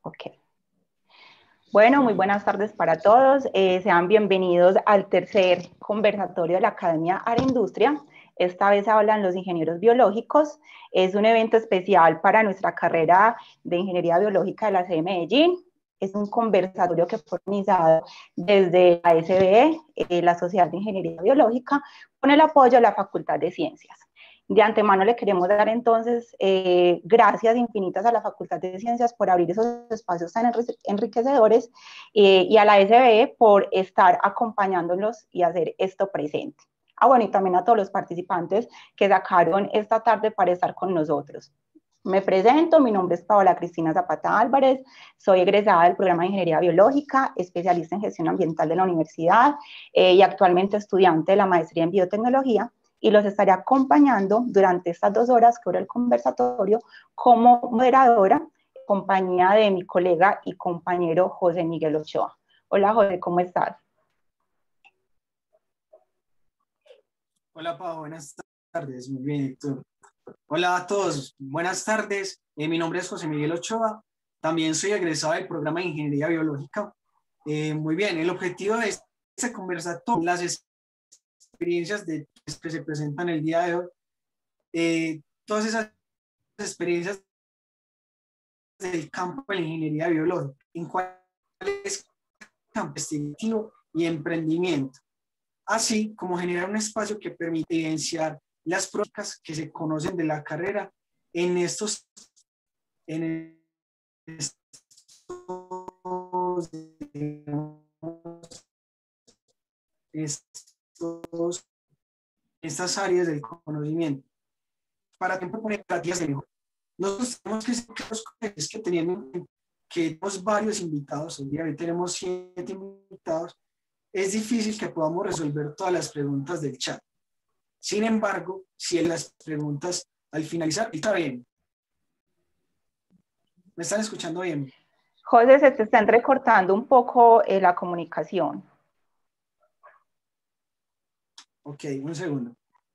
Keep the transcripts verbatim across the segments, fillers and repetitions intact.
Ok. Bueno, muy buenas tardes para todos. Eh, sean bienvenidos al tercer conversatorio de la Academia Agroindustria. Esta vez hablan los ingenieros biológicos. Es un evento especial para nuestra carrera de Ingeniería Biológica de la sede de Medellín. Es un conversatorio que fue organizado desde la S B E, eh, la Sociedad de Ingeniería Biológica, con el apoyo de la Facultad de Ciencias. De antemano le queremos dar entonces eh, gracias infinitas a la Facultad de Ciencias por abrir esos espacios tan enriquecedores eh, y a la S B E por estar acompañándolos y hacer esto presente. Ah, bueno, y también a todos los participantes que sacaron esta tarde para estar con nosotros. Me presento, mi nombre es Paola Cristina Zapata Álvarez, soy egresada del programa de Ingeniería Biológica, especialista en gestión ambiental de la universidad eh, y actualmente estudiante de la maestría en biotecnología, y los estaré acompañando durante estas dos horas que dura el conversatorio como moderadora, en compañía de mi colega y compañero José Miguel Ochoa. Hola José, ¿cómo estás? Hola Pau, buenas tardes, muy bien, Héctor. Hola a todos, buenas tardes, eh, mi nombre es José Miguel Ochoa, también soy egresado del programa de Ingeniería Biológica. Eh, muy bien, el objetivo de este conversatorio, las experiencias de, que se presentan el día de hoy, eh, todas esas experiencias del campo de la ingeniería biológica, en cuál es campo investigativo y emprendimiento, así como generar un espacio que permite evidenciar las prácticas que se conocen de la carrera en estos, en estos, estos estas áreas del conocimiento para proponer prácticas de mejor. Nosotros tenemos que ser claros que teniendo que tenemos varios invitados, el día de hoy tenemos siete invitados, es difícil que podamos resolver todas las preguntas del chat. Sin embargo, si las preguntas al finalizar, está bien. ¿Me están escuchando bien? José, se te está entrecortando un poco eh, la comunicación. Ok, un segundo.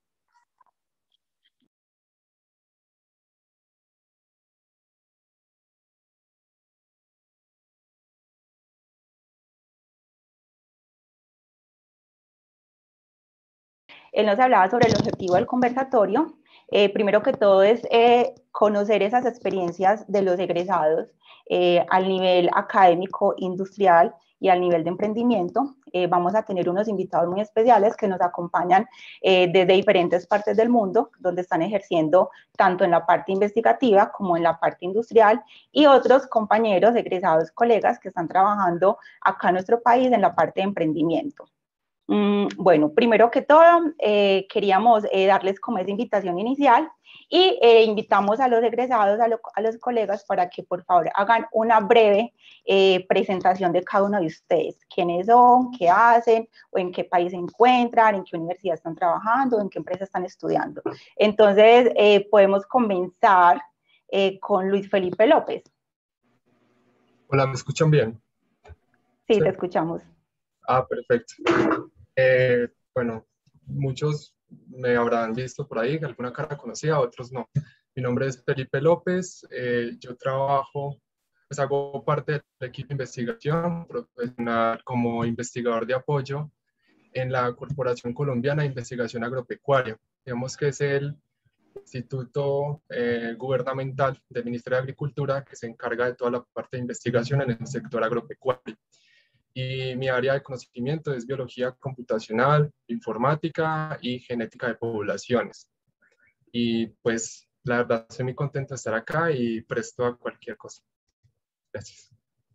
Él nos hablaba sobre el objetivo del conversatorio. Eh, primero que todo es eh, conocer esas experiencias de los egresados eh, al nivel académico, industrial y al nivel de emprendimiento. Eh, vamos a tener unos invitados muy especiales que nos acompañan eh, desde diferentes partes del mundo, donde están ejerciendo tanto en la parte investigativa como en la parte industrial, y otros compañeros, egresados, colegas que están trabajando acá en nuestro país en la parte de emprendimiento. Mm, bueno, primero que todo, eh, queríamos eh, darles como esa invitación inicial y eh, invitamos a los egresados, a, lo, a los colegas, para que por favor hagan una breve eh, presentación de cada uno de ustedes. ¿Quiénes son? ¿Qué hacen? ¿O en qué país se encuentran? ¿En qué universidad están trabajando? ¿En qué empresa están estudiando? Entonces, eh, podemos comenzar eh, con Luis Felipe López. Hola, ¿me escuchan bien? Sí, sí, te escuchamos. Ah, perfecto. Eh, bueno, muchos me habrán visto por ahí, alguna cara conocida, otros no. Mi nombre es Felipe López, eh, yo trabajo, pues hago parte del equipo de investigación profesional como investigador de apoyo en la Corporación Colombiana de Investigación Agropecuaria. Digamos que es el instituto eh, gubernamental del Ministerio de Agricultura que se encarga de toda la parte de investigación en el sector agropecuario. Y mi área de conocimiento es biología computacional, informática y genética de poblaciones. Y pues la verdad estoy muy contento de estar acá y presto a cualquier cosa. Gracias.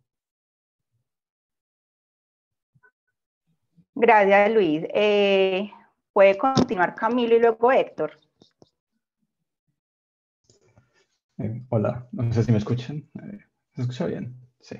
Gracias, Luis. Eh, puede continuar Camilo y luego Héctor. Eh, hola, no sé si me escuchan. Eh, ¿Se escucha bien? Sí.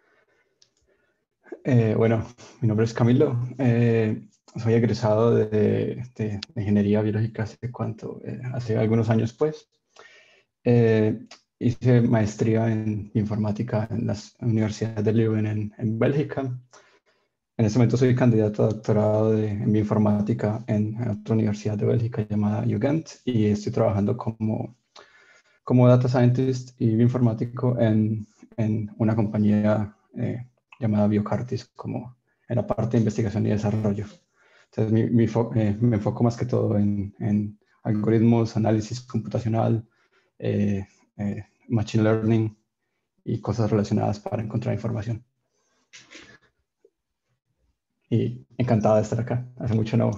Eh, bueno, mi nombre es Camilo. Eh, soy egresado de, de, de Ingeniería Biológica hace cuánto, eh, hace algunos años pues. Eh, hice maestría en informática en la Universidad de Leuven en, en Bélgica. En este momento soy candidato a doctorado de, en bioinformática en, en otra universidad de Bélgica llamada UGent y estoy trabajando como, como data scientist y bioinformático en, en una compañía eh, llamada Biocartis, como en la parte de investigación y desarrollo. Entonces, mi, mi eh, me enfoco más que todo en, en algoritmos, análisis computacional, eh, eh, machine learning y cosas relacionadas para encontrar información. Y encantado de estar acá. Hace mucho no,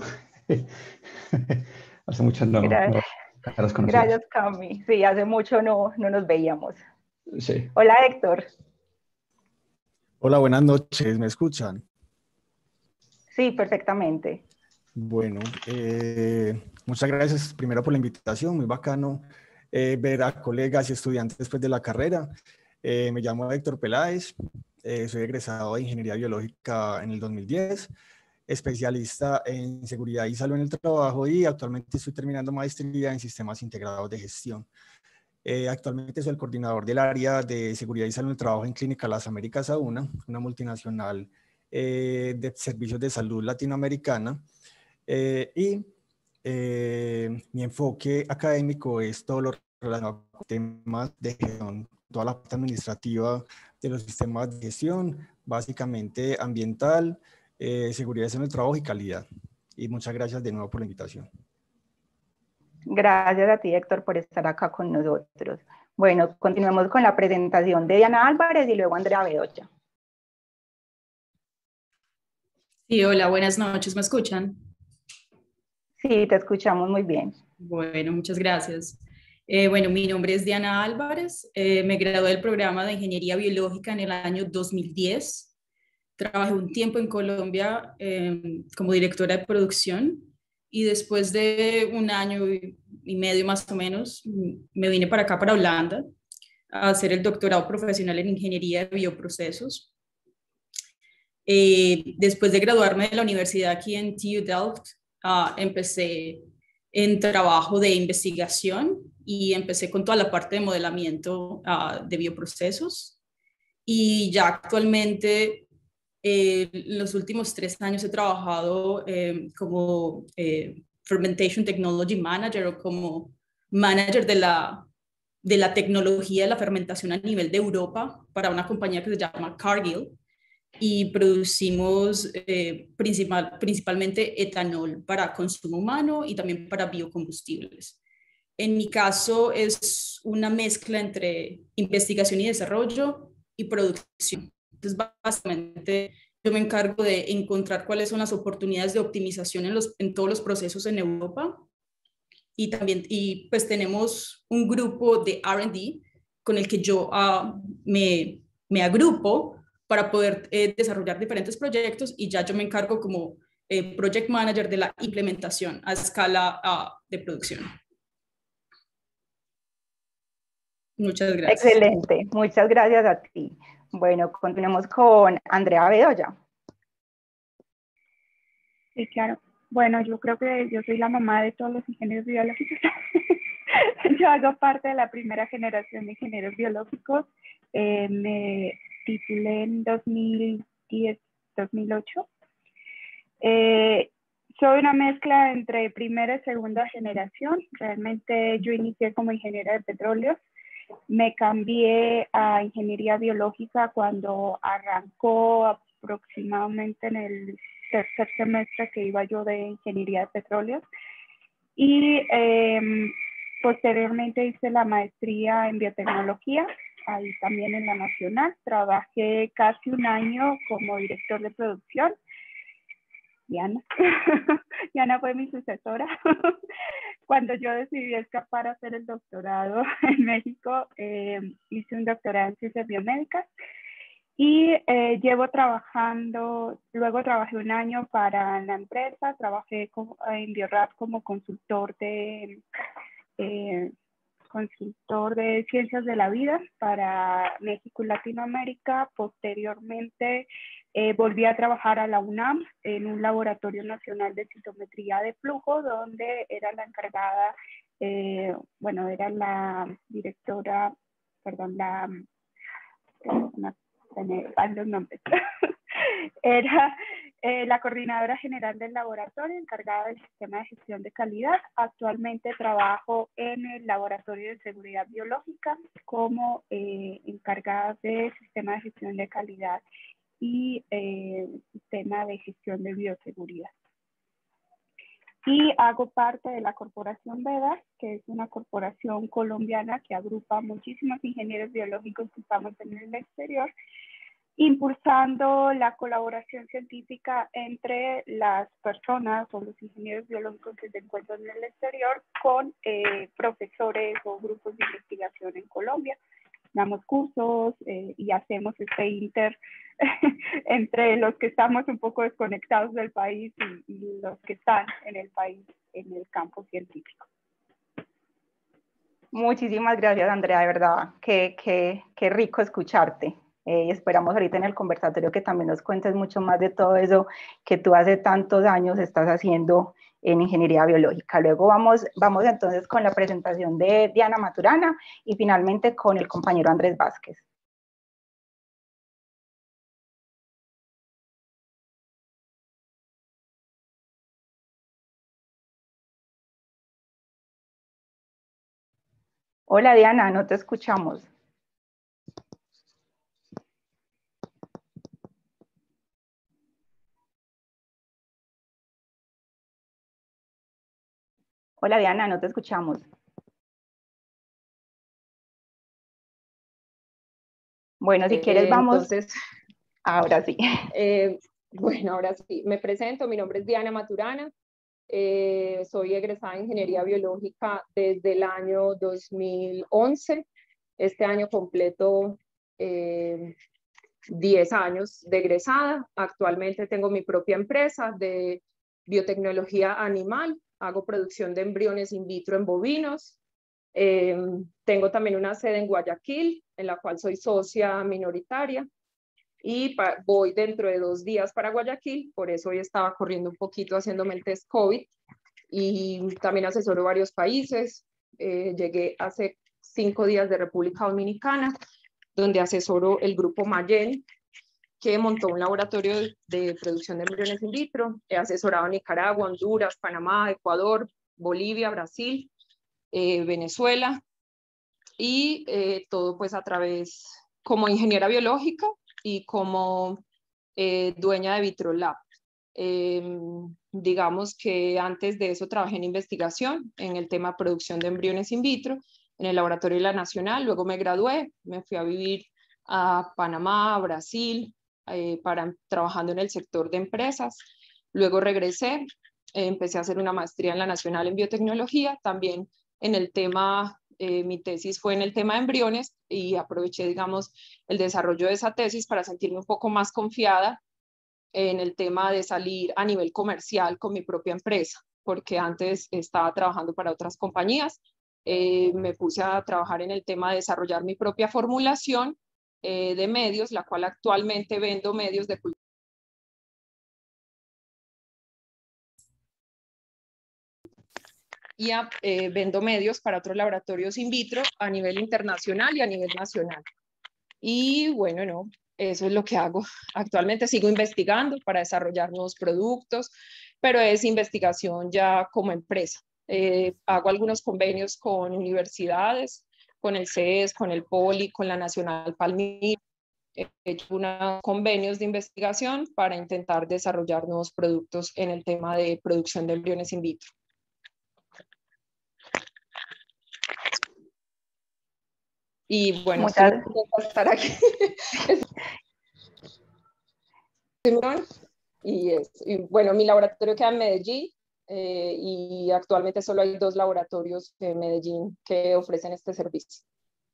hace mucho no, Gracias, no caras conocidas. gracias, Cami. Sí, hace mucho no, no nos veíamos. Sí. Hola, Héctor. Hola, buenas noches, ¿me escuchan? Sí, perfectamente. Bueno, eh, muchas gracias primero por la invitación, muy bacano eh, ver a colegas y estudiantes después de la carrera. Eh, me llamo Héctor Peláez, eh, soy egresado de Ingeniería Biológica en el dos mil diez, especialista en seguridad y salud en el trabajo y actualmente estoy terminando maestría en sistemas integrados de gestión. Eh, actualmente soy el coordinador del área de seguridad y salud en el trabajo en Clínica Las Américas A una, una multinacional eh, de servicios de salud latinoamericana. Eh, y eh, mi enfoque académico es todo lo relacionado con temas de gestión, toda la parte administrativa de los sistemas de gestión, básicamente ambiental, eh, seguridad en el trabajo y calidad. Y muchas gracias de nuevo por la invitación. Gracias a ti, Héctor, por estar acá con nosotros. Bueno, continuemos con la presentación de Diana Álvarez y luego Andrea Bedoya. Sí, hola, buenas noches, ¿me escuchan? Sí, te escuchamos muy bien. Bueno, muchas gracias. Eh, bueno, mi nombre es Diana Álvarez, eh, me gradué del programa de Ingeniería Biológica en el año dos mil diez. Trabajé un tiempo en Colombia eh, como directora de producción y después de un año y medio más o menos me vine para acá, para Holanda, a hacer el doctorado profesional en Ingeniería de Bioprocesos. Eh, después de graduarme de la universidad aquí en T U Delft, uh, empecé en trabajo de investigación y empecé con toda la parte de modelamiento uh, de bioprocesos. Y ya actualmente, eh, en los últimos tres años he trabajado eh, como eh, Fermentation Technology Manager o como manager de la, de la tecnología de la fermentación a nivel de Europa para una compañía que se llama Cargill. Y producimos eh, principal, principalmente etanol para consumo humano y también para biocombustibles. En mi caso es una mezcla entre investigación y desarrollo y producción. Entonces, básicamente, yo me encargo de encontrar cuáles son las oportunidades de optimización en, los, en todos los procesos en Europa. Y también, y pues tenemos un grupo de R and D con el que yo uh, me, me agrupo para poder eh, desarrollar diferentes proyectos y ya yo me encargo como eh, project manager de la implementación a escala uh, de producción. Muchas gracias. Excelente, muchas gracias a ti. Bueno, continuemos con Andrea Bedoya. Sí, claro. Bueno, yo creo que yo soy la mamá de todos los ingenieros biológicos. Yo hago parte de la primera generación de ingenieros biológicos. Eh, me titulé en dos mil diez, dos mil ocho. Eh, soy una mezcla entre primera y segunda generación. Realmente yo inicié como ingeniera de petróleos. Me cambié a ingeniería biológica cuando arrancó aproximadamente en el tercer semestre que iba yo de ingeniería de petróleos. Y eh, posteriormente hice la maestría en biotecnología, ahí también en la Nacional. Trabajé casi un año como director de producción. Diana, Diana fue mi sucesora. Cuando yo decidí escapar a hacer el doctorado en México, eh, hice un doctorado en ciencias biomédicas y eh, llevo trabajando, luego trabajé un año para la empresa, trabajé con, en Biorad como consultor de, eh, consultor de ciencias de la vida para México y Latinoamérica. Posteriormente eh, volví a trabajar a la UNAM en un laboratorio nacional de citometría de flujo, donde era la encargada, eh, bueno, era la directora, perdón, la, una, los nombres. Era eh, la coordinadora general del laboratorio encargada del sistema de gestión de calidad. Actualmente trabajo en el laboratorio de seguridad biológica como eh, encargada del sistema de gestión de calidad y eh, sistema de gestión de bioseguridad. Y hago parte de la corporación VEDA, que es una corporación colombiana que agrupa muchísimos ingenieros biológicos que estamos en el exterior, impulsando la colaboración científica entre las personas o los ingenieros biológicos que se encuentran en el exterior con eh, profesores o grupos de investigación en Colombia. Damos cursos eh, y hacemos este inter entre los que estamos un poco desconectados del país y, y los que están en el país en el campo científico. Muchísimas gracias, Andrea, de verdad, qué, qué, qué rico escucharte. Eh, y esperamos ahorita en el conversatorio que también nos cuentes mucho más de todo eso que tú hace tantos años estás haciendo en ingeniería biológica. Luego vamos, vamos entonces con la presentación de Diana Maturana y finalmente con el compañero Andrés Vázquez. Hola Diana, no te escuchamos. Hola Diana, no te escuchamos. Bueno, si quieres vamos. Entonces, ahora sí. Eh, bueno, ahora sí, me presento, mi nombre es Diana Maturana, eh, soy egresada de Ingeniería Biológica desde el año dos mil once, este año completo eh, diez años de egresada. Actualmente tengo mi propia empresa de biotecnología animal, hago producción de embriones in vitro en bovinos. Eh, tengo también una sede en Guayaquil, en la cual soy socia minoritaria, y voy dentro de dos días para Guayaquil, por eso hoy estaba corriendo un poquito haciéndome el test COVID, y también asesoro varios países. Eh, llegué hace cinco días de República Dominicana, donde asesoro el grupo Mayen, que montó un laboratorio de, de producción de embriones in vitro. He asesorado a Nicaragua, Honduras, Panamá, Ecuador, Bolivia, Brasil, eh, Venezuela, y eh, todo pues a través, como ingeniera biológica y como eh, dueña de Vitrolab. Eh, digamos que antes de eso trabajé en investigación en el tema producción de embriones in vitro en el laboratorio de la Nacional. Luego me gradué, me fui a vivir a Panamá, a Brasil, eh, para, trabajando en el sector de empresas. Luego regresé, eh, empecé a hacer una maestría en la Nacional en biotecnología, también en el tema, eh, mi tesis fue en el tema de embriones, y aproveché, digamos, el desarrollo de esa tesis para sentirme un poco más confiada en el tema de salir a nivel comercial con mi propia empresa, porque antes estaba trabajando para otras compañías. Eh, me puse a trabajar en el tema de desarrollar mi propia formulación eh, de medios, la cual actualmente vendo medios de cultivo. Y a, eh, vendo medios para otros laboratorios in vitro a nivel internacional y a nivel nacional. Y bueno, no, eso es lo que hago. Actualmente sigo investigando para desarrollar nuevos productos, pero es investigación ya como empresa. Eh, hago algunos convenios con universidades, con el C E S, con el Poli, con la Nacional Palmira. He hecho unos convenios de investigación para intentar desarrollar nuevos productos en el tema de producción de embriones in vitro. Y bueno, Muchas... estoy muy estar aquí. y, es, y bueno, mi laboratorio queda en Medellín, eh, y actualmente solo hay dos laboratorios en Medellín que ofrecen este servicio.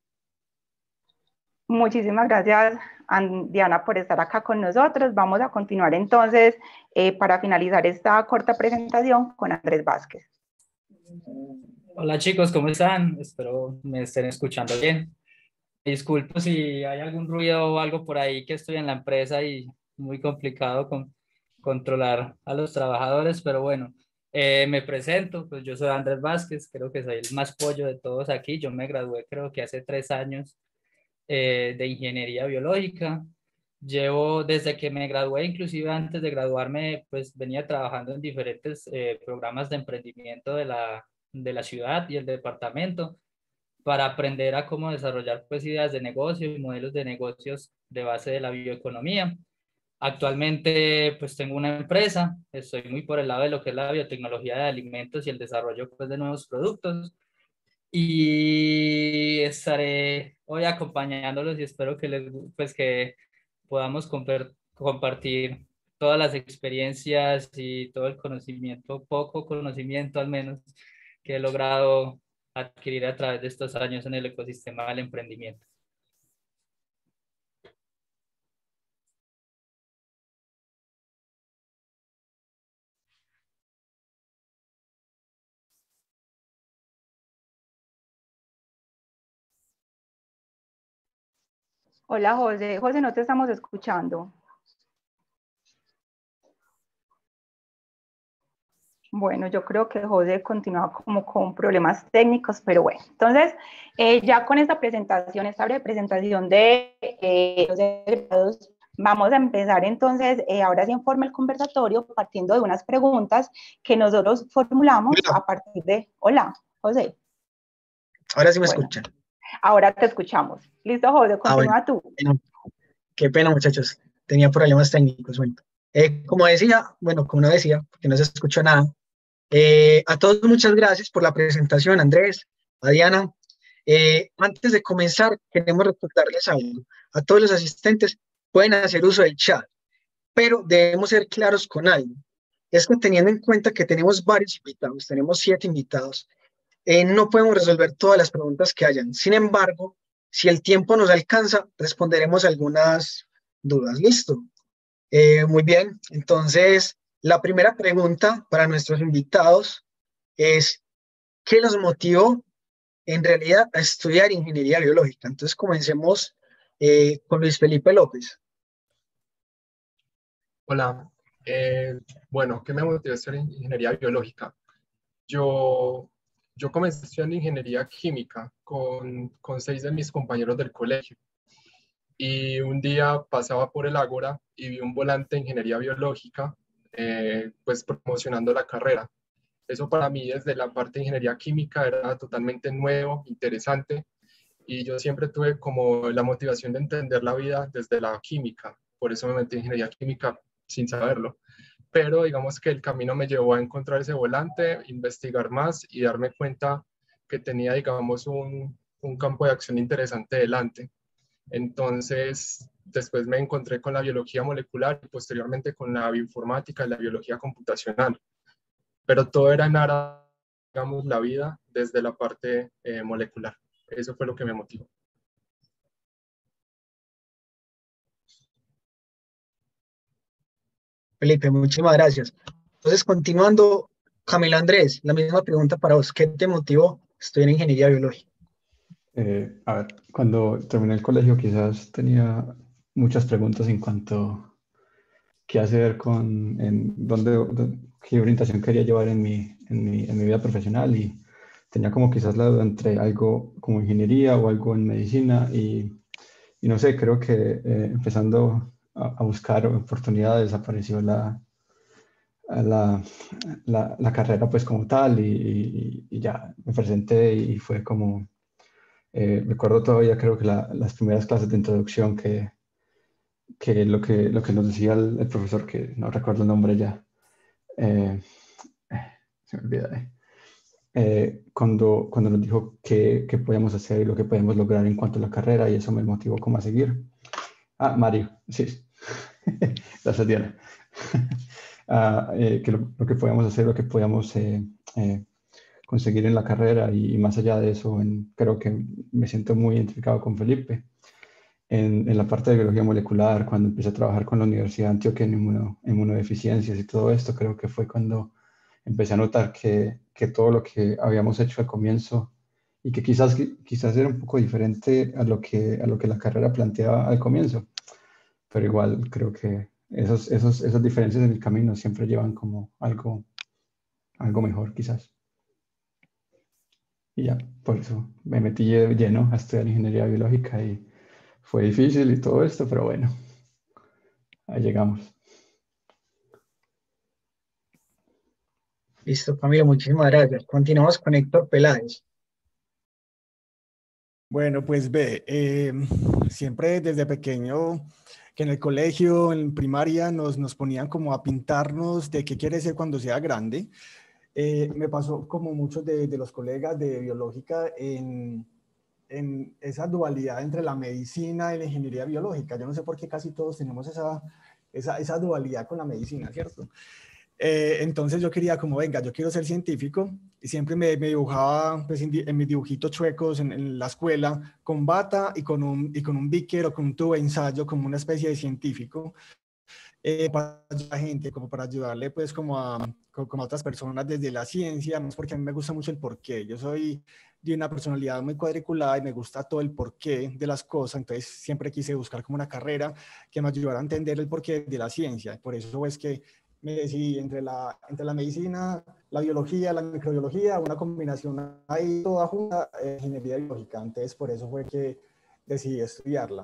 Muchísimas gracias, Diana, por estar acá con nosotros. Vamos a continuar entonces, eh, para finalizar esta corta presentación, con Andrés Vázquez. Hola chicos, ¿cómo están? Espero me estén escuchando bien. Disculpo si hay algún ruido o algo por ahí, que estoy en la empresa y muy complicado con, controlar a los trabajadores, pero bueno, eh, me presento, pues yo soy Andrés Vázquez, creo que soy el más pollo de todos aquí. Yo me gradué creo que hace tres años eh, de ingeniería biológica. Llevo desde que me gradué, inclusive antes de graduarme, pues venía trabajando en diferentes eh, programas de emprendimiento de la, de la ciudad y el departamento para aprender a cómo desarrollar pues ideas de negocio y modelos de negocios de base de la bioeconomía. Actualmente pues tengo una empresa, estoy muy por el lado de lo que es la biotecnología de alimentos y el desarrollo pues de nuevos productos, y estaré hoy acompañándolos y espero que les pues que podamos comper, compartir todas las experiencias y todo el conocimiento, poco conocimiento al menos, que he logrado adquirir a través de estos años en el ecosistema del emprendimiento. Hola José, José, no te estamos escuchando. Bueno, yo creo que José continúa como con problemas técnicos, pero bueno, entonces eh, ya con esta presentación, esta breve presentación de eh, los egresados, vamos a empezar entonces, eh, ahora sí en forma el conversatorio, partiendo de unas preguntas que nosotros formulamos Hola. a partir de... Hola, José. Ahora sí me Bueno, escuchan. ahora te escuchamos. Listo, José, continúa Ah, bueno. tú. Bueno, qué pena, muchachos. Tenía problemas técnicos. Bueno, eh, como decía, bueno, como no decía, porque no se escuchó nada. Eh, a todos muchas gracias por la presentación, Andrés, a Diana. Eh, antes de comenzar, queremos recordarles algo. A todos los asistentes pueden hacer uso del chat, pero debemos ser claros con algo. Es que teniendo en cuenta que tenemos varios invitados, tenemos siete invitados, eh, no podemos resolver todas las preguntas que hayan. Sin embargo, si el tiempo nos alcanza, responderemos algunas dudas. ¿Listo? Eh, muy bien. Entonces, la primera pregunta para nuestros invitados es, ¿qué los motivó en realidad a estudiar ingeniería biológica? Entonces, comencemos eh, con Luis Felipe López. Hola, eh, bueno, ¿qué me motivó a estudiar ingeniería biológica? Yo, yo comencé estudiando ingeniería química con, con seis de mis compañeros del colegio. Y un día pasaba por el Ágora y vi un volante de ingeniería biológica, eh, pues promocionando la carrera. Eso para mí desde la parte de ingeniería química era totalmente nuevo, interesante, y yo siempre tuve como la motivación de entender la vida desde la química. Por eso me metí en ingeniería química sin saberlo. Pero digamos que el camino me llevó a encontrar ese volante, investigar más y darme cuenta que tenía, digamos, un, un campo de acción interesante delante. Entonces, después me encontré con la biología molecular y posteriormente con la bioinformática y la biología computacional. Pero todo era en aras, digamos, la vida desde la parte eh, molecular. Eso fue lo que me motivó. Felipe, muchísimas gracias. Entonces, continuando, Camilo Andrés, la misma pregunta para vos. ¿Qué te motivó a estudiar ingeniería biológica? Eh, a ver, cuando terminé el colegio quizás tenía muchas preguntas en cuanto a qué hacer con, en dónde, dónde- qué orientación quería llevar en mi, en mi, en mi vida profesional, y tenía como quizás la duda entre algo como ingeniería o algo en medicina, y, y no sé, creo que eh, empezando a, a buscar oportunidades apareció la, la, la, la carrera pues como tal, y, y- y ya me presenté y fue como, eh, recuerdo todavía creo que la- las primeras clases de introducción que, que lo que lo que nos decía el, el profesor, que no recuerdo el nombre ya, eh, se me olvida, eh, eh, cuando, cuando nos dijo qué, qué podíamos hacer y lo que podíamos lograr en cuanto a la carrera, y eso me motivó como a seguir. Ah, Mario, sí. Gracias, Diana. Ah, eh, que lo, lo que podíamos hacer, lo que podíamos eh, eh, conseguir en la carrera, y, y más allá de eso, en, creo que me siento muy identificado con Felipe. En, en la parte de biología molecular, cuando empecé a trabajar con la Universidad de Antioquia en inmuno, inmunodeficiencias y todo esto, creo que fue cuando empecé a notar que, que todo lo que habíamos hecho al comienzo, y que quizás, quizás era un poco diferente a lo que, a lo que la carrera planteaba al comienzo, pero igual creo que esos, esos, esas diferencias en el camino siempre llevan como algo, algo mejor quizás. Y ya, por eso me metí lleno a estudiar ingeniería biológica, y fue difícil y todo esto, pero bueno, ahí llegamos. Listo, Camilo, muchísimas gracias. Continuamos con Héctor Peláez. Bueno, pues ve, eh, siempre desde pequeño, que en el colegio, en primaria, nos, nos ponían como a pintarnos de qué quiere ser cuando sea grande. Eh, me pasó como muchos de, de los colegas de biológica en, en esa dualidad entre la medicina y la ingeniería biológica. Yo no sé por qué casi todos tenemos esa, esa, esa dualidad con la medicina, ¿cierto? Eh, entonces yo quería como, venga, yo quiero ser científico, y siempre me, me dibujaba pues, en, en mis dibujitos chuecos en, en la escuela con bata y con un, y con un beaker o con un tubo de ensayo como una especie de científico, eh, para la gente, como para ayudarle pues como a, como a otras personas desde la ciencia, más porque a mí me gusta mucho el porqué. Yo soy de una personalidad muy cuadriculada y me gusta todo el porqué de las cosas, entonces siempre quise buscar como una carrera que me ayudara a entender el porqué de la ciencia. Por eso es que me decidí entre la, entre la medicina, la biología, la microbiología, una combinación ahí toda junta, eh, ingeniería biológica. Entonces por eso fue que decidí estudiarla.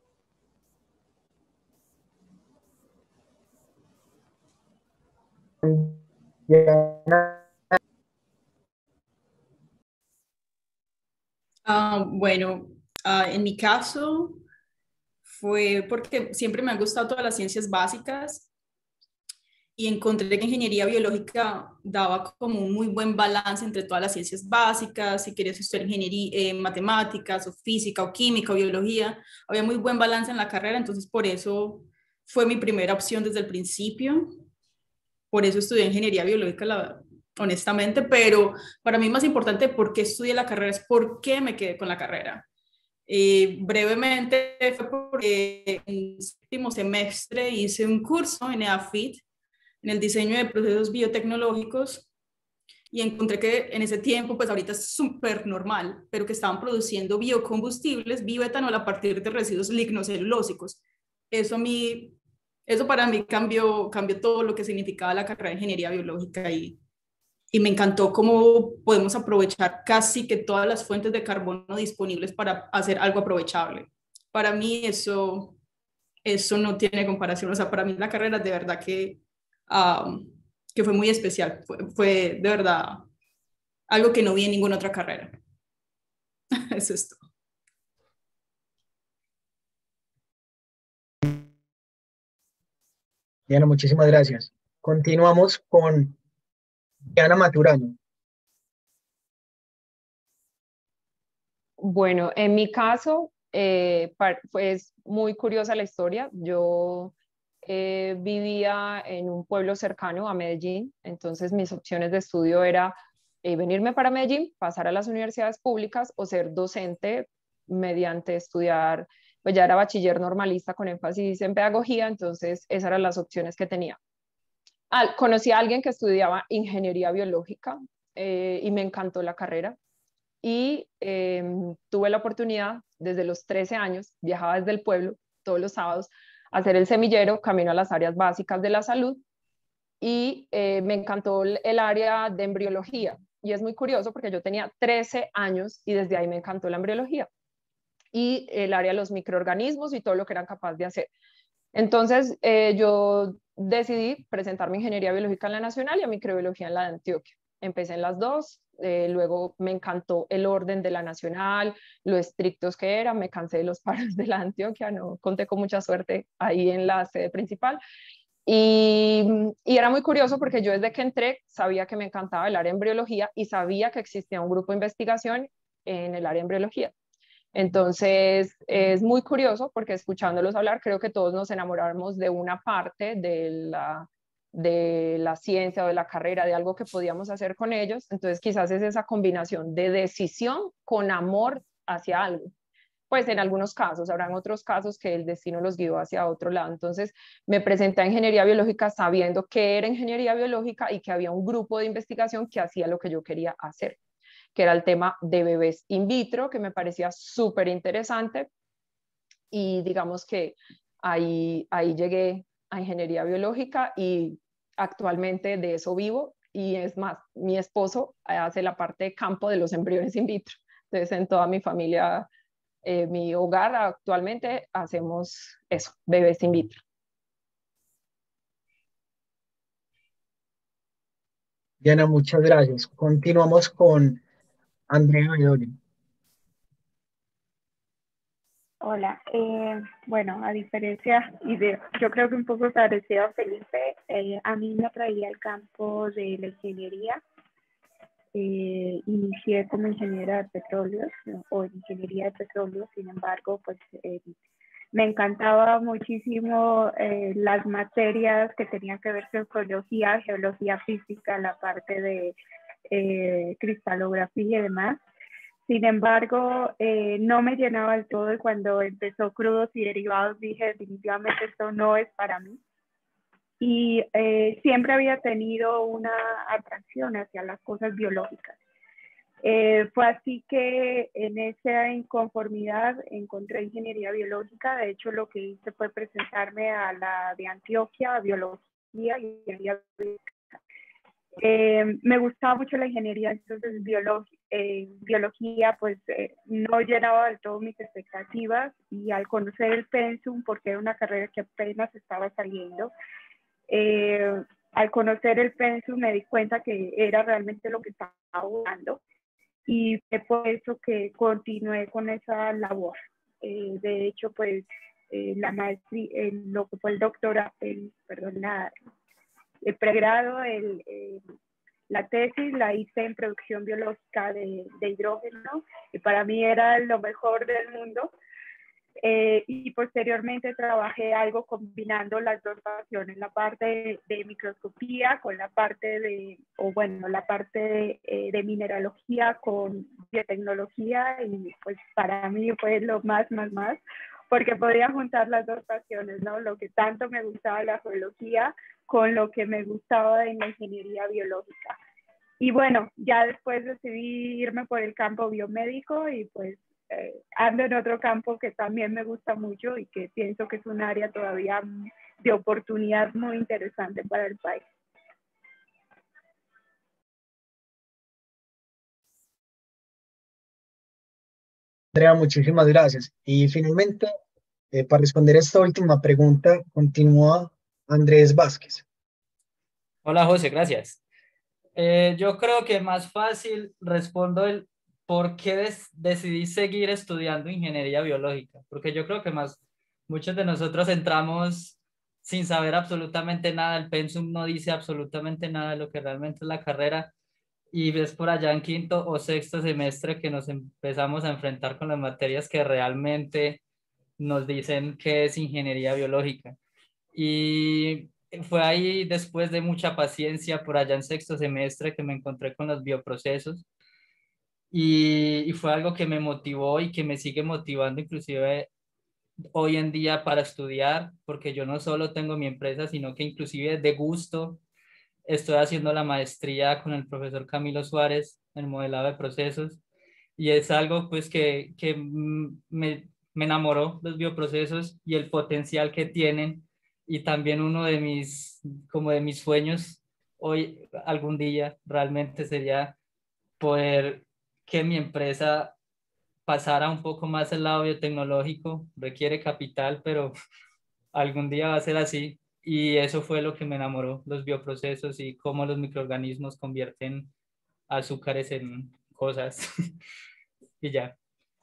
Ah, bueno, ah, en mi caso fue porque siempre me han gustado todas las ciencias básicas y encontré que ingeniería biológica daba como un muy buen balance entre todas las ciencias básicas. Si querías estudiar ingeniería, eh, matemáticas o física o química o biología, había muy buen balance en la carrera, entonces por eso fue mi primera opción desde el principio. Por eso estudié ingeniería biológica, la, honestamente, pero para mí más importante por qué estudié la carrera es por qué me quedé con la carrera. Eh, brevemente fue porque en el séptimo semestre hice un curso en EAFIT en el diseño de procesos biotecnológicos y encontré que en ese tiempo, pues ahorita es súper normal, pero que estaban produciendo biocombustibles, bioetanol a partir de residuos lignocelulósicos. Eso a mí, eso para mí cambió, cambió todo lo que significaba la carrera de ingeniería biológica y, y me encantó cómo podemos aprovechar casi que todas las fuentes de carbono disponibles para hacer algo aprovechable. Para mí eso, eso no tiene comparación, o sea, para mí la carrera de verdad que Um, que fue muy especial, fue, fue de verdad algo que no vi en ninguna otra carrera. Eso es todo. Diana, muchísimas gracias. Continuamos con Diana Maturano. Bueno, en mi caso, eh, pues muy curiosa la historia. Yo eh, vivía en un pueblo cercano a Medellín, entonces mis opciones de estudio era eh, venirme para Medellín, pasar a las universidades públicas o ser docente mediante estudiar, pues ya era bachiller normalista con énfasis en pedagogía, entonces esas eran las opciones que tenía. Al, conocí a alguien que estudiaba ingeniería biológica eh, y me encantó la carrera. Y eh, tuve la oportunidad, desde los trece años, viajaba desde el pueblo todos los sábados a hacer el semillero, camino a las áreas básicas de la salud, y eh, me encantó el, el área de embriología. Y es muy curioso porque yo tenía trece años y desde ahí me encantó la embriología y el área de los microorganismos y todo lo que eran capaces de hacer. Entonces eh, yo decidí presentarme ingeniería biológica en la nacional y a microbiología en la de Antioquia. Empecé en las dos, eh, luego me encantó el orden de la nacional, lo estrictos que eran, me cansé de los paros de la Antioquia, no conté con mucha suerte ahí en la sede principal. Y, y era muy curioso porque yo desde que entré sabía que me encantaba el área de embriología y sabía que existía un grupo de investigación en el área de embriología. Entonces es muy curioso porque escuchándolos hablar creo que todos nos enamoramos de una parte de la, de la ciencia o de la carrera, de algo que podíamos hacer con ellos. Entonces quizás es esa combinación de decisión con amor hacia algo. Pues en algunos casos, habrán otros casos que el destino los guió hacia otro lado. Entonces me presenté a ingeniería biológica sabiendo que era ingeniería biológica y que había un grupo de investigación que hacía lo que yo quería hacer, que era el tema de bebés in vitro, que me parecía súper interesante. Y digamos que ahí, ahí llegué a ingeniería biológica y actualmente de eso vivo. Y es más, mi esposo hace la parte de campo de los embriones in vitro. Entonces en toda mi familia, eh, mi hogar actualmente hacemos eso, bebés in vitro. Diana, muchas gracias. Continuamos con Andrea Bedoya. Hola, eh, bueno, a diferencia, y de, yo creo que un poco parecido a Felipe, eh, a mí me atraía el campo de la ingeniería. Eh, inicié como ingeniera de petróleos, ¿no? O en ingeniería de petróleos, sin embargo, pues eh, me encantaba muchísimo eh, las materias que tenían que ver con geología, geología física, la parte de eh, cristalografía y demás. Sin embargo, eh, no me llenaba del todo y cuando empezó crudos y derivados dije definitivamente esto no es para mí. Y eh, siempre había tenido una atracción hacia las cosas biológicas. Eh, fue así que en esa inconformidad encontré ingeniería biológica. De hecho, lo que hice fue presentarme a la de Antioquia, a biología y ingeniería biológica. Eh, me gustaba mucho la ingeniería, entonces biolog eh, biología pues eh, no llenaba del todo mis expectativas y al conocer el pensum, porque era una carrera que apenas estaba saliendo, eh, al conocer el pensum me di cuenta que era realmente lo que estaba buscando y fue por eso que continué con esa labor. Eh, de hecho, pues eh, la maestría, eh, lo que fue el doctorado, el, perdón, la, el pregrado, el, el, la tesis la hice en producción biológica de, de hidrógeno y para mí era lo mejor del mundo. Eh, y posteriormente trabajé algo combinando las dos pasiones, la parte de, de microscopía con la parte de, o bueno, la parte de, eh, de mineralogía con biotecnología y pues para mí fue lo más, más, más, porque podía juntar las dos pasiones, ¿no? Lo que tanto me gustaba la geología con lo que me gustaba en la ingeniería biológica. Y bueno, ya después decidí irme por el campo biomédico y pues eh, ando en otro campo que también me gusta mucho y que pienso que es un área todavía de oportunidad muy interesante para el país. Andrea, muchísimas gracias. Y finalmente, eh, para responder esta última pregunta, continúa Andrés Vázquez. Hola José, gracias. Eh, yo creo que más fácil respondo el por qué des decidí seguir estudiando ingeniería biológica, porque yo creo que más muchos de nosotros entramos sin saber absolutamente nada, el pensum no dice absolutamente nada de lo que realmente es la carrera y es por allá en quinto o sexto semestre que nos empezamos a enfrentar con las materias que realmente nos dicen qué es ingeniería biológica. Y fue ahí después de mucha paciencia por allá en sexto semestre que me encontré con los bioprocesos y, y fue algo que me motivó y que me sigue motivando inclusive hoy en día para estudiar, porque yo no solo tengo mi empresa, sino que inclusive de gusto estoy haciendo la maestría con el profesor Camilo Suárez en modelado de procesos y es algo pues que, que me, me enamoró los bioprocesos y el potencial que tienen y también uno de mis, como de mis sueños hoy algún día realmente sería poder que mi empresa pasara un poco más al lado biotecnológico, requiere capital, pero algún día va a ser así. Y eso fue lo que me enamoró, los bioprocesos y cómo los microorganismos convierten azúcares en cosas. Y ya.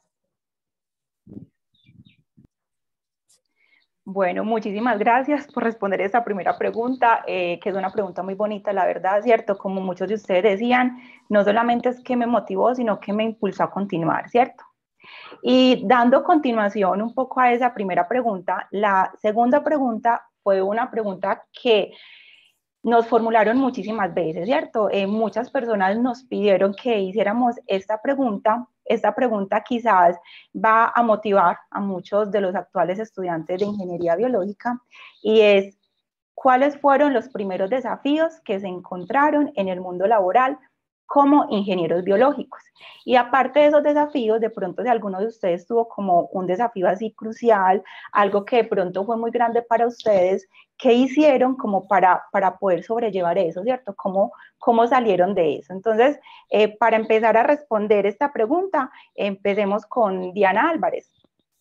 Bueno, muchísimas gracias por responder esta primera pregunta, eh, que es una pregunta muy bonita, la verdad, ¿cierto? Como muchos de ustedes decían, no solamente es que me motivó, sino que me impulsó a continuar, ¿cierto? Y dando continuación un poco a esa primera pregunta, la segunda pregunta fue una pregunta que nos formularon muchísimas veces, ¿cierto? Eh, muchas personas nos pidieron que hiciéramos esta pregunta. Esta pregunta quizás va a motivar a muchos de los actuales estudiantes de ingeniería biológica y es, ¿cuáles fueron los primeros desafíos que se encontraron en el mundo laboral como ingenieros biológicos? Y aparte de esos desafíos, de pronto si alguno de ustedes tuvo como un desafío así crucial, algo que de pronto fue muy grande para ustedes, ¿qué hicieron como para, para poder sobrellevar eso, ¿cierto? ¿Cómo, cómo salieron de eso? Entonces, eh, para empezar a responder esta pregunta, empecemos con Diana Álvarez.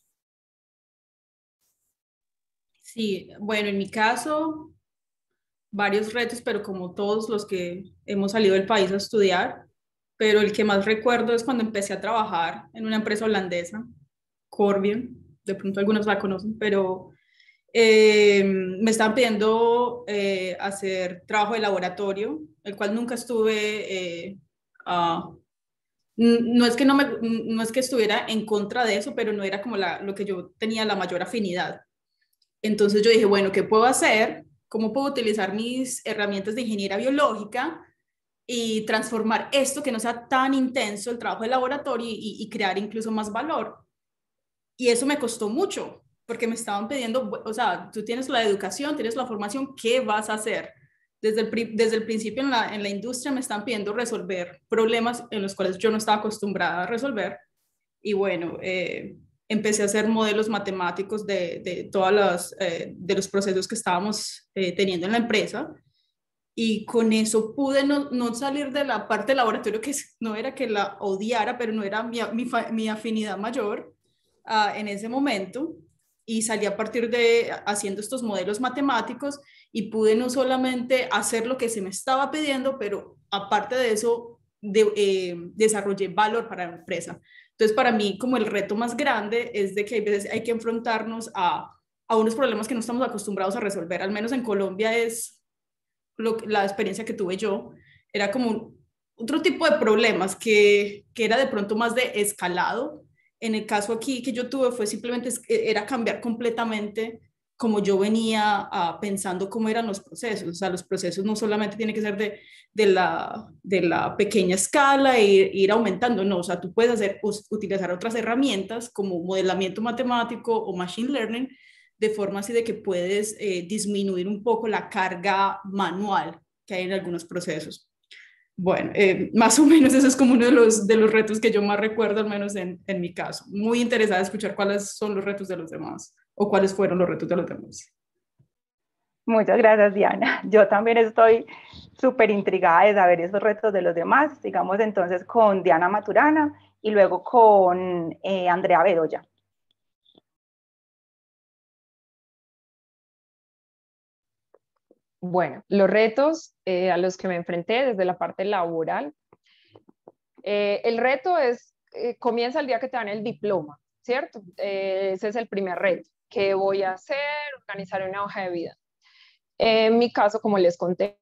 Sí, bueno, en mi caso, varios retos, pero como todos los que hemos salido del país a estudiar, pero el que más recuerdo es cuando empecé a trabajar en una empresa holandesa, Corbion, de pronto algunos la conocen, pero eh, me estaban pidiendo eh, hacer trabajo de laboratorio, el cual nunca estuve, eh, uh, no, es que no, me, no es que estuviera en contra de eso, pero no era como la, lo que yo tenía la mayor afinidad. Entonces yo dije, bueno, ¿qué puedo hacer? ¿Cómo puedo utilizar mis herramientas de ingeniería biológica y transformar esto que no sea tan intenso, el trabajo de laboratorio, y, y crear incluso más valor? Y eso me costó mucho, porque me estaban pidiendo, o sea, tú tienes la educación, tienes la formación, ¿qué vas a hacer? Desde el, desde el principio en la, en la industria me están pidiendo resolver problemas en los cuales yo no estaba acostumbrada a resolver. Y bueno, eh, empecé a hacer modelos matemáticos de, de todos los, eh, de los procesos que estábamos eh, teniendo en la empresa. Y con eso pude no, no salir de la parte del laboratorio, que no era que la odiara, pero no era mi, mi, mi afinidad mayor uh, en ese momento. Y salí a partir de haciendo estos modelos matemáticos y pude no solamente hacer lo que se me estaba pidiendo, pero aparte de eso, de, eh, desarrollé valor para la empresa. Entonces, para mí, como el reto más grande es de que hay veces hay que enfrentarnos a, a unos problemas que no estamos acostumbrados a resolver. Al menos en Colombia es lo, la experiencia que tuve yo, era como otro tipo de problemas que, que era de pronto más de escalado. En el caso aquí que yo tuve fue simplemente, era cambiar completamente como yo venía uh, pensando cómo eran los procesos. O sea, los procesos no solamente tienen que ser de, de, la, de la pequeña escala e ir, ir aumentando, no, o sea, tú puedes hacer, utilizar otras herramientas como modelamiento matemático o machine learning, de forma así de que puedes eh, disminuir un poco la carga manual que hay en algunos procesos. Bueno, eh, más o menos ese es como uno de los, de los retos que yo más recuerdo, al menos en, en mi caso. Muy interesada en escuchar cuáles son los retos de los demás o cuáles fueron los retos de los demás. Muchas gracias, Diana. Yo también estoy súper intrigada de saber esos retos de los demás. Sigamos entonces con Diana Maturana y luego con eh, Andrea Bedoya. Bueno, los retos eh, a los que me enfrenté desde la parte laboral. Eh, el reto es, eh, comienza el día que te dan el diploma, ¿cierto? Eh, ese es el primer reto. ¿Qué voy a hacer? Organizar una hoja de vida. Eh, en mi caso, como les conté,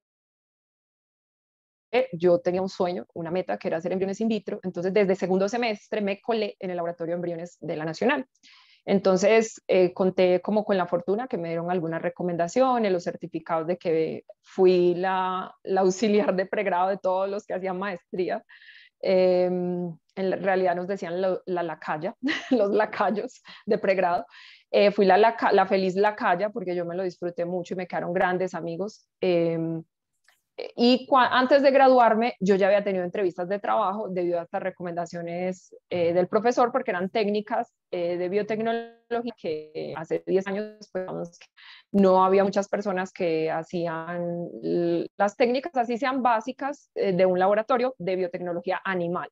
yo tenía un sueño, una meta, que era hacer embriones in vitro. Entonces, desde segundo semestre me colé en el laboratorio de embriones de la Nacional. Entonces, eh, conté como con la fortuna que me dieron algunas recomendaciones, los certificados de que fui la, la auxiliar de pregrado de todos los que hacían maestría. Eh, en realidad nos decían la, la lacaya, los lacayos de pregrado. Eh, fui la, la, la feliz lacaya porque yo me lo disfruté mucho y me quedaron grandes amigos. Eh, Y antes de graduarme, yo ya había tenido entrevistas de trabajo debido a estas recomendaciones eh, del profesor, porque eran técnicas eh, de biotecnología que hace diez años pues, no había muchas personas que hacían las técnicas, así sean básicas, eh, de un laboratorio de biotecnología animal.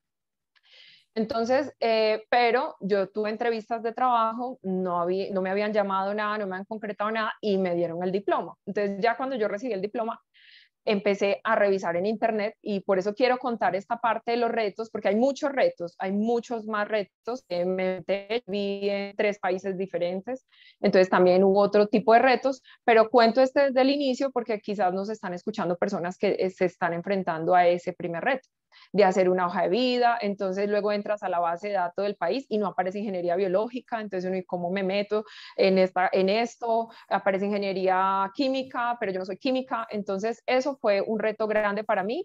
Entonces, eh, pero yo tuve entrevistas de trabajo, no, había, no me habían llamado nada, no me han concretado nada y me dieron el diploma. Entonces, ya cuando yo recibí el diploma, empecé a revisar en internet y por eso quiero contar esta parte de los retos, porque hay muchos retos, hay muchos más retos. Me vi en tres países diferentes, entonces también hubo otro tipo de retos, pero cuento este desde el inicio porque quizás nos están escuchando personas que se están enfrentando a ese primer reto de hacer una hoja de vida. Entonces luego entras a la base de datos del país y no aparece ingeniería biológica, entonces uno, ¿cómo me meto en, esta, en esto? Aparece ingeniería química, pero yo no soy química. Entonces eso fue un reto grande para mí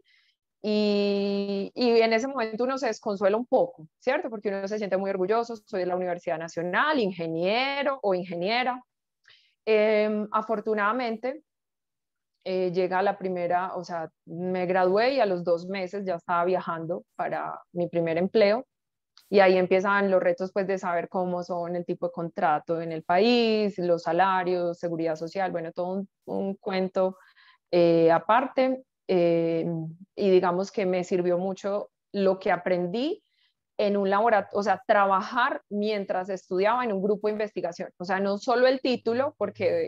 y, y en ese momento uno se desconsuela un poco, ¿cierto? Porque uno se siente muy orgulloso, soy de la Universidad Nacional, ingeniero o ingeniera. Eh, afortunadamente, Eh, llega la primera, o sea, me gradué y a los dos meses ya estaba viajando para mi primer empleo y ahí empiezan los retos pues de saber cómo son el tipo de contrato en el país, los salarios, seguridad social, bueno, todo un, un cuento eh, aparte eh, y digamos que me sirvió mucho lo que aprendí en un laboratorio, o sea, trabajar mientras estudiaba en un grupo de investigación, o sea, no solo el título, porque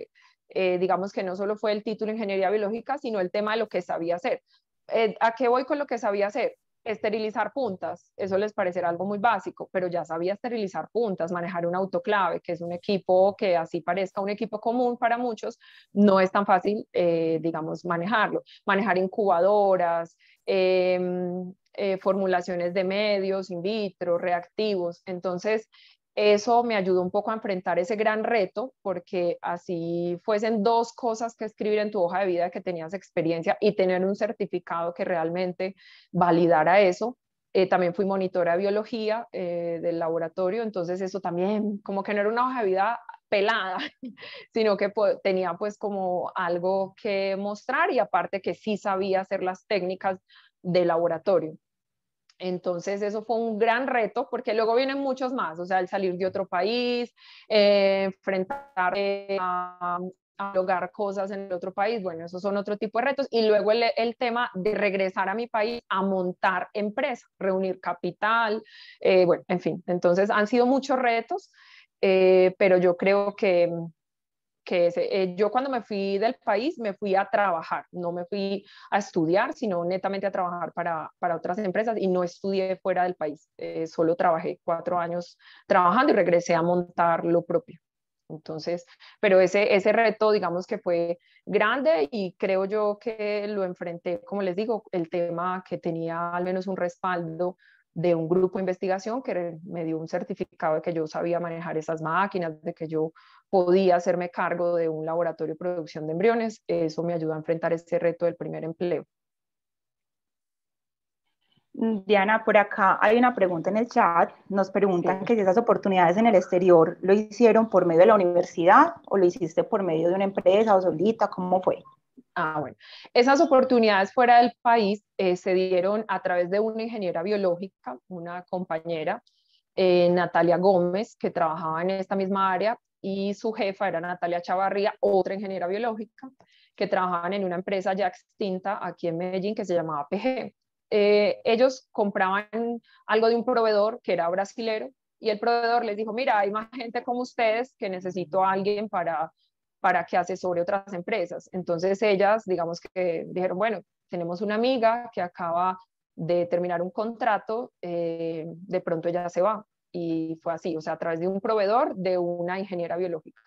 Eh, digamos que no solo fue el título de ingeniería biológica, sino el tema de lo que sabía hacer. Eh, ¿A qué voy con lo que sabía hacer? Esterilizar puntas, eso les parecerá algo muy básico, pero ya sabía esterilizar puntas, manejar un autoclave, que es un equipo que así parezca un equipo común para muchos, no es tan fácil, eh, digamos, manejarlo. Manejar incubadoras, eh, eh, formulaciones de medios, in vitro, reactivos. Entonces, eso me ayudó un poco a enfrentar ese gran reto, porque así fuesen dos cosas que escribir en tu hoja de vida, que tenías experiencia, y tener un certificado que realmente validara eso. Eh, también fui monitora de biología eh, del laboratorio, entonces eso también, como que no era una hoja de vida pelada, sino que pues, tenía pues como algo que mostrar, y aparte que sí sabía hacer las técnicas de laboratorio. Entonces eso fue un gran reto, porque luego vienen muchos más, o sea, el salir de otro país, eh, enfrentar eh, a, a lograr cosas en el otro país, bueno, esos son otro tipo de retos. Y luego el, el tema de regresar a mi país a montar empresa, reunir capital, eh, bueno, en fin, entonces han sido muchos retos, eh, pero yo creo que que ese, eh, yo cuando me fui del país me fui a trabajar, no me fui a estudiar, sino netamente a trabajar para, para otras empresas, y no estudié fuera del país, eh, solo trabajé cuatro años trabajando y regresé a montar lo propio. Entonces, pero ese, ese reto, digamos que fue grande, y creo yo que lo enfrenté, como les digo, el tema que tenía al menos un respaldo de un grupo de investigación que me dio un certificado de que yo sabía manejar esas máquinas, de que yo podía hacerme cargo de un laboratorio de producción de embriones. Eso me ayudó a enfrentar ese reto del primer empleo. Diana, por acá hay una pregunta en el chat. Nos preguntan Sí. que si esas oportunidades en el exterior lo hicieron por medio de la universidad o lo hiciste por medio de una empresa o solita, ¿cómo fue? Ah, bueno. Esas oportunidades fuera del país eh, se dieron a través de una ingeniera biológica, una compañera, eh, Natalia Gómez, que trabajaba en esta misma área, y su jefa era Natalia Chavarría, otra ingeniera biológica, que trabajaban en una empresa ya extinta aquí en Medellín que se llamaba P G. Eh, ellos compraban algo de un proveedor que era brasilero, y el proveedor les dijo, mira, hay más gente como ustedes que necesito a alguien para para que asesore otras empresas. Entonces ellas, digamos que dijeron, bueno, tenemos una amiga que acaba de terminar un contrato, eh, de pronto ella se va. Y fue así, o sea, a través de un proveedor de una ingeniera biológica.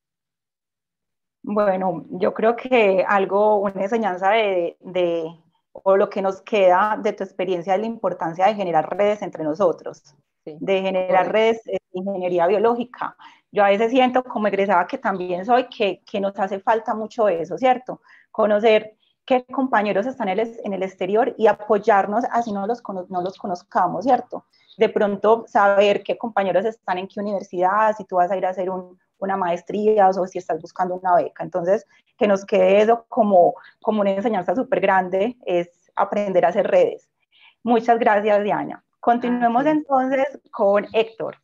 Bueno, yo creo que algo, una enseñanza de, de, o lo que nos queda de tu experiencia es la importancia de generar redes entre nosotros, Sí, de generar correcto. redes de ingeniería biológica. Yo a veces siento, como egresada que también soy, que, que nos hace falta mucho eso, ¿cierto? Conocer qué compañeros están en el, en el exterior y apoyarnos así no los, no los conozcamos, ¿cierto? De pronto saber qué compañeros están en qué universidad, si tú vas a ir a hacer un, una maestría o si estás buscando una beca. Entonces, que nos quede eso como, como una enseñanza súper grande, es aprender a hacer redes. Muchas gracias, Diana. Continuemos Ah, sí. entonces con Héctor.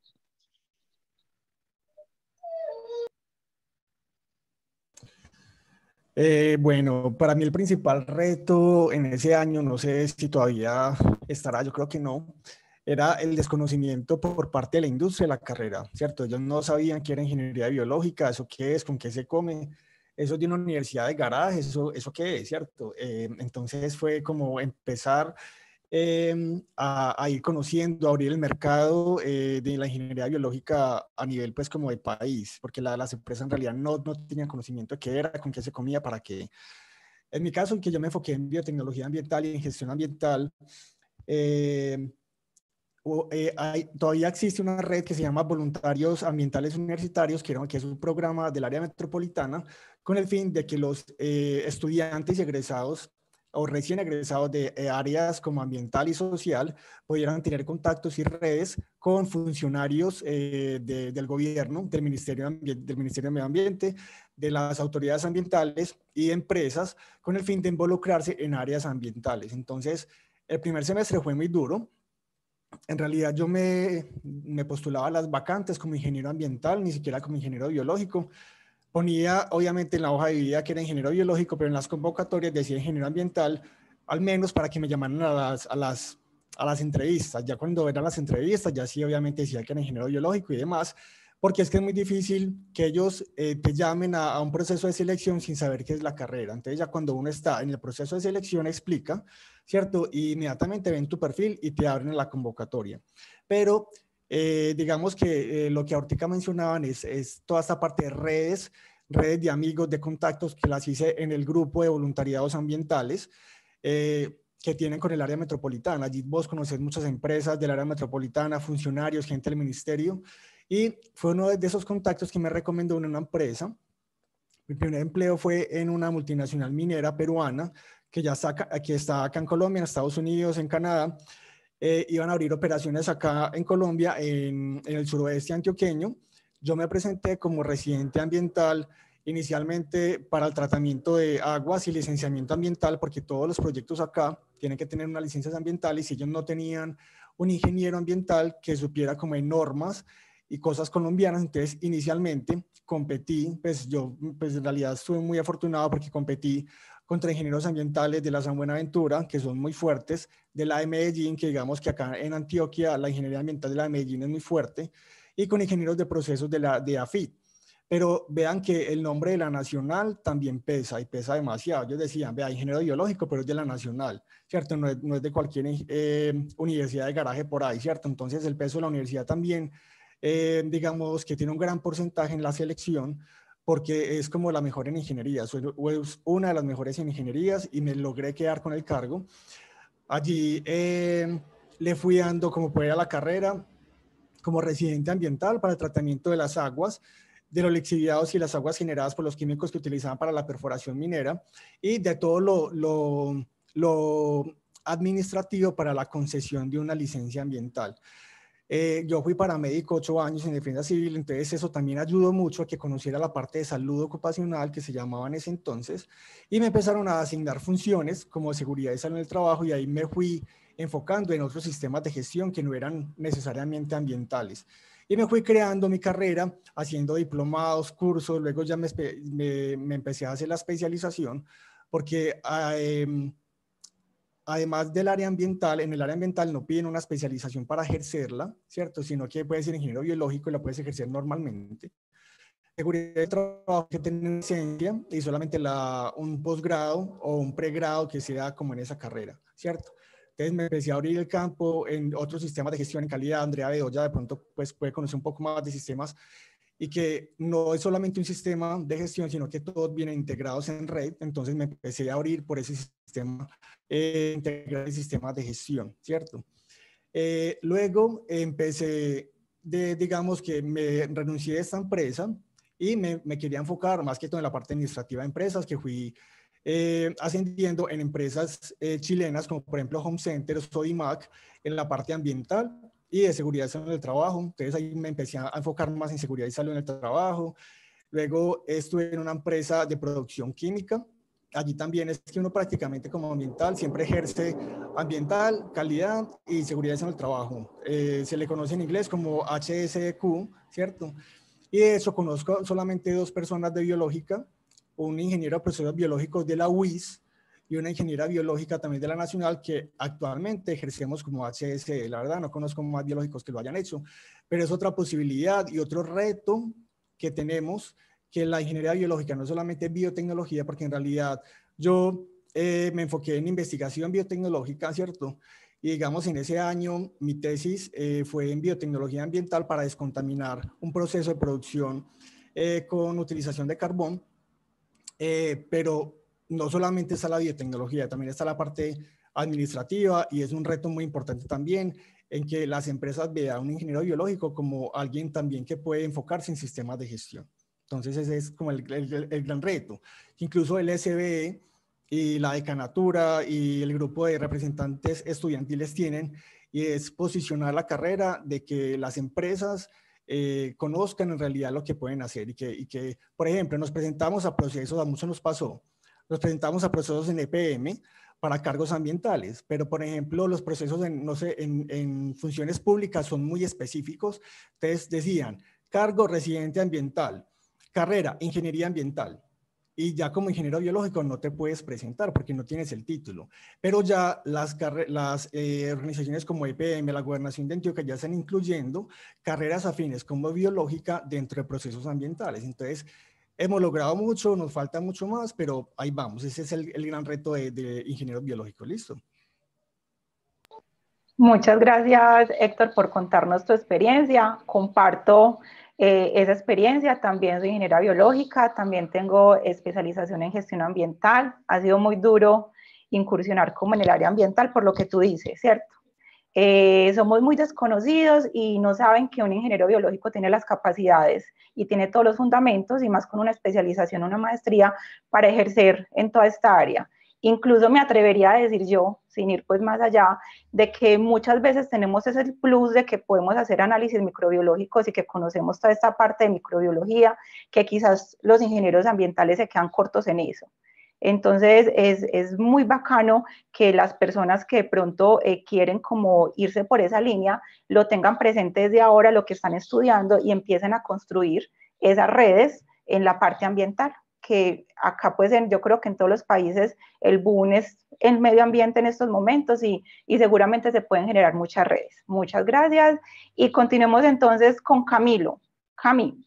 Eh, bueno, para mí el principal reto en ese año, no sé si todavía estará, yo creo que no, era el desconocimiento por parte de la industria de la carrera, ¿cierto? Ellos no sabían qué era ingeniería biológica, eso qué es, con qué se come, eso de una universidad de garaje, eso, eso qué es, ¿cierto? Eh, entonces fue como empezar eh, a, a ir conociendo, a abrir el mercado eh, de la ingeniería biológica a nivel pues como de país, porque la, las empresas en realidad no, no tenían conocimiento de qué era, con qué se comía, para qué. En mi caso, en que yo me enfoqué en biotecnología ambiental y en gestión ambiental, eh, o, eh, hay, todavía existe una red que se llama Voluntarios Ambientales Universitarios, que, que es un programa del área metropolitana, con el fin de que los eh, estudiantes y egresados o recién egresados de eh, áreas como ambiental y social pudieran tener contactos y redes con funcionarios eh, de, del gobierno, del Ministerio, de del Ministerio de Medio Ambiente, de las autoridades ambientales y de empresas, con el fin de involucrarse en áreas ambientales. Entonces, el primer semestre fue muy duro. En realidad yo me, me postulaba a las vacantes como ingeniero ambiental, ni siquiera como ingeniero biológico. Ponía obviamente en la hoja de vida que era ingeniero biológico, pero en las convocatorias decía ingeniero ambiental, al menos para que me llamaran a las, a las, a las entrevistas. Ya cuando eran las entrevistas, ya sí obviamente decía que era ingeniero biológico y demás, porque es que es muy difícil que ellos eh, te llamen a, a un proceso de selección sin saber qué es la carrera. Entonces ya cuando uno está en el proceso de selección explica, ¿cierto? Y inmediatamente ven tu perfil y te abren la convocatoria. Pero eh, digamos que eh, lo que ahorita mencionaban es, es toda esta parte de redes, redes de amigos, de contactos que las hice en el grupo de voluntariados ambientales, eh, que tienen con el área metropolitana. Allí vos conocés muchas empresas del área metropolitana, funcionarios, gente del ministerio, y fue uno de esos contactos que me recomendó una empresa. Mi primer empleo fue en una multinacional minera peruana, que ya está acá, que está acá en Colombia, en Estados Unidos, en Canadá. Eh, iban a abrir operaciones acá en Colombia, en, en el suroeste antioqueño. Yo me presenté como residente ambiental inicialmente para el tratamiento de aguas y licenciamiento ambiental, porque todos los proyectos acá tienen que tener una licencia ambiental, y si ellos no tenían un ingeniero ambiental que supiera como en normas y cosas colombianas, entonces inicialmente competí, pues yo pues en realidad estuve muy afortunado porque competí contra ingenieros ambientales de la San Buenaventura, que son muy fuertes, de la de Medellín, que digamos que acá en Antioquia la ingeniería ambiental de la de Medellín es muy fuerte, y con ingenieros de procesos de la de A F I T. Pero vean que el nombre de la nacional también pesa, y pesa demasiado. Ellos decían, vea, ingeniero biológico, pero es de la nacional, ¿cierto? No es, no es de cualquier eh, universidad de garaje por ahí, ¿cierto? Entonces el peso de la universidad también, eh, digamos que tiene un gran porcentaje en la selección, porque es como la mejor en ingeniería, soy una de las mejores en ingenierías y me logré quedar con el cargo. Allí eh, le fui dando como puede a la carrera, como residente ambiental para el tratamiento de las aguas, de los lixiviados y las aguas generadas por los químicos que utilizaban para la perforación minera, y de todo lo, lo, lo administrativo para la concesión de una licencia ambiental. Eh, yo fui paramédico ocho años en defensa civil, entonces eso también ayudó mucho a que conociera la parte de salud ocupacional que se llamaba en ese entonces, y me empezaron a asignar funciones como seguridad y salud en el trabajo, y ahí me fui enfocando en otros sistemas de gestión que no eran necesariamente ambientales. Y me fui creando mi carrera, haciendo diplomados, cursos, luego ya me, me, me empecé a hacer la especialización, porque eh, además del área ambiental, en el área ambiental no piden una especialización para ejercerla, ¿cierto? Sino que puedes ser ingeniero biológico y la puedes ejercer normalmente. Seguridad de trabajo que tiene licencia y solamente la, un posgrado o un pregrado que sea como en esa carrera, ¿cierto? Entonces me empecé a abrir el campo en otros sistemas de gestión en calidad. Andrea Bedoya de pronto pues, puede conocer un poco más de sistemas, y que no es solamente un sistema de gestión, sino que todos vienen integrados en red. Entonces me empecé a abrir por ese sistema, eh, integrar el sistema de gestión, ¿cierto? Eh, luego empecé, de, digamos que me renuncié a esta empresa y me, me quería enfocar más que todo en la parte administrativa de empresas, que fui eh, ascendiendo en empresas eh, chilenas, como por ejemplo Home Center, Sodimac, en la parte ambiental y de seguridad y salud en el trabajo. Entonces ahí me empecé a enfocar más en seguridad y salud en el trabajo. Luego estuve en una empresa de producción química. Allí también es que uno prácticamente como ambiental siempre ejerce ambiental, calidad y seguridad y salud en el trabajo. Eh, se le conoce en inglés como H S E Q, ¿cierto? Y de eso conozco solamente dos personas de biológica, un ingeniero de procesos biológicos de la U I S y una ingeniera biológica también de la Nacional, que actualmente ejercemos como H S E. La verdad no conozco más biológicos que lo hayan hecho, pero es otra posibilidad y otro reto que tenemos, que la ingeniería biológica no solamente es biotecnología, porque en realidad yo eh, me enfoqué en investigación biotecnológica, ¿cierto? Y digamos en ese año mi tesis eh, fue en biotecnología ambiental para descontaminar un proceso de producción eh, con utilización de carbón, eh, pero no solamente está la biotecnología, también está la parte administrativa, y es un reto muy importante también en que las empresas vean a un ingeniero biológico como alguien también que puede enfocarse en sistemas de gestión. Entonces ese es como el, el, el gran reto. Incluso el S B E y la decanatura y el grupo de representantes estudiantiles tienen, y es posicionar la carrera de que las empresas eh, conozcan en realidad lo que pueden hacer, y que, y que, por ejemplo, nos presentamos a procesos, a muchos nos pasó, nos presentamos a procesos en E P M para cargos ambientales, pero por ejemplo los procesos en, no sé, en, en funciones públicas son muy específicos. Entonces decían, cargo residente ambiental, carrera, ingeniería ambiental. y ya como ingeniero biológico no te puedes presentar porque no tienes el título. Pero ya las, las eh, organizaciones como I P M, la Gobernación de Antioquia, ya están incluyendo carreras afines como biológica dentro de procesos ambientales. Entonces, hemos logrado mucho, nos falta mucho más, pero ahí vamos. Ese es el, el gran reto de, de ingenieros biológicos. Listo. Muchas gracias, Héctor, por contarnos tu experiencia. Comparto eh, esa experiencia. También soy ingeniera biológica, también tengo especialización en gestión ambiental. Ha sido muy duro incursionar como en el área ambiental, por lo que tú dices, ¿cierto? Eh, somos muy desconocidos y no saben que un ingeniero biológico tiene las capacidades y tiene todos los fundamentos, y más con una especialización, una maestría, para ejercer en toda esta área. Incluso me atrevería a decir yo, sin ir pues más allá, de que muchas veces tenemos ese plus de que podemos hacer análisis microbiológicos y que conocemos toda esta parte de microbiología, que quizás los ingenieros ambientales se quedan cortos en eso. Entonces es, es muy bacano que las personas que de pronto eh, quieren como irse por esa línea lo tengan presente desde ahora, lo que están estudiando, y empiecen a construir esas redes en la parte ambiental, que acá pues en, yo creo que en todos los países el boom es el medio ambiente en estos momentos, y, y seguramente se pueden generar muchas redes. Muchas gracias, y continuemos entonces con Camilo. Cami.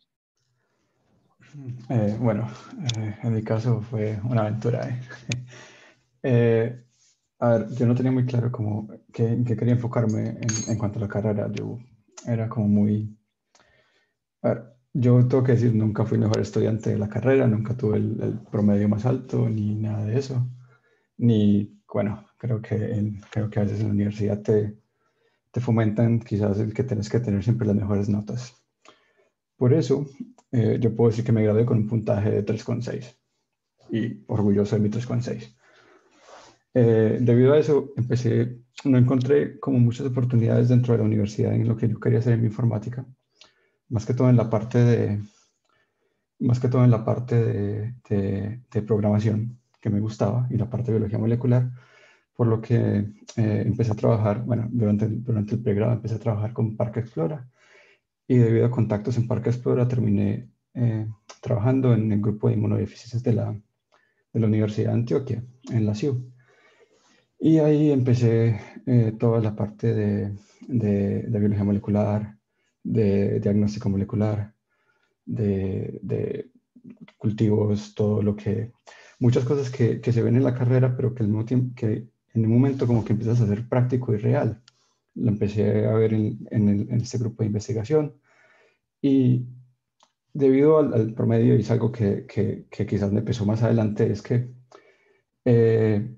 Eh, bueno, eh, en mi caso fue una aventura. ¿eh? eh, a ver, yo no tenía muy claro cómo, qué, en qué quería enfocarme en, en cuanto a la carrera. Yo era como muy... A ver, yo tengo que decir, nunca fui mejor estudiante de la carrera, nunca tuve el, el promedio más alto, ni nada de eso. Ni, bueno, creo que, en, creo que a veces en la universidad te, te fomentan quizás el que tienes que tener siempre las mejores notas. Por eso, eh, yo puedo decir que me gradué con un puntaje de tres coma seis y orgulloso de mi tres coma seis. Eh, debido a eso, empecé, no encontré como muchas oportunidades dentro de la universidad en lo que yo quería hacer en mi informática, más que todo en la parte de, más que todo en la parte de, de, de programación, que me gustaba, y la parte de biología molecular, por lo que eh, empecé a trabajar, bueno, durante el, durante el pregrado empecé a trabajar con Parque Explora, y debido a contactos en Parque Explora terminé eh, trabajando en el grupo de inmunodeficiencias de la, de la Universidad de Antioquia, en la C I U. Y ahí empecé eh, toda la parte de, de, de biología molecular, de diagnóstico molecular, de, de cultivos, todo lo que, muchas cosas que, que se ven en la carrera, pero que al mismo tiempo, que en un momento como que empiezas a hacer práctico y real. Lo empecé a ver en, en, el, en este grupo de investigación, y debido al, al promedio, y es algo que, que, que quizás me pesó más adelante, es que eh,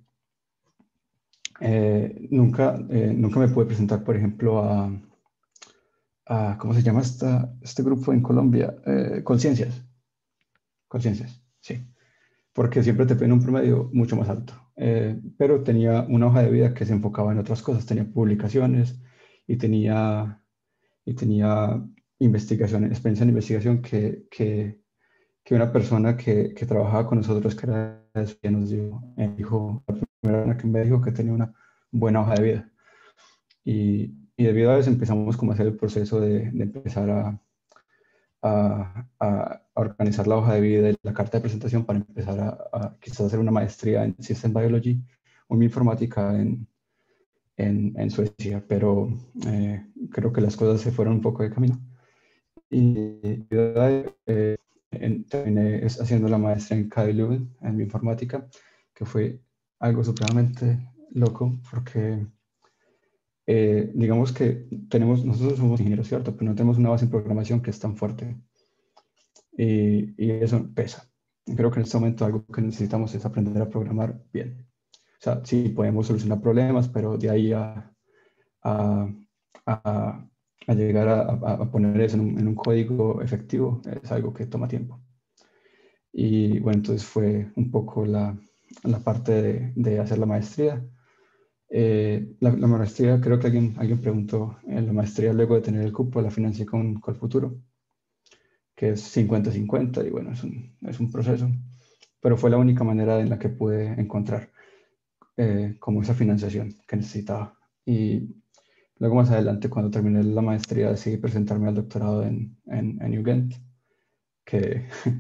eh, nunca, eh, nunca me pude presentar, por ejemplo, a, a ¿cómo se llama esta, este grupo en Colombia? Eh, Conciencias. Conciencias, sí. Porque siempre te piden un promedio mucho más alto. Eh, pero tenía una hoja de vida que se enfocaba en otras cosas. Tenía publicaciones y tenía, y tenía investigación, experiencia en investigación que, que, que una persona que, que trabajaba con nosotros, que era de eso, nos dijo, me dijo, la primera persona que me dijo que tenía una buena hoja de vida. Y, y debido a eso empezamos como a hacer el proceso de, de empezar a, a, a organizar la hoja de vida y la carta de presentación para empezar a, a quizás hacer una maestría en System Biology o en informática en, en, en Suecia, pero eh, creo que las cosas se fueron un poco de camino. Y eh, en, terminé haciendo la maestría en K U en informática, que fue algo supremamente loco porque eh, digamos que tenemos, nosotros somos ingenieros, ¿cierto? Pero no tenemos una base en programación que es tan fuerte, y, y eso pesa. Creo que en este momento algo que necesitamos es aprender a programar bien. O sea, sí podemos solucionar problemas, pero de ahí a, a, a, a llegar a, a, poner eso en un, en un código efectivo es algo que toma tiempo. Y bueno, entonces fue un poco la, la parte de, de hacer la maestría. Eh, la, la maestría, creo que alguien, alguien preguntó, en la maestría luego de tener el cupo la financié con Colfuturo, que es cincuenta cincuenta, y bueno, es un, es un proceso, pero fue la única manera en la que pude encontrar eh, como esa financiación que necesitaba. Y luego más adelante, cuando terminé la maestría, decidí presentarme al doctorado en, en, en UGent, que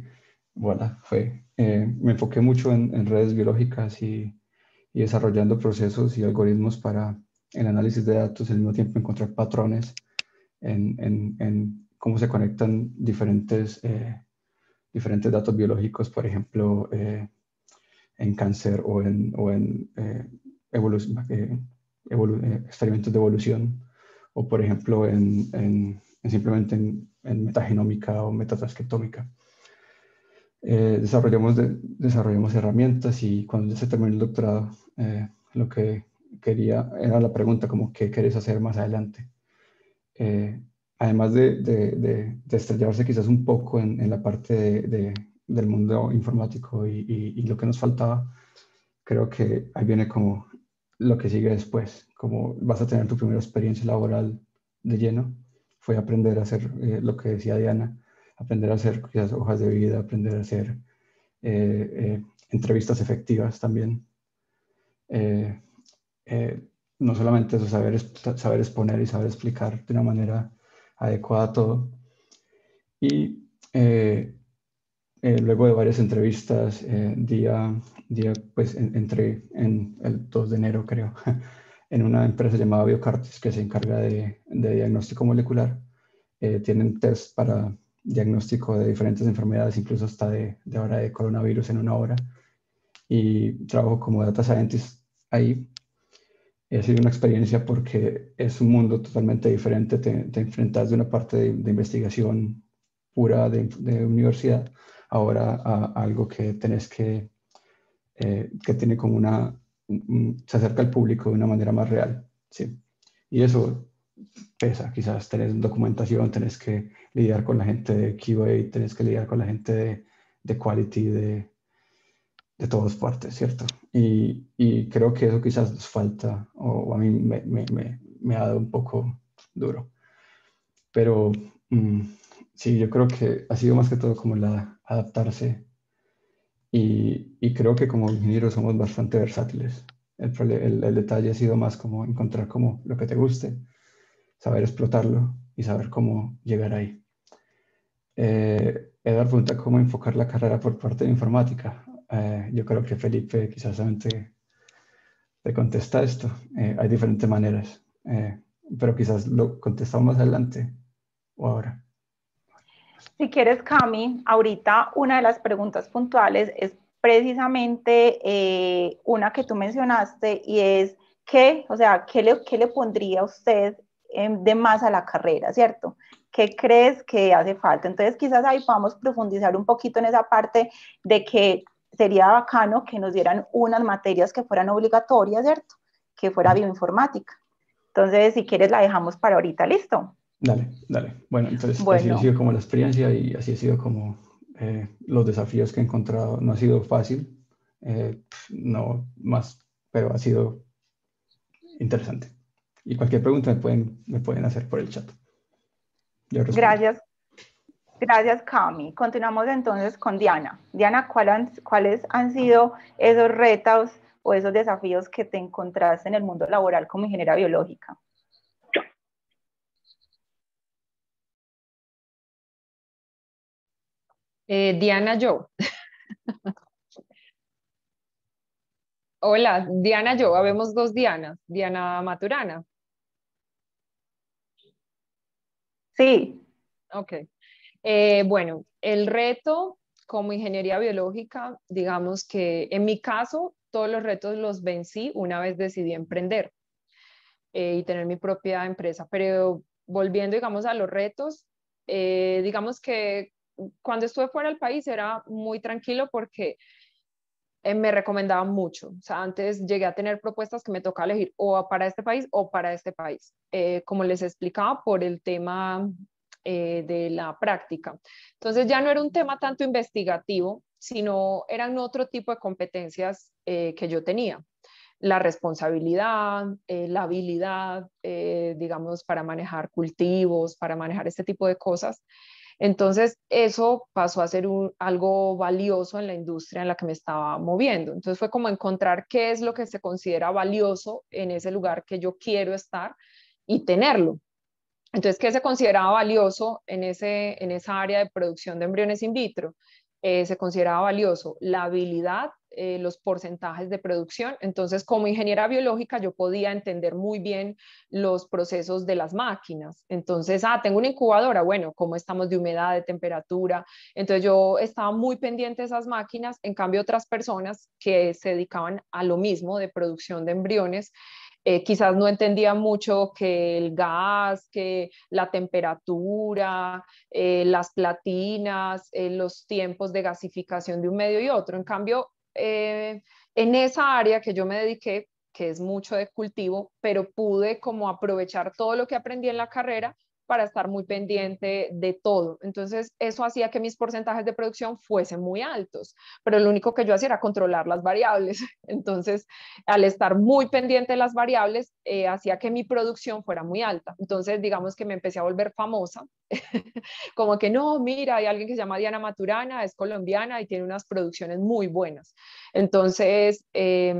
voilà, fue. Eh, me enfoqué mucho en, en redes biológicas y, y desarrollando procesos y algoritmos para el análisis de datos, al mismo tiempo encontrar patrones en, en, en cómo se conectan diferentes, eh, diferentes datos biológicos, por ejemplo, eh, en cáncer o en, o en eh, evolu- eh, evolu- eh, experimentos de evolución, o por ejemplo en, en, en simplemente en, en metagenómica o metatranscriptómica. Eh, desarrollamos, de, desarrollamos herramientas y cuando se terminó el doctorado, eh, lo que quería era la pregunta como ¿qué querés hacer más adelante? Eh, además de, de, de, de, estrellarse quizás un poco en, en la parte de, de, del mundo informático y, y, y lo que nos faltaba, creo que ahí viene como lo que sigue después, como vas a tener tu primera experiencia laboral de lleno, fue aprender a hacer eh, lo que decía Diana, aprender a hacer quizás hojas de vida, aprender a hacer eh, eh, entrevistas efectivas también. Eh, eh, no solamente eso, saber, saber exponer y saber explicar de una manera adecuada todo. Y eh, eh, luego de varias entrevistas, eh, día, día, pues en, entré en el dos de enero, creo, en una empresa llamada Biocartis que se encarga de, de diagnóstico molecular. Eh, tienen test para diagnóstico de diferentes enfermedades, incluso hasta de, de ahora de coronavirus en una hora. Y trabajo como data scientist ahí. Ha sido una experiencia porque es un mundo totalmente diferente. Te, te enfrentas de una parte de, de investigación pura de, de universidad ahora a, a algo que tenés que, eh, que tiene como una, un, se acerca al público de una manera más real, ¿sí? Y eso pesa, quizás tenés documentación, tenés que lidiar con la gente de Q A, tenés que lidiar con la gente de, de quality, de, de todas partes, ¿cierto? Y, y creo que eso quizás nos falta, o a mí me, me, me, me ha dado un poco duro. Pero mmm, sí, yo creo que ha sido más que todo como la adaptarse y, y creo que como ingenieros somos bastante versátiles. El, el, el detalle ha sido más como encontrar como lo que te guste, saber explotarlo y saber cómo llegar ahí. Eh, Edward pregunta cómo enfocar la carrera por parte de informática. Eh, yo creo que Felipe quizás te, te contesta esto. Eh, hay diferentes maneras, eh, pero quizás lo contestamos más adelante o ahora. Si quieres, Cami, ahorita una de las preguntas puntuales es precisamente eh, una que tú mencionaste y es ¿qué, o sea, qué le, qué le pondría usted eh, de más a la carrera, ¿cierto? ¿Qué crees que hace falta? Entonces quizás ahí podamos profundizar un poquito en esa parte de que sería bacano que nos dieran unas materias que fueran obligatorias, ¿cierto? Que fuera bioinformática. Entonces, si quieres, la dejamos para ahorita, ¿listo? Dale, dale. Bueno, entonces bueno. así ha sido como la experiencia y así ha sido como eh, los desafíos que he encontrado. No ha sido fácil, eh, no más, pero ha sido interesante. Y cualquier pregunta me pueden, me pueden hacer por el chat. Yo respondo. Gracias. Gracias, Cami. Continuamos entonces con Diana. Diana, ¿cuál han, ¿cuáles han sido esos retos o esos desafíos que te encontraste en el mundo laboral como ingeniera biológica? Eh, Diana, yo. Hola, Diana, yo. Habemos dos Dianas. Diana Maturana. Sí. Ok. Eh, bueno, el reto como ingeniería biológica, digamos que en mi caso, todos los retos los vencí una vez decidí emprender eh, y tener mi propia empresa. Pero volviendo, digamos, a los retos, eh, digamos que cuando estuve fuera del país era muy tranquilo porque eh, me recomendaban mucho. O sea, antes llegué a tener propuestas que me tocaba elegir o para este país o para este país. Eh, como les explicaba, por el tema eh, de la práctica. Entonces ya no era un tema tanto investigativo, sino eran otro tipo de competencias eh, que yo tenía. La responsabilidad, eh, la habilidad, eh, digamos, para manejar cultivos, para manejar este tipo de cosas. Entonces, eso pasó a ser un, algo valioso en la industria en la que me estaba moviendo. Entonces, fue como encontrar qué es lo que se considera valioso en ese lugar que yo quiero estar y tenerlo. Entonces, ¿qué se consideraba valioso en, ese, en esa área de producción de embriones in vitro? eh, se consideraba valioso? La habilidad, eh, los porcentajes de producción. Entonces, como ingeniera biológica, yo podía entender muy bien los procesos de las máquinas. Entonces, ah, tengo una incubadora, bueno, ¿cómo estamos de humedad, de temperatura? Entonces, yo estaba muy pendiente de esas máquinas. En cambio, otras personas que se dedicaban a lo mismo de producción de embriones, Eh, quizás no entendía mucho que el gas, que la temperatura, eh, las platinas, eh, los tiempos de gasificación de un medio y otro. En cambio, eh, en esa área que yo me dediqué, que es mucho de cultivo, pero pude como aprovechar todo lo que aprendí en la carrera para estar muy pendiente de todo. Entonces, eso hacía que mis porcentajes de producción fuesen muy altos, pero lo único que yo hacía era controlar las variables. Entonces, al estar muy pendiente de las variables, eh, hacía que mi producción fuera muy alta. Entonces, digamos que me empecé a volver famosa, como que no, mira, hay alguien que se llama Diana Maturana, es colombiana y tiene unas producciones muy buenas. Entonces, eh,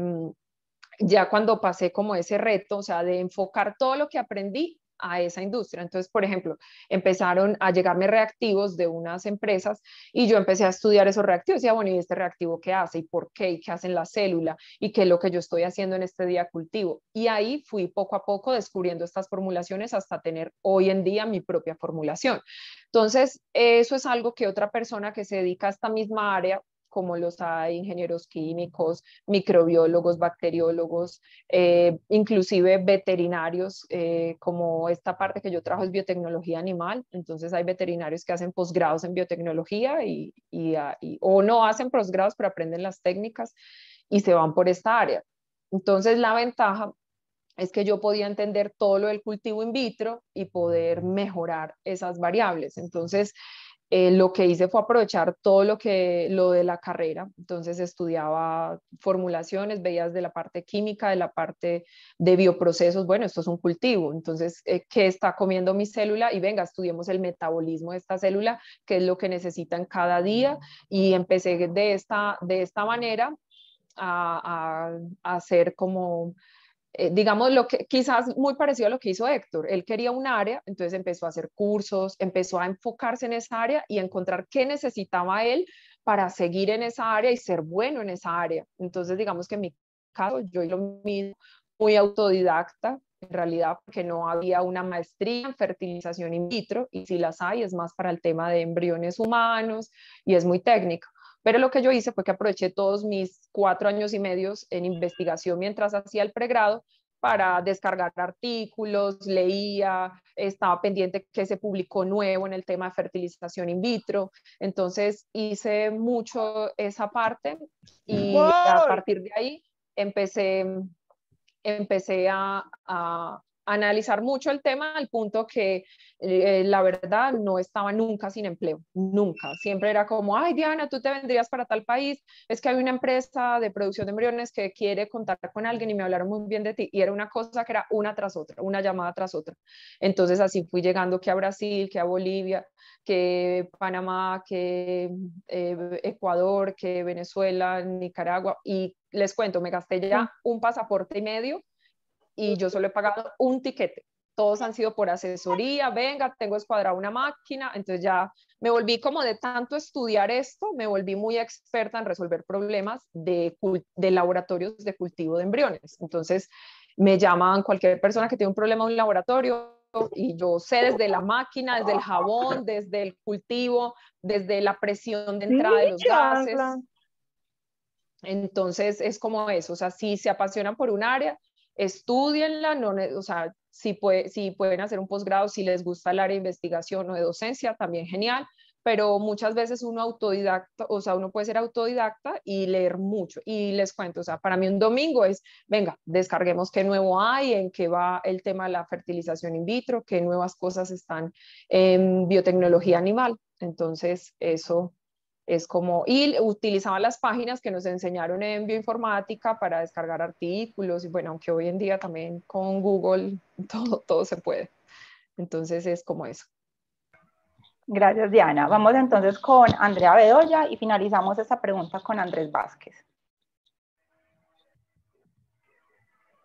ya cuando pasé como ese reto, o sea, de enfocar todo lo que aprendí a esa industria. Entonces, por ejemplo, empezaron a llegarme reactivos de unas empresas y yo empecé a estudiar esos reactivos. Y decía, bueno, ¿y este reactivo qué hace? ¿Y por qué? ¿Y qué hace en la célula? ¿Y qué es lo que yo estoy haciendo en este día cultivo? Y ahí fui poco a poco descubriendo estas formulaciones hasta tener hoy en día mi propia formulación. Entonces, eso es algo que otra persona que se dedica a esta misma área, como los hay ingenieros químicos, microbiólogos, bacteriólogos, eh, inclusive veterinarios, eh, como esta parte que yo trabajo es biotecnología animal. Entonces hay veterinarios que hacen posgrados en biotecnología y, y, y, o no hacen posgrados, pero aprenden las técnicas y se van por esta área. Entonces la ventaja es que yo podía entender todo lo del cultivo in vitro y poder mejorar esas variables. Entonces, Eh, lo que hice fue aprovechar todo lo que lo de la carrera. Entonces estudiaba formulaciones, veías de la parte química, de la parte de bioprocesos. Bueno, esto es un cultivo, entonces eh, ¿qué está comiendo mi célula? Y venga, estudiemos el metabolismo de esta célula, qué es lo que necesitan cada día. Y empecé de esta, de esta manera a, a, a hacer como eh, digamos, lo que quizás muy parecido a lo que hizo Héctor. Él quería un área, entonces empezó a hacer cursos, empezó a enfocarse en esa área y a encontrar qué necesitaba él para seguir en esa área y ser bueno en esa área. Entonces, digamos que en mi caso, yo lo mismo, muy autodidacta, en realidad, porque no había una maestría en fertilización in vitro, y si las hay, es más para el tema de embriones humanos y es muy técnico. Pero lo que yo hice fue que aproveché todos mis cuatro años y medios en investigación mientras hacía el pregrado para descargar artículos, leía, estaba pendiente que se publicó nuevo en el tema de fertilización in vitro. Entonces hice mucho esa parte y ¡wow! A partir de ahí empecé, empecé a, a analizar mucho el tema al punto que eh, la verdad no estaba nunca sin empleo, nunca. Siempre era como, ay Diana, tú te vendrías para tal país, es que hay una empresa de producción de embriones que quiere contactar con alguien y me hablaron muy bien de ti. Y era una cosa que era una tras otra, una llamada tras otra. Entonces así fui llegando que a Brasil, que a Bolivia, que Panamá, que eh, Ecuador, que Venezuela, Nicaragua. Y les cuento, me gasté ya un pasaporte y medio y yo solo he pagado un tiquete. Todos han sido por asesoría, venga, tengo escuadrada una máquina. Entonces ya me volví como de tanto estudiar esto, me volví muy experta en resolver problemas de, de laboratorios de cultivo de embriones. Entonces me llaman cualquier persona que tiene un problema en un laboratorio y yo sé desde la máquina, desde el jabón, desde el cultivo, desde la presión de entrada de los gases. Entonces es como eso, o sea, si se apasionan por un área, estudienla, no, o sea, si, puede, si pueden hacer un posgrado, si les gusta el área de investigación o de docencia, también genial, pero muchas veces uno autodidacta, o sea, uno puede ser autodidacta y leer mucho. Y les cuento, o sea, para mí un domingo es, venga, descarguemos qué nuevo hay, en qué va el tema de la fertilización in vitro, qué nuevas cosas están en biotecnología animal. Entonces, eso es como, y utilizaban las páginas que nos enseñaron en bioinformática para descargar artículos, y bueno, aunque hoy en día también con Google todo, todo se puede. Entonces es como eso. Gracias, Diana. Vamos entonces con Andrea Bedoya y finalizamos esta pregunta con Andrés Vázquez.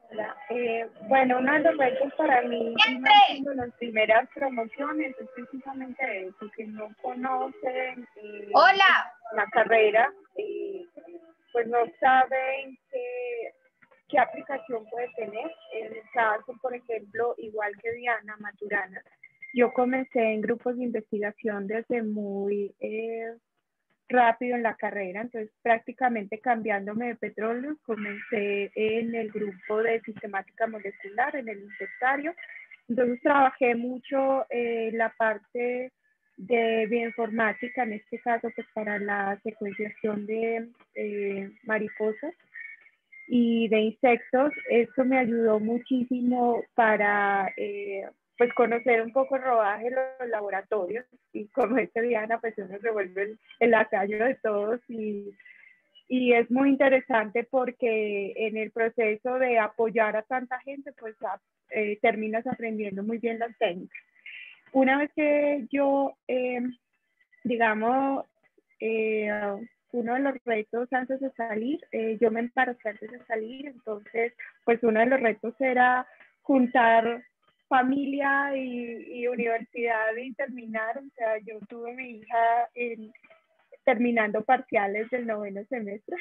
Hola. Eh, bueno, uno de los retos para mí, y más siendo las primeras promociones, es precisamente eso, que no conocen eh, Hola. la carrera, eh, pues no saben qué, qué aplicación puede tener. En el caso, por ejemplo, igual que Diana Maturana, yo comencé en grupos de investigación desde muy eh, rápido en la carrera, entonces prácticamente cambiándome de petróleo, comencé en el grupo de sistemática molecular, en el insectario. Entonces trabajé mucho eh, la parte de bioinformática, en este caso pues para la secuenciación de eh, mariposas y de insectos. Esto me ayudó muchísimo para eh, pues conocer un poco el rodaje de los laboratorios, y como dice Diana, pues uno se vuelve el, el lacayo de todos, y, y es muy interesante porque en el proceso de apoyar a tanta gente, pues eh, terminas aprendiendo muy bien las técnicas. Una vez que yo, eh, digamos, eh, uno de los retos antes de salir, eh, yo me embaracé antes de salir, entonces pues uno de los retos era juntar familia y, y universidad y terminar, o sea, yo tuve mi hija en, terminando parciales del noveno semestre.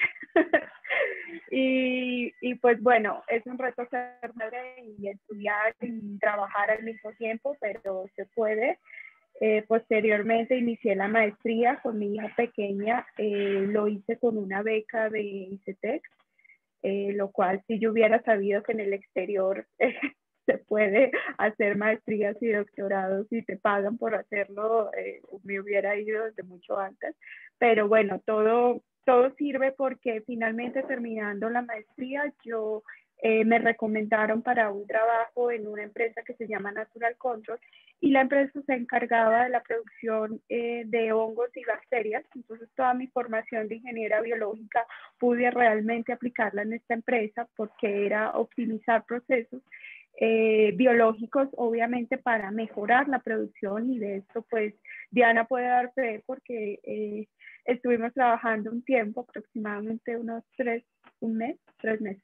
y, y pues bueno, es un reto ser madre y estudiar y trabajar al mismo tiempo, pero se puede. Eh, posteriormente inicié la maestría con mi hija pequeña, eh, lo hice con una beca de ICETEX, eh, lo cual si yo hubiera sabido que en el exterior eh, se puede hacer maestrías y doctorados y te pagan por hacerlo, eh, me hubiera ido desde mucho antes, pero bueno, todo, todo sirve porque finalmente terminando la maestría yo Eh, me recomendaron para un trabajo en una empresa que se llama Natural Control, y la empresa se encargaba de la producción eh, de hongos y bacterias. Entonces toda mi formación de ingeniera biológica pude realmente aplicarla en esta empresa porque era optimizar procesos eh, biológicos, obviamente para mejorar la producción, y de esto pues Diana puede dar fe porque eh, estuvimos trabajando un tiempo, aproximadamente unos tres, un mes, tres meses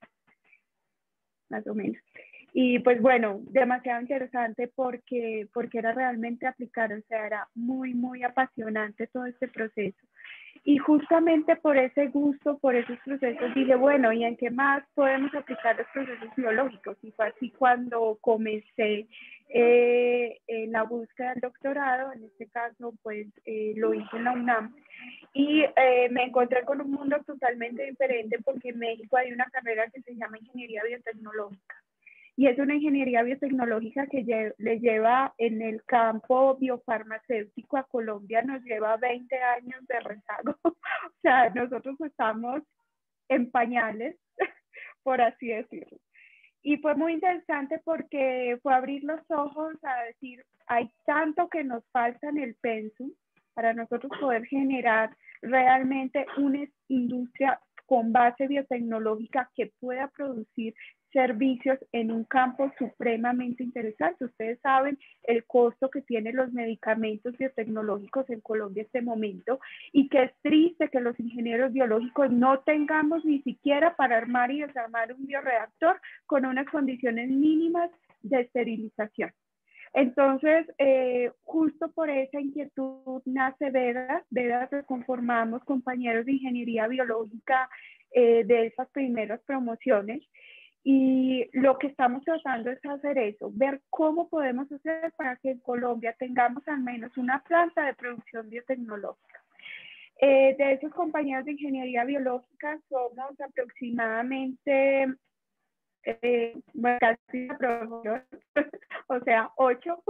más o menos. Y pues bueno, demasiado interesante porque, porque era realmente aplicar, o sea, era muy, muy apasionante todo este proceso. Y justamente por ese gusto, por esos procesos, dije, bueno, ¿y en qué más podemos aplicar los procesos biológicos? Y fue así cuando comencé eh, en la búsqueda del doctorado, en este caso, pues eh, lo hice en la UNAM. Y eh, me encontré con un mundo totalmente diferente porque en México hay una carrera que se llama Ingeniería Biotecnológica. Y es una ingeniería biotecnológica que lle le lleva en el campo biofarmacéutico a Colombia, nos lleva veinte años de rezago. O sea, nosotros estamos en pañales, por así decirlo. Y fue muy interesante porque fue abrir los ojos a decir, hay tanto que nos falta en el pensum para nosotros poder generar realmente una industria con base biotecnológica que pueda producir servicios en un campo supremamente interesante. Ustedes saben el costo que tienen los medicamentos biotecnológicos en Colombia en este momento, y que es triste que los ingenieros biológicos no tengamos ni siquiera para armar y desarmar un bioreactor con unas condiciones mínimas de esterilización. Entonces, eh, justo por esa inquietud nace VEDAS. VEDAS nos conformamos compañeros de ingeniería biológica eh, de esas primeras promociones. Y lo que estamos tratando es hacer eso, ver cómo podemos hacer para que en Colombia tengamos al menos una planta de producción biotecnológica. Eh, de esos compañeros de ingeniería biológica somos aproximadamente, eh, bueno, casi la promoción, o sea, ocho.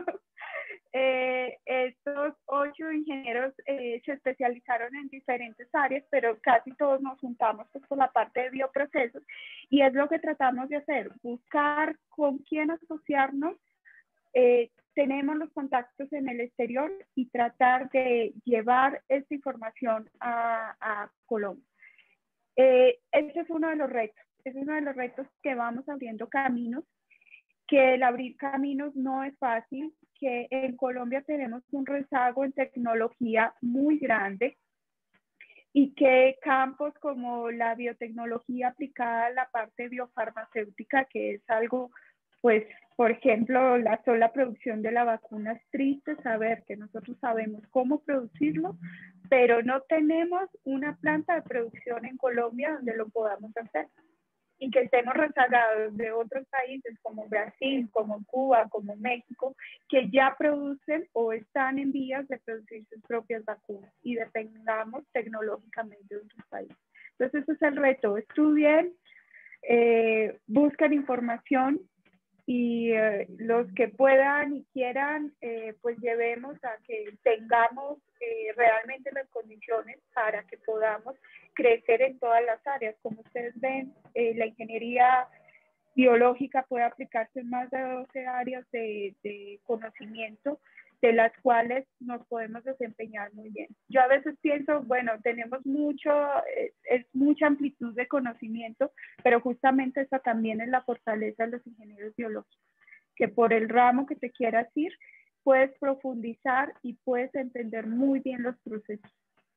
Eh, estos ocho ingenieros eh, se especializaron en diferentes áreas, pero casi todos nos juntamos pues, por la parte de bioprocesos, y es lo que tratamos de hacer, buscar con quién asociarnos. Eh, tenemos los contactos en el exterior y tratar de llevar esta información a, a Colombia. Eh, ese es uno de los retos, es uno de los retos que vamos abriendo caminos, que el abrir caminos no es fácil, que en Colombia tenemos un rezago en tecnología muy grande, y que campos como la biotecnología aplicada a la parte biofarmacéutica, que es algo, pues, por ejemplo, la sola producción de la vacuna es triste saber que nosotros sabemos cómo producirlo, pero no tenemos una planta de producción en Colombia donde lo podamos hacer. Y que estemos rezagados de otros países como Brasil, como Cuba, como México, que ya producen o están en vías de producir sus propias vacunas y dependamos tecnológicamente de otros países. Entonces ese es el reto, estudien, eh, busquen información y eh, los que puedan y quieran, eh, pues llevemos a que tengamos eh, realmente las condiciones para que podamos crecer en todas las áreas. Como ustedes ven, eh, la ingeniería biológica puede aplicarse en más de doce áreas de, de conocimiento, de las cuales nos podemos desempeñar muy bien. Yo a veces pienso, bueno, tenemos mucho, es, es mucha amplitud de conocimiento, pero justamente esa también es la fortaleza de los ingenieros biológicos, que por el ramo que te quieras ir, puedes profundizar y puedes entender muy bien los procesos.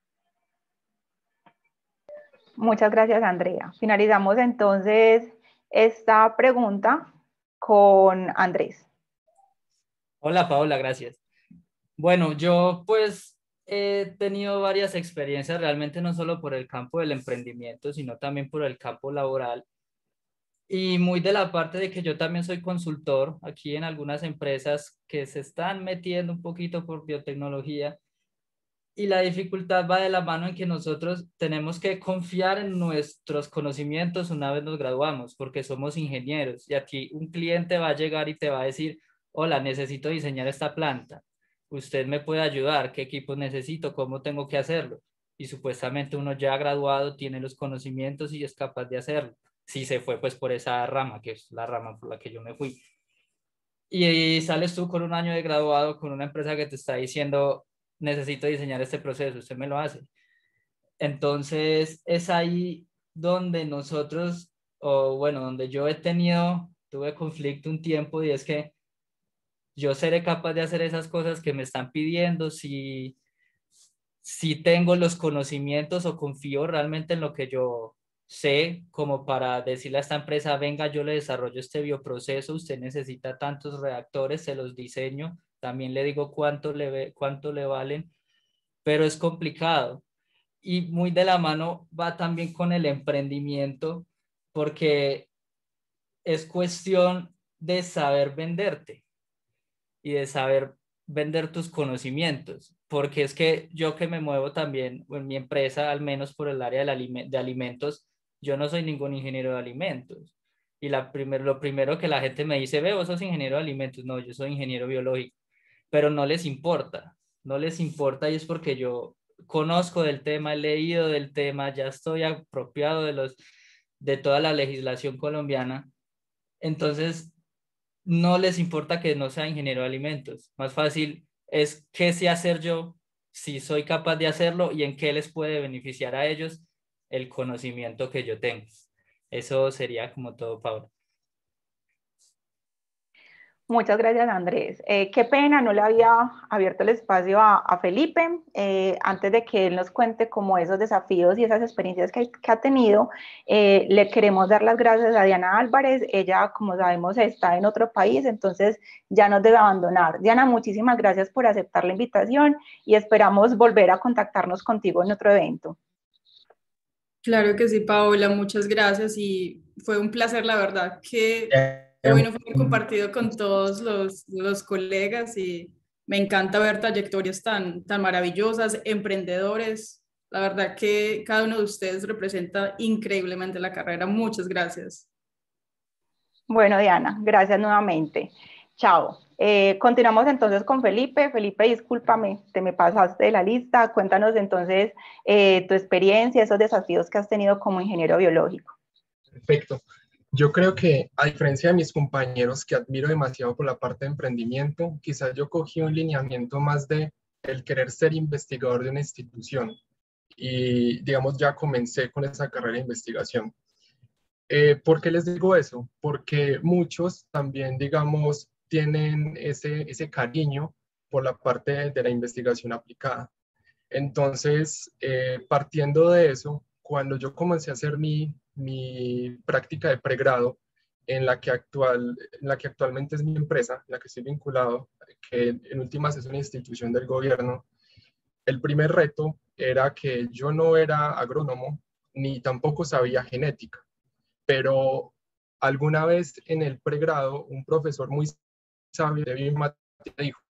Muchas gracias, Andrea. Finalizamos entonces esta pregunta con Andrés. Hola, Paola, gracias. Bueno, yo pues he tenido varias experiencias realmente no solo por el campo del emprendimiento, sino también por el campo laboral. Y muy de la parte de que yo también soy consultor aquí en algunas empresas que se están metiendo un poquito por biotecnología. Y la dificultad va de la mano en que nosotros tenemos que confiar en nuestros conocimientos una vez nos graduamos, porque somos ingenieros. Y aquí un cliente va a llegar y te va a decir, hola, necesito diseñar esta planta. ¿Usted me puede ayudar? ¿Qué equipos necesito? ¿Cómo tengo que hacerlo? Y supuestamente uno ya graduado tiene los conocimientos y es capaz de hacerlo. Si se fue pues por esa rama, que es la rama por la que yo me fui. Y sales tú con un año de graduado con una empresa que te está diciendo, necesito diseñar este proceso, usted me lo hace. Entonces es ahí donde nosotros, o bueno, donde yo he tenido, tuve conflicto un tiempo y es que yo seré capaz de hacer esas cosas que me están pidiendo si, si tengo los conocimientos o confío realmente en lo que yo sé, como para decirle a esta empresa, venga, yo le desarrollo este bioproceso, usted necesita tantos reactores, se los diseño, también le digo cuánto le, cuánto le valen, pero es complicado. Y muy de la mano va también con el emprendimiento, porque es cuestión de saber venderte y de saber vender tus conocimientos, porque es que yo que me muevo también en mi empresa, al menos por el área de alimentos, yo no soy ningún ingeniero de alimentos. Y la primer, lo primero que la gente me dice, ve, vos sos ingeniero de alimentos. No, yo soy ingeniero biológico, pero no les importa, no les importa y es porque yo conozco del tema, he leído del tema, ya estoy apropiado de, los, de toda la legislación colombiana. Entonces, no les importa que no sea ingeniero de alimentos. Más fácil es qué sé hacer yo, si soy capaz de hacerlo y en qué les puede beneficiar a ellos el conocimiento que yo tengo. Eso sería como todo, Paula. Muchas gracias, Andrés. Eh, qué pena, no le había abierto el espacio a, a Felipe. Eh, antes de que él nos cuente como esos desafíos y esas experiencias que, que ha tenido, eh, le queremos dar las gracias a Diana Álvarez. Ella, como sabemos, está en otro país, entonces ya nos debe abandonar. Diana, muchísimas gracias por aceptar la invitación y esperamos volver a contactarnos contigo en otro evento. Claro que sí, Paola, muchas gracias y fue un placer, la verdad, que hoy no fue compartido con todos los, los colegas y me encanta ver trayectorias tan, tan maravillosas, emprendedores. La verdad que cada uno de ustedes representa increíblemente la carrera. Muchas gracias. Bueno, Diana, gracias nuevamente. Chao. Eh, continuamos entonces con Felipe. Felipe, discúlpame, te me pasaste de la lista. Cuéntanos entonces eh, tu experiencia, esos desafíos que has tenido como ingeniero biológico. Perfecto. Yo creo que, a diferencia de mis compañeros que admiro demasiado por la parte de emprendimiento, quizás yo cogí un lineamiento más de el querer ser investigador de una institución. Y, digamos, ya comencé con esa carrera de investigación. Eh, ¿Por qué les digo eso? Porque muchos también, digamos, tienen ese, ese cariño por la parte de la investigación aplicada. Entonces, eh, partiendo de eso, cuando yo comencé a hacer mi, mi práctica de pregrado, en la, que actual, en la que actualmente es mi empresa, en la que estoy vinculado, que en últimas es una institución del gobierno, el primer reto era que yo no era agrónomo, ni tampoco sabía genética, pero alguna vez en el pregrado, un profesor muy sabio de bioinformática dijo: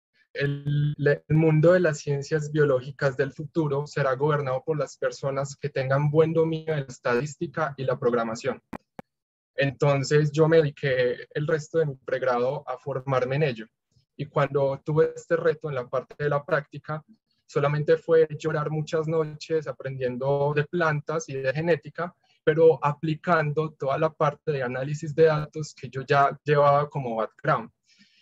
el, el mundo de las ciencias biológicas del futuro será gobernado por las personas que tengan buen dominio de la estadística y la programación. Entonces yo me dediqué el resto de mi pregrado a formarme en ello. Y cuando tuve este reto en la parte de la práctica, solamente fue llorar muchas noches aprendiendo de plantas y de genética, pero aplicando toda la parte de análisis de datos que yo ya llevaba como background.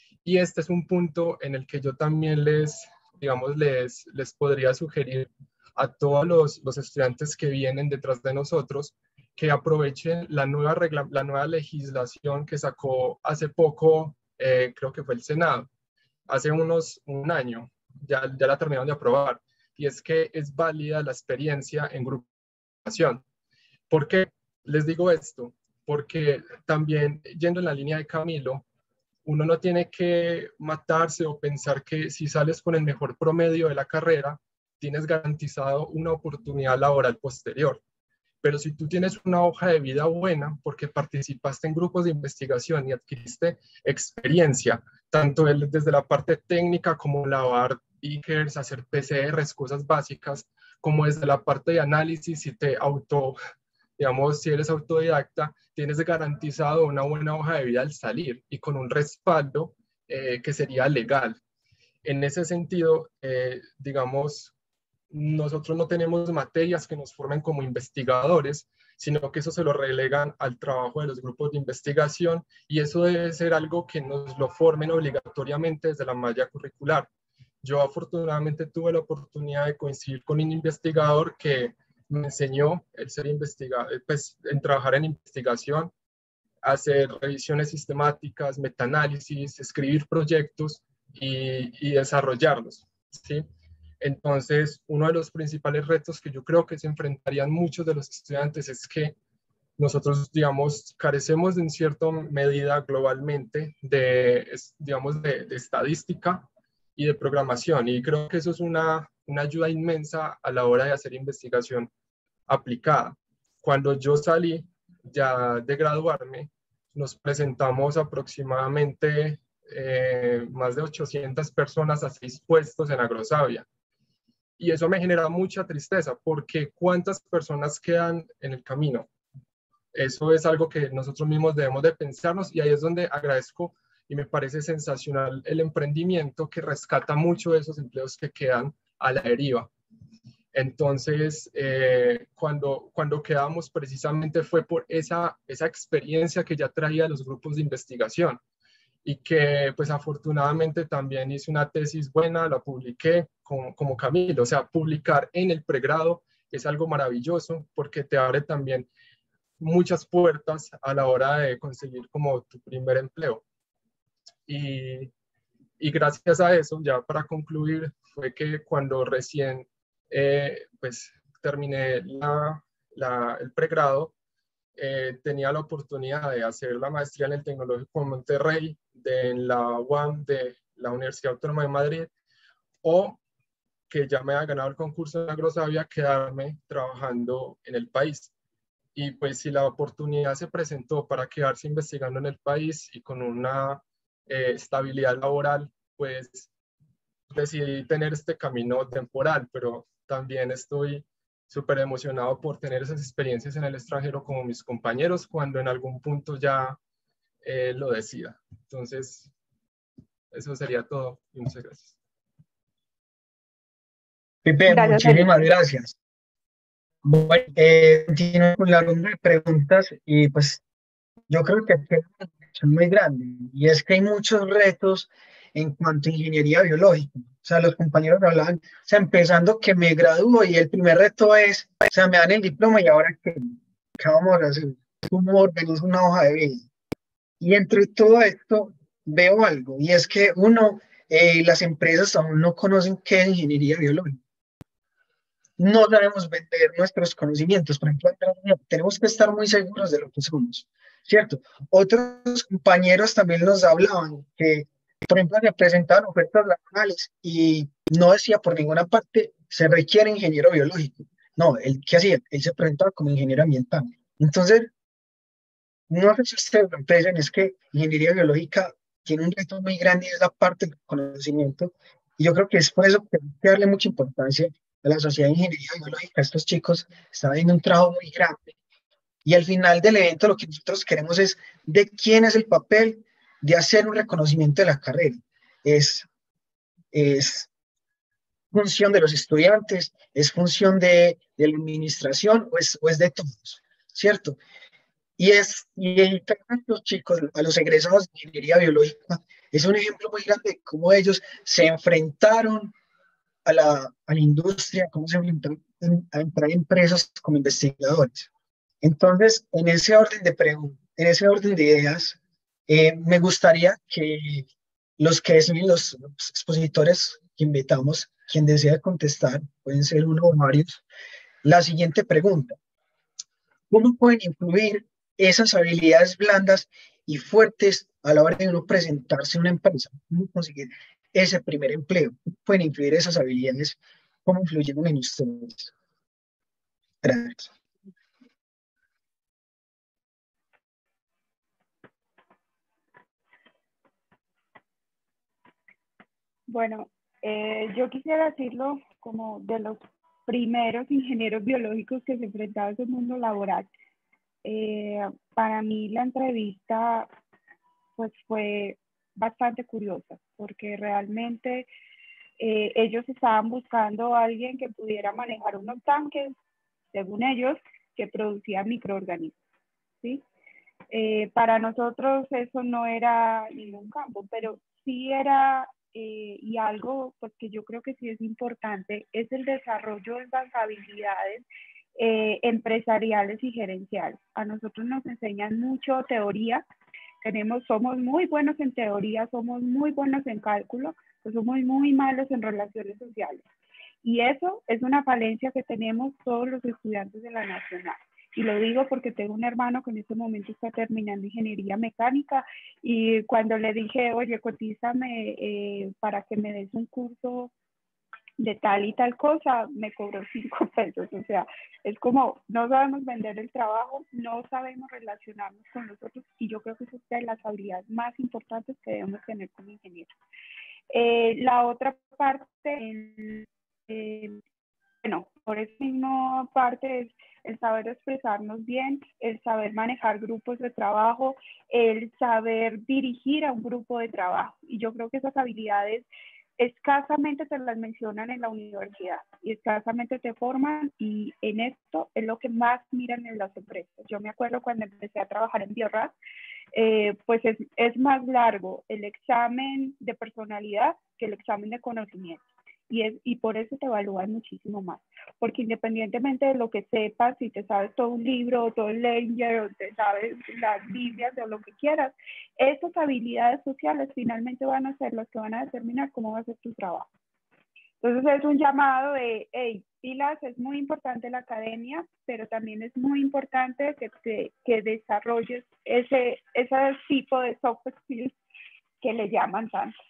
Y este es un punto en el que yo también les, digamos, les, les podría sugerir a todos los, los estudiantes que vienen detrás de nosotros que aprovechen la nueva, regla, la nueva legislación que sacó hace poco, eh, creo que fue el Senado, hace unos un año, ya, ya la terminaron de aprobar, y es que es válida la experiencia en grupo de investigación. ¿Por qué les digo esto? Porque también, yendo en la línea de Camilo, uno no tiene que matarse o pensar que si sales con el mejor promedio de la carrera, tienes garantizado una oportunidad laboral posterior. Pero si tú tienes una hoja de vida buena, porque participaste en grupos de investigación y adquiriste experiencia, tanto desde la parte técnica como lavar beakers, hacer P C Rs, cosas básicas, como desde la parte de análisis, si te auto, digamos, si eres autodidacta, tienes garantizado una buena hoja de vida al salir y con un respaldo eh, que sería legal. En ese sentido, eh, digamos, nosotros no tenemos materias que nos formen como investigadores, sino que eso se lo relegan al trabajo de los grupos de investigación, y eso debe ser algo que nos lo formen obligatoriamente desde la malla curricular. Yo afortunadamente tuve la oportunidad de coincidir con un investigador que me enseñó el ser investigador, pues, en trabajar en investigación, hacer revisiones sistemáticas, metaanálisis, escribir proyectos y, y desarrollarlos, ¿sí? Entonces, uno de los principales retos que yo creo que se enfrentarían muchos de los estudiantes es que nosotros, digamos, carecemos de en cierta medida globalmente de, digamos, de, de estadística y de programación, y creo que eso es una, una ayuda inmensa a la hora de hacer investigación aplicada. Cuando yo salí ya de graduarme, nos presentamos aproximadamente eh, más de ochocientas personas a seis puestos en Agrosavia. Y eso me genera mucha tristeza, porque ¿cuántas personas quedan en el camino? Eso es algo que nosotros mismos debemos de pensarnos, y ahí es donde agradezco y me parece sensacional el emprendimiento que rescata mucho de esos empleos que quedan a la deriva. Entonces, eh, cuando, cuando quedamos precisamente fue por esa, esa experiencia que ya traía los grupos de investigación, y que pues afortunadamente también hice una tesis buena, la publiqué como, como Camilo. O sea, publicar en el pregrado es algo maravilloso porque te abre también muchas puertas a la hora de conseguir como tu primer empleo. Y, y gracias a eso, ya para concluir, fue que cuando recién eh, pues terminé la, la, el pregrado, Eh, tenía la oportunidad de hacer la maestría en el Tecnológico de Monterrey, de en la U A M de la Universidad Autónoma de Madrid, o que ya me había ganado el concurso de Agrosavia, quedarme trabajando en el país. Y pues si la oportunidad se presentó para quedarse investigando en el país y con una eh, estabilidad laboral, pues decidí tener este camino temporal, pero también estoy súper emocionado por tener esas experiencias en el extranjero como mis compañeros cuando en algún punto ya eh, lo decida. Entonces, eso sería todo y muchas gracias. Pipe, Gracias, muchísimas Felipe. gracias. Bueno, eh, continúo con la ronda de preguntas y pues yo creo que son muy grandes, y es que hay muchos retos en cuanto a ingeniería biológica. O sea, los compañeros me hablaban, o sea, empezando que me gradúo y el primer reto es, o sea, me dan el diploma y ahora qué, ¿qué vamos a hacer? ¿Cómo organizo una hoja de vida? Y entre todo esto veo algo, y es que uno, eh, las empresas aún no conocen qué es ingeniería biológica. no sabemos vender nuestros conocimientos. Por ejemplo, tenemos que estar muy seguros de lo que somos, ¿cierto? Otros compañeros también nos hablaban que, por ejemplo, se presentaban ofertas laborales y no decía por ninguna parte, se requiere ingeniero biológico. No, él, ¿qué hacía? Él se presentaba como ingeniero ambiental. Entonces, no sé si ustedes lo empiezan, es que ingeniería biológica tiene un reto muy grande y es la parte del conocimiento. Y yo creo que es por eso que hay que darle mucha importancia a la sociedad de ingeniería biológica. Estos chicos están haciendo un trabajo muy grande. Y al final del evento lo que nosotros queremos es de quién es el papel de hacer un reconocimiento de la carrera. Es, es función de los estudiantes, es función de, de la administración o es, o es de todos, ¿cierto? Y es, y el a los chicos, a los egresados de ingeniería biológica, es un ejemplo muy grande de cómo ellos se enfrentaron a la, a la industria, cómo se enfrentaron a entrar en empresas como investigadores. Entonces, en ese orden de preguntas, en ese orden de ideas, eh, me gustaría que los que son los, los expositores que invitamos, quien desea contestar, pueden ser uno o varios, la siguiente pregunta. ¿Cómo pueden influir esas habilidades blandas y fuertes a la hora de uno presentarse a una empresa? ¿Cómo conseguir ese primer empleo? ¿Cómo pueden influir esas habilidades? ¿Cómo influyen en ustedes? Gracias. Bueno, eh, yo quisiera decirlo como de los primeros ingenieros biológicos que se enfrentaban a ese mundo laboral. Eh, para mí la entrevista pues fue bastante curiosa porque realmente eh, ellos estaban buscando a alguien que pudiera manejar unos tanques, según ellos, que producían microorganismos, ¿sí? Eh, para nosotros eso no era ningún campo, pero sí era, eh, y algo pues, que yo creo que sí es importante, es el desarrollo de esas habilidades eh, empresariales y gerenciales. A nosotros nos enseñan mucho teoría, tenemos, somos muy buenos en teoría, somos muy buenos en cálculo, pero somos muy malos en relaciones sociales. Y eso es una falencia que tenemos todos los estudiantes de la Nacional. Y lo digo porque tengo un hermano que en este momento está terminando ingeniería mecánica y cuando le dije, oye, cotízame eh, para que me des un curso de tal y tal cosa, me cobró cinco pesos. O sea, es como no sabemos vender el trabajo, no sabemos relacionarnos con los otros y yo creo que esa es una de las habilidades más importantes que debemos tener como ingenieros. Eh, la otra parte, eh, bueno, por esa misma parte es el saber expresarnos bien, el saber manejar grupos de trabajo, el saber dirigir a un grupo de trabajo. Y yo creo que esas habilidades escasamente te las mencionan en la universidad y escasamente te forman y en esto es lo que más miran en las empresas. Yo me acuerdo cuando empecé a trabajar en Biorrat, eh, pues es, es más largo el examen de personalidad que el examen de conocimiento. Y, es, y por eso te evalúan muchísimo más, porque independientemente de lo que sepas, si te sabes todo un libro, o todo el ledger, o te sabes las biblias, o lo que quieras, esas habilidades sociales finalmente van a ser las que van a determinar cómo va a ser tu trabajo. Entonces es un llamado de, hey, pilas, es muy importante la academia, pero también es muy importante que, que, que desarrolles ese, ese tipo de soft skills que le llaman tanto.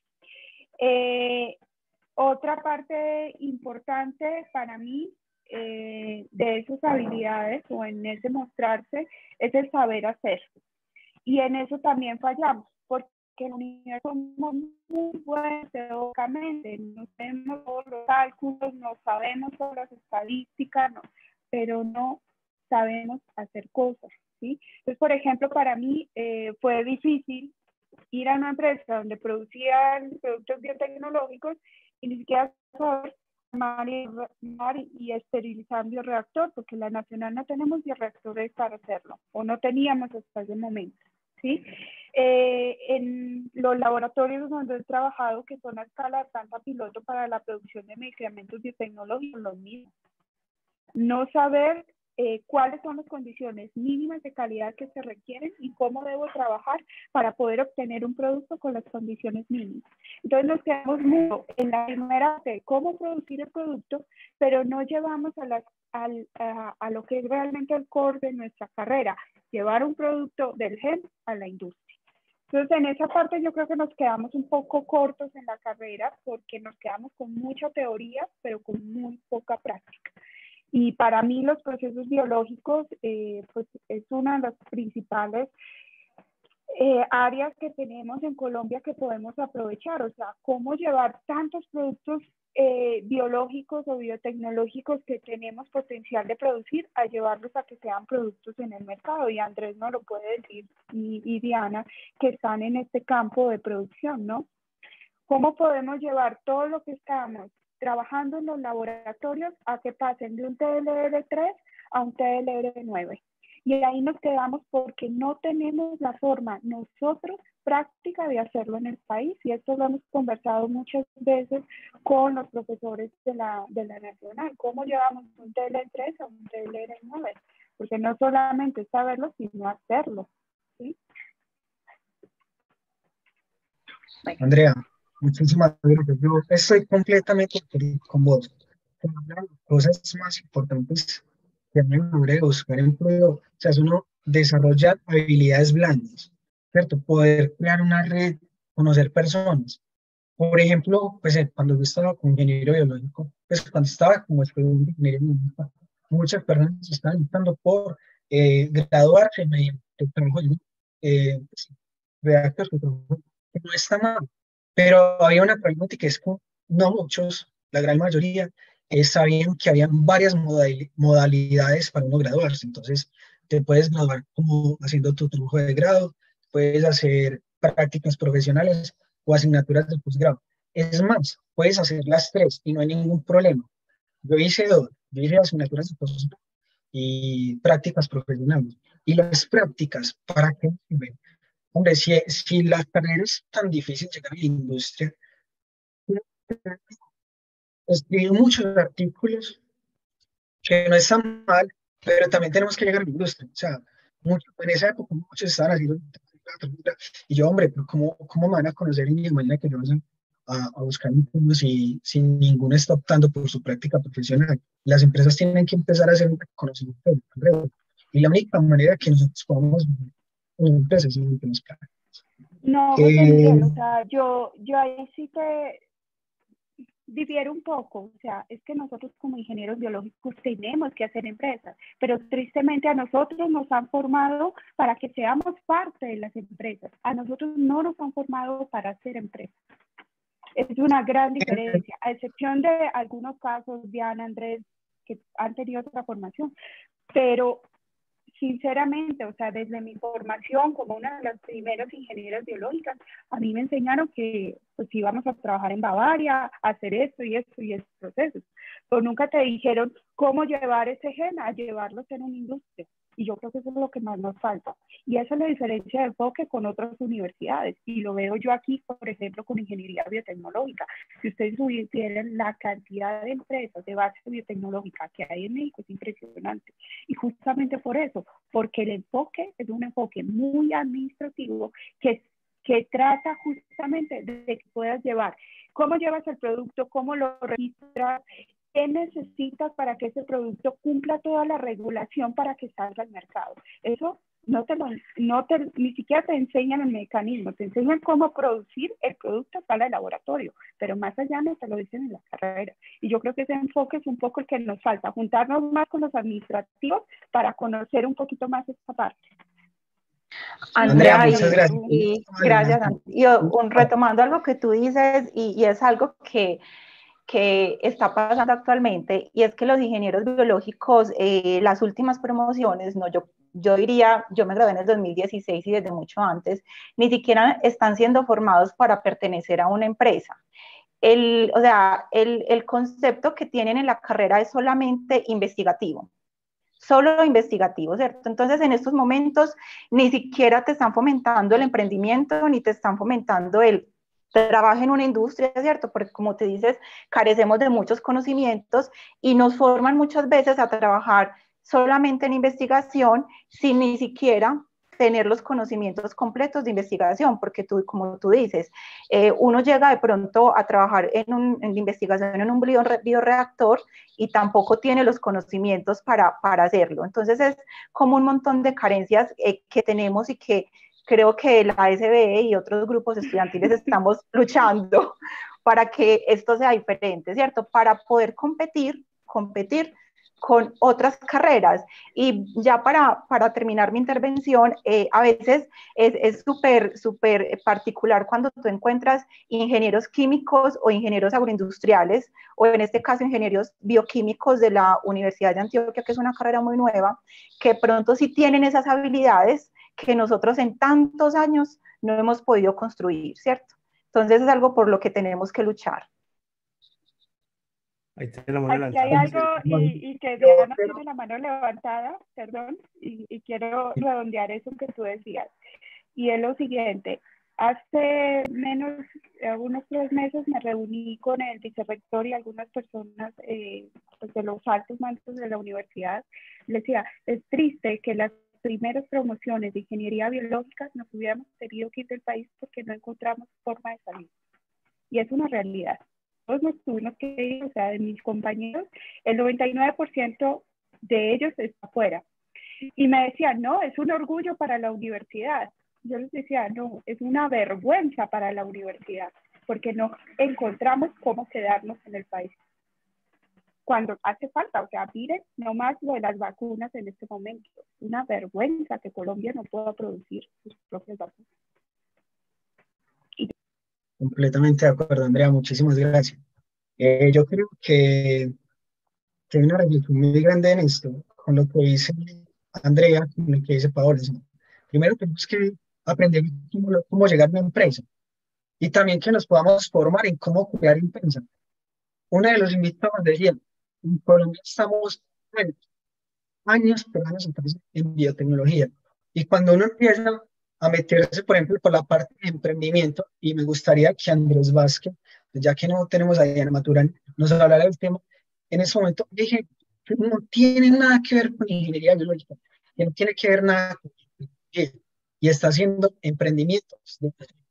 Eh, Otra parte importante para mí eh, de esas habilidades o en ese mostrarse es el saber hacer. Y en eso también fallamos, porque en la universidad somos muy buenos teóricamente, no sabemos todos los cálculos, no sabemos todas las estadísticas, no, pero no sabemos hacer cosas, ¿sí? Entonces, por ejemplo, para mí eh, fue difícil ir a una empresa donde producían productos biotecnológicos y ni siquiera saber armar y, y esterilizar un bioreactor, porque en la Nacional no tenemos bioreactores para hacerlo, o no teníamos hasta ese momento, ¿sí? Eh, en los laboratorios donde he trabajado, que son a escala de planta piloto para la producción de medicamentos biotecnológicos, los mismos. No saber eh, cuáles son las condiciones mínimas de calidad que se requieren y cómo debo trabajar para poder obtener un producto con las condiciones mínimas. Entonces nos quedamos mucho en la primera de cómo producir el producto, pero no llevamos a, las, a, a, a lo que es realmente el core de nuestra carrera, llevar un producto del gen a la industria. Entonces, en esa parte yo creo que nos quedamos un poco cortos en la carrera porque nos quedamos con mucha teoría, pero con muy poca práctica. Y para mí los procesos biológicos eh, pues es una de las principales eh, áreas que tenemos en Colombia que podemos aprovechar. O sea, cómo llevar tantos productos eh, biológicos o biotecnológicos que tenemos potencial de producir a llevarlos a que sean productos en el mercado. Y Andrés nos lo puede decir, y, y Diana, que están en este campo de producción, ¿no? ¿Cómo podemos llevar todo lo que estamos trabajando en los laboratorios a que pasen de un T L R tres a un T L R nueve? Y ahí nos quedamos porque no tenemos la forma nosotros práctica de hacerlo en el país, y esto lo hemos conversado muchas veces con los profesores de la, de la Nacional. ¿Cómo llevamos un T L R tres a un T L R nueve? Porque no solamente es saberlo, sino hacerlo, ¿sí? Andrea, muchísimas gracias. Yo estoy completamente con vos. Una de las cosas más importantes que a mí me gustaría buscar empleo, o sea, es uno desarrollar habilidades blandas, ¿cierto? Poder crear una red, conocer personas. Por ejemplo, pues eh, cuando yo estaba con ingeniero biológico, pues cuando estaba como estudiante de ingeniería biológica, muchas personas estaban luchando por eh, graduarse mediante el trabajo de eh, pues, reactores, que no está mal, pero había una problemática, es que no muchos, la gran mayoría, eh, sabían que habían varias modali modalidades para uno graduarse. Entonces, te puedes graduar como haciendo tu trabajo de grado, puedes hacer prácticas profesionales o asignaturas de posgrado. Es más, puedes hacer las tres y no hay ningún problema. Yo hice dos, yo hice asignaturas de posgrado y prácticas profesionales. Y las prácticas, ¿para qué sirven? Hombre, si, si la carrera es tan difícil llegar a la industria, escribí muchos artículos que no están mal, pero también tenemos que llegar a la industria. O sea, mucho, en esa época muchos estaban haciendo, y yo, hombre, pero ¿cómo, cómo me van a conocer en mi mañana que yo vayan a, a buscar un si, si ninguno está optando por su práctica profesional? Las empresas tienen que empezar a hacer un reconocimiento de carrera, y la única manera que nosotros podamos las empresas es en las carreras. No, José Miguel, o sea, yo, yo ahí sí te difiero un poco. O sea, es que nosotros como ingenieros biológicos tenemos que hacer empresas, pero tristemente a nosotros nos han formado para que seamos parte de las empresas. A nosotros no nos han formado para hacer empresas. Es una gran diferencia, a excepción de algunos casos, Diana, Andrés, que han tenido otra formación, pero sinceramente, o sea, desde mi formación como una de las primeras ingenieras biológicas, a mí me enseñaron que pues íbamos a trabajar en Bavaria, a hacer esto y esto y estos procesos, pero nunca te dijeron cómo llevar ese gen a llevarlos en una industria. Y yo creo que eso es lo que más nos falta. Y esa es la diferencia de enfoque con otras universidades. Y lo veo yo aquí, por ejemplo, con ingeniería biotecnológica. Si ustedes tuvieran la cantidad de empresas de base biotecnológica que hay en México, es impresionante. Y justamente por eso, porque el enfoque es un enfoque muy administrativo que, que trata justamente de que puedas llevar, cómo llevas el producto, cómo lo registras, ¿qué necesitas para que ese producto cumpla toda la regulación para que salga al mercado? Eso no te lo, no te, ni siquiera te enseñan el mecanismo, te enseñan cómo producir el producto para el laboratorio, pero más allá no te lo dicen en la carrera. Y yo creo que ese enfoque es un poco el que nos falta, juntarnos más con los administrativos para conocer un poquito más esta parte. Andrea, Andrea, muchas gracias. Y, y gracias. Y un, retomando algo que tú dices, y, y es algo que que está pasando actualmente, y es que los ingenieros biológicos, eh, las últimas promociones, no, yo, yo diría, yo me gradué en el dos mil dieciséis y desde mucho antes, ni siquiera están siendo formados para pertenecer a una empresa. El, o sea, el, el concepto que tienen en la carrera es solamente investigativo, solo investigativo, ¿cierto? Entonces, en estos momentos, ni siquiera te están fomentando el emprendimiento, ni te están fomentando el trabaja en una industria, ¿cierto? Porque como te dices, carecemos de muchos conocimientos y nos forman muchas veces a trabajar solamente en investigación sin ni siquiera tener los conocimientos completos de investigación, porque tú, como tú dices, eh, uno llega de pronto a trabajar en, un, en investigación en un bioreactor y tampoco tiene los conocimientos para, para hacerlo. Entonces es como un montón de carencias eh, que tenemos y que creo que la A S B E y otros grupos estudiantiles estamos luchando para que esto sea diferente, ¿cierto? Para poder competir, competir con otras carreras. Y ya para, para terminar mi intervención, eh, a veces es súper, súper particular cuando tú encuentras ingenieros químicos o ingenieros agroindustriales, o en este caso ingenieros bioquímicos de la Universidad de Antioquia, que es una carrera muy nueva, que pronto sí tienen esas habilidades que nosotros en tantos años no hemos podido construir, ¿cierto? Entonces es algo por lo que tenemos que luchar. Ahí tiene la mano Aquí hay algo y, y que Diana tiene la mano levantada, perdón, y, y quiero redondear eso que tú decías. Y es lo siguiente, hace menos, eh, unos tres meses me reuní con el vicerrector y algunas personas eh, pues de los altos mandos de la universidad. Les decía, es triste que las primeras promociones de ingeniería biológica nos hubiéramos tenido que ir del país porque no encontramos forma de salir. Y es una realidad. Todos nos tuvimos que ir, o sea, de mis compañeros, el noventa y nueve por ciento de ellos está afuera. Y me decían, no, es un orgullo para la universidad. Yo les decía, no, es una vergüenza para la universidad, porque no encontramos cómo quedarnos en el país. Cuando hace falta, o sea, miren nomás lo de las vacunas en este momento. Una vergüenza que Colombia no pueda producir sus propias vacunas. Completamente de acuerdo, Andrea, muchísimas gracias. Eh, yo creo que, que hay una reflexión muy grande en esto, con lo que dice Andrea, con lo que dice Paola. Primero tenemos que aprender cómo, cómo llegar a una empresa y también que nos podamos formar en cómo crear empresa. Uno de los invitados decía, en Colombia estamos bueno, años, pero años en biotecnología. Y cuando uno empieza a meterse, por ejemplo, por la parte de emprendimiento, y me gustaría que Andrés Vázquez, ya que no tenemos a Diana Maturana, nos hablara del tema. En ese momento dije que no tiene nada que ver con ingeniería biológica, que no tiene que ver nada con ingeniería, y está haciendo emprendimientos.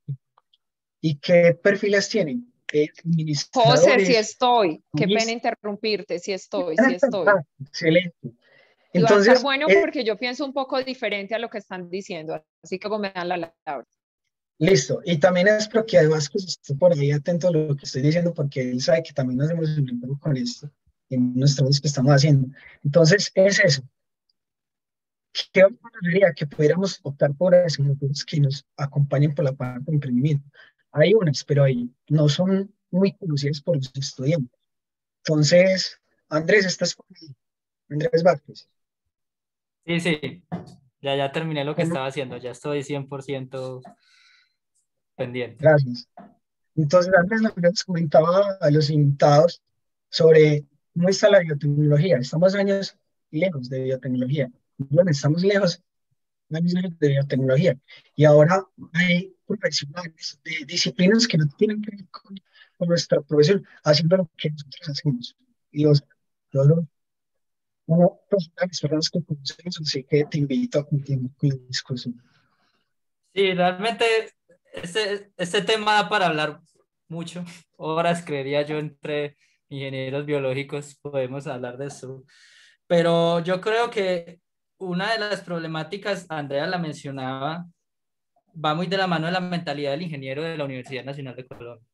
¿Y qué perfiles tienen? Eh, José, sí estoy. Qué pena interrumpirte, sí estoy, sí estoy. Ah, excelente. Y Entonces, va a estar bueno eh, porque yo pienso un poco diferente a lo que están diciendo, así que me dan la palabra. Listo, y también espero que además que esté por ahí atento a lo que estoy diciendo, porque él sabe que también nos hemos enfrentado con esto en nuestras cosas que estamos haciendo. Entonces, es eso. ¿Qué sería que pudiéramos optar por asignaturas que nos acompañen por la parte de emprendimiento? Hay unas, pero ahí no son muy conocidas por los estudiantes. Entonces, Andrés, ¿estás por ahí? Andrés Vázquez. Sí, sí, ya, ya terminé lo que ¿Cómo? estaba haciendo, ya estoy cien por ciento pendiente. Gracias. Entonces, antes les comentaba a los invitados sobre cómo está la biotecnología. Estamos años lejos de biotecnología. Bueno, estamos lejos, años lejos de biotecnología. Y ahora hay profesionales de disciplinas que no tienen que ver con, con nuestra profesión, haciendo lo que nosotros hacemos. Y os, yo lo Bueno, pues las personas que conocemos, así que te invito a continuar con la discusión. Sí, realmente este, este tema da para hablar mucho, horas creería yo, entre ingenieros biológicos podemos hablar de eso, pero yo creo que una de las problemáticas, Andrea la mencionaba, va muy de la mano de la mentalidad del ingeniero de la Universidad Nacional de Colombia,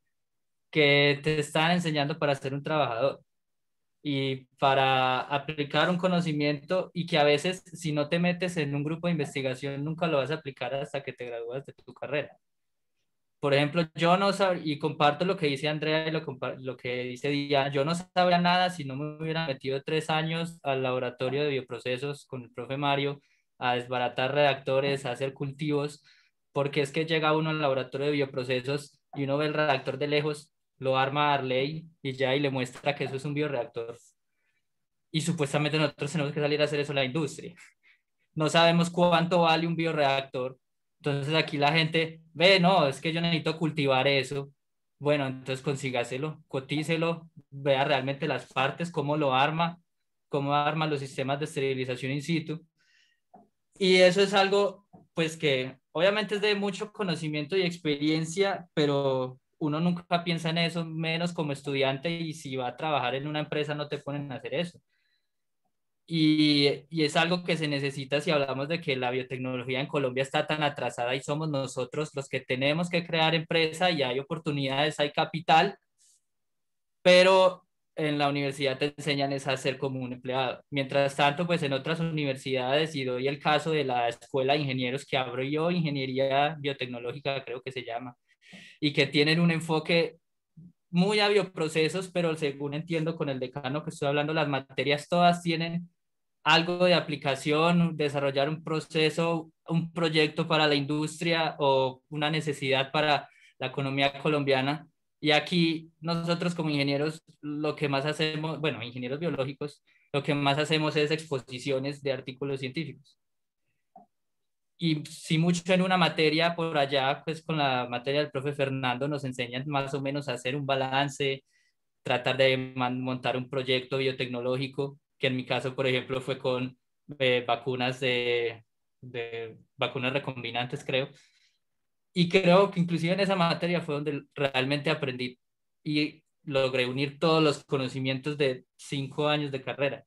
que te están enseñando para ser un trabajador y para aplicar un conocimiento y que a veces si no te metes en un grupo de investigación nunca lo vas a aplicar hasta que te gradúas de tu carrera. Por ejemplo, yo no sabría, y comparto lo que dice Andrea y lo, lo que dice Diana, yo no sabría nada si no me hubiera metido tres años al laboratorio de bioprocesos con el profe Mario a desbaratar reactores, a hacer cultivos, porque es que llega uno al laboratorio de bioprocesos y uno ve el reactor de lejos, lo arma Arley y ya y le muestra que eso es un bioreactor. Y supuestamente nosotros tenemos que salir a hacer eso en la industria. No sabemos cuánto vale un bioreactor. Entonces aquí la gente ve, no, es que yo necesito cultivar eso. Bueno, entonces consígaselo, cotícelo, vea realmente las partes, cómo lo arma, cómo arman los sistemas de esterilización in situ. Y eso es algo, pues, que obviamente es de mucho conocimiento y experiencia, pero uno nunca piensa en eso, menos como estudiante, y si va a trabajar en una empresa no te ponen a hacer eso. Y, y es algo que se necesita si hablamos de que la biotecnología en Colombia está tan atrasada y somos nosotros los que tenemos que crear empresa, y hay oportunidades, hay capital, pero en la universidad te enseñan es a ser como un empleado. Mientras tanto, pues en otras universidades, y doy el caso de la Escuela de Ingenieros que abro yo, Ingeniería Biotecnológica creo que se llama, y que tienen un enfoque muy a bioprocesos, pero según entiendo con el decano que estoy hablando, las materias todas tienen algo de aplicación, desarrollar un proceso, un proyecto para la industria o una necesidad para la economía colombiana. Y aquí nosotros como ingenieros lo que más hacemos, bueno, ingenieros biológicos, lo que más hacemos es exposiciones de artículos científicos. Y si mucho en una materia por allá, pues con la materia del profe Fernando nos enseñan más o menos a hacer un balance, tratar de montar un proyecto biotecnológico, que en mi caso, por ejemplo, fue con eh, vacunas de, de vacunas recombinantes, creo. Y creo que inclusive en esa materia fue donde realmente aprendí y logré unir todos los conocimientos de cinco años de carrera.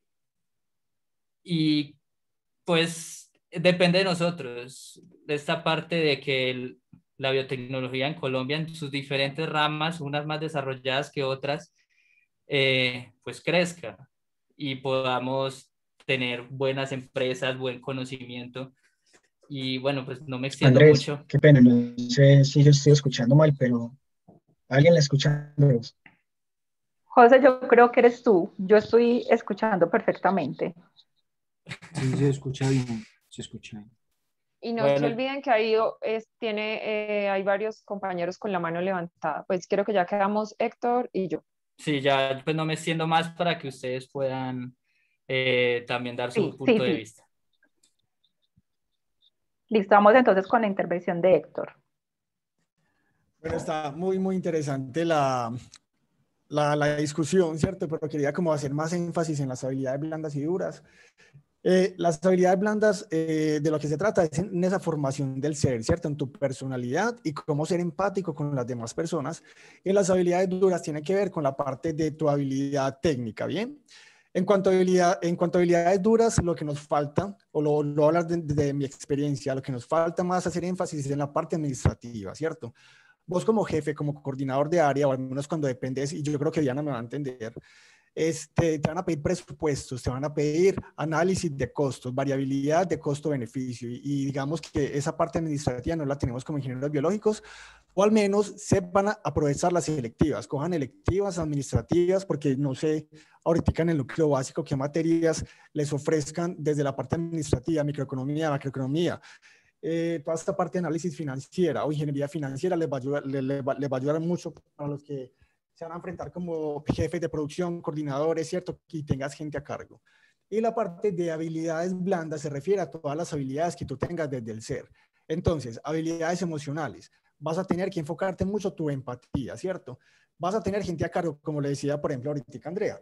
Y pues depende de nosotros, de esta parte de que el, la biotecnología en Colombia, en sus diferentes ramas, unas más desarrolladas que otras, eh, pues crezca y podamos tener buenas empresas, buen conocimiento. Y bueno, pues no me extiendo Andrés, mucho. qué pena, no sé si yo estoy escuchando mal, pero ¿alguien la escucha? José, yo creo que eres tú. Yo estoy escuchando perfectamente. Sí, se escucha bien, se escucha bien. Y no Bueno, se olviden que ahí es, tiene, eh, hay varios compañeros con la mano levantada. Pues creo que ya quedamos Héctor y yo. sí, ya pues no me extiendo más para que ustedes puedan eh, también dar su Sí, punto sí, de sí. vista. Listo, vamos entonces con la intervención de Héctor. Bueno, está muy, muy interesante la, la, la discusión, ¿cierto? Pero quería como hacer más énfasis en las habilidades blandas y duras. Eh, las habilidades blandas, eh, de lo que se trata es en esa formación del ser, ¿cierto? En tu personalidad y cómo ser empático con las demás personas. Y las habilidades duras tienen que ver con la parte de tu habilidad técnica, ¿bien? En cuanto a, habilidad, en cuanto a habilidades duras, lo que nos falta, o lo, lo hablar de, de mi experiencia, lo que nos falta más hacer énfasis es en la parte administrativa, ¿cierto? Vos como jefe, como coordinador de área, o al menos cuando dependes, y yo creo que Diana me va a entender, este, te van a pedir presupuestos, te van a pedir análisis de costos, variabilidad de costo-beneficio, y, y digamos que esa parte administrativa no la tenemos como ingenieros biológicos, o al menos sepan aprovechar las electivas, cojan electivas administrativas, porque no sé ahorita en el núcleo básico qué materias les ofrezcan desde la parte administrativa, microeconomía, macroeconomía. Eh, toda esta parte de análisis financiera o ingeniería financiera les va a ayudar, les, les va, les va a ayudar mucho para los que se van a enfrentar como jefes de producción, coordinadores, ¿cierto? Y tengas gente a cargo. Y la parte de habilidades blandas se refiere a todas las habilidades que tú tengas desde el ser. Entonces, habilidades emocionales. Vas a tener que enfocarte mucho tu empatía, ¿cierto? Vas a tener gente a cargo, como le decía, por ejemplo, ahorita Andrea.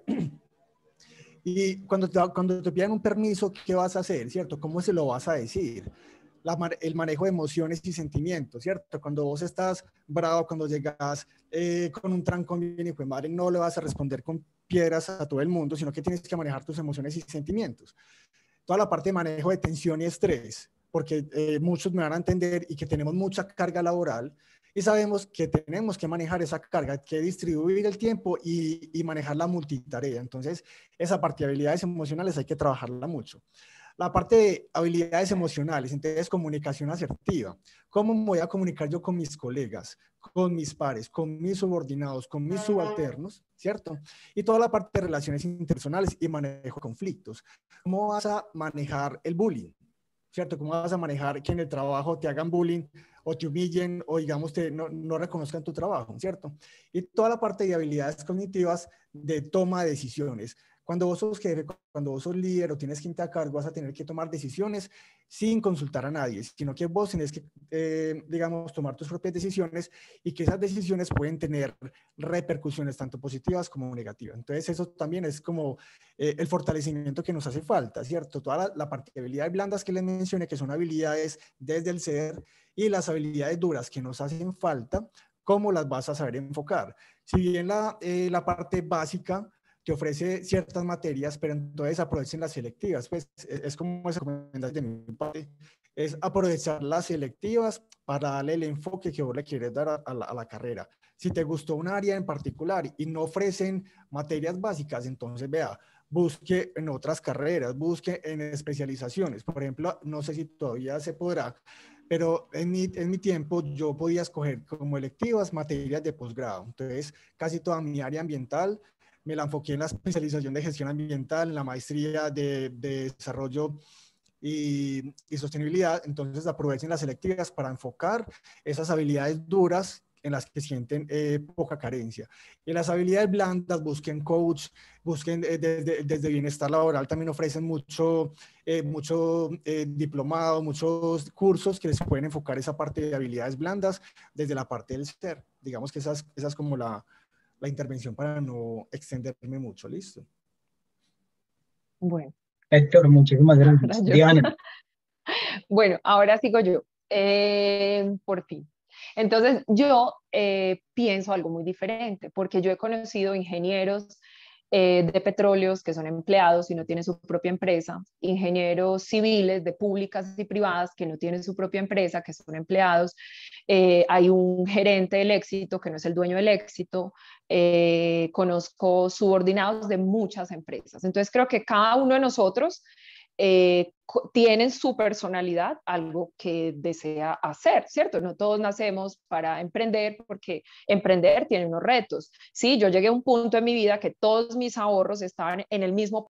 Y cuando te, cuando te pidan un permiso, ¿qué vas a hacer, cierto? ¿Cómo se lo vas a decir? La, el manejo de emociones y sentimientos, ¿cierto? Cuando vos estás bravo, cuando llegas eh, con un trancón bien hijo de madre, no le vas a responder con piedras a todo el mundo, sino que tienes que manejar tus emociones y sentimientos. Toda la parte de manejo de tensión y estrés, porque eh, muchos me van a entender y que tenemos mucha carga laboral y sabemos que tenemos que manejar esa carga, que distribuir el tiempo y, y manejar la multitarea. Entonces, esa parte de habilidades emocionales hay que trabajarla mucho. La parte de habilidades emocionales, entonces comunicación asertiva. ¿Cómo me voy a comunicar yo con mis colegas, con mis pares, con mis subordinados, con mis subalternos, ¿cierto? Y toda la parte de relaciones interpersonales y manejo de conflictos. ¿Cómo vas a manejar el bullying? ¿Cierto? ¿Cómo vas a manejar que en el trabajo te hagan bullying o te humillen o digamos te, no, no reconozcan tu trabajo, ¿cierto? Y toda la parte de habilidades cognitivas de toma de decisiones. Cuando vos sos jefe, cuando vos sos líder o tienes gente a cargo, vas a tener que tomar decisiones sin consultar a nadie, sino que vos tenés que, eh, digamos, tomar tus propias decisiones y que esas decisiones pueden tener repercusiones tanto positivas como negativas. Entonces, eso también es como eh, el fortalecimiento que nos hace falta, ¿cierto? Toda la, la parte de habilidades blandas que les mencioné, que son habilidades desde el ser, y las habilidades duras que nos hacen falta, ¿cómo las vas a saber enfocar? Si bien la, eh, la parte básica te ofrece ciertas materias, pero entonces aprovechen las selectivas, pues es, es como esa recomendación de mi parte, es aprovechar las selectivas para darle el enfoque que vos le quieres dar a, a, la, a la carrera. Si te gustó un área en particular y no ofrecen materias básicas, entonces vea, busque en otras carreras, busque en especializaciones. Por ejemplo, no sé si todavía se podrá, pero en mi, en mi tiempo yo podía escoger como electivas materias de posgrado. Entonces, casi toda mi área ambiental me la enfoqué en la especialización de gestión ambiental, en la maestría de, de desarrollo y, y sostenibilidad. Entonces, aprovechen las selectivas para enfocar esas habilidades duras en las que sienten eh, poca carencia. Y las habilidades blandas, busquen coach, busquen eh, desde, desde bienestar laboral, también ofrecen mucho, eh, mucho eh, diplomado, muchos cursos que les pueden enfocar esa parte de habilidades blandas desde la parte del ser. Digamos que esa es, esa es como la, la intervención para no extenderme mucho. ¿Listo? Bueno. Héctor, muchísimas gracias. Diana. Bueno, ahora sigo yo. Eh, por fin. Entonces, yo eh, pienso algo muy diferente, porque yo he conocido ingenieros eh, de petróleos que son empleados y no tienen su propia empresa, ingenieros civiles de públicas y privadas que no tienen su propia empresa, que son empleados, eh, hay un gerente del éxito que no es el dueño del éxito, eh, conozco subordinados de muchas empresas. Entonces, creo que cada uno de nosotros Eh, tienen su personalidad, algo que desea hacer, ¿cierto? No todos nacemos para emprender, porque emprender tiene unos retos. Sí, yo llegué a un punto en mi vida que todos mis ahorros estaban en el mismo,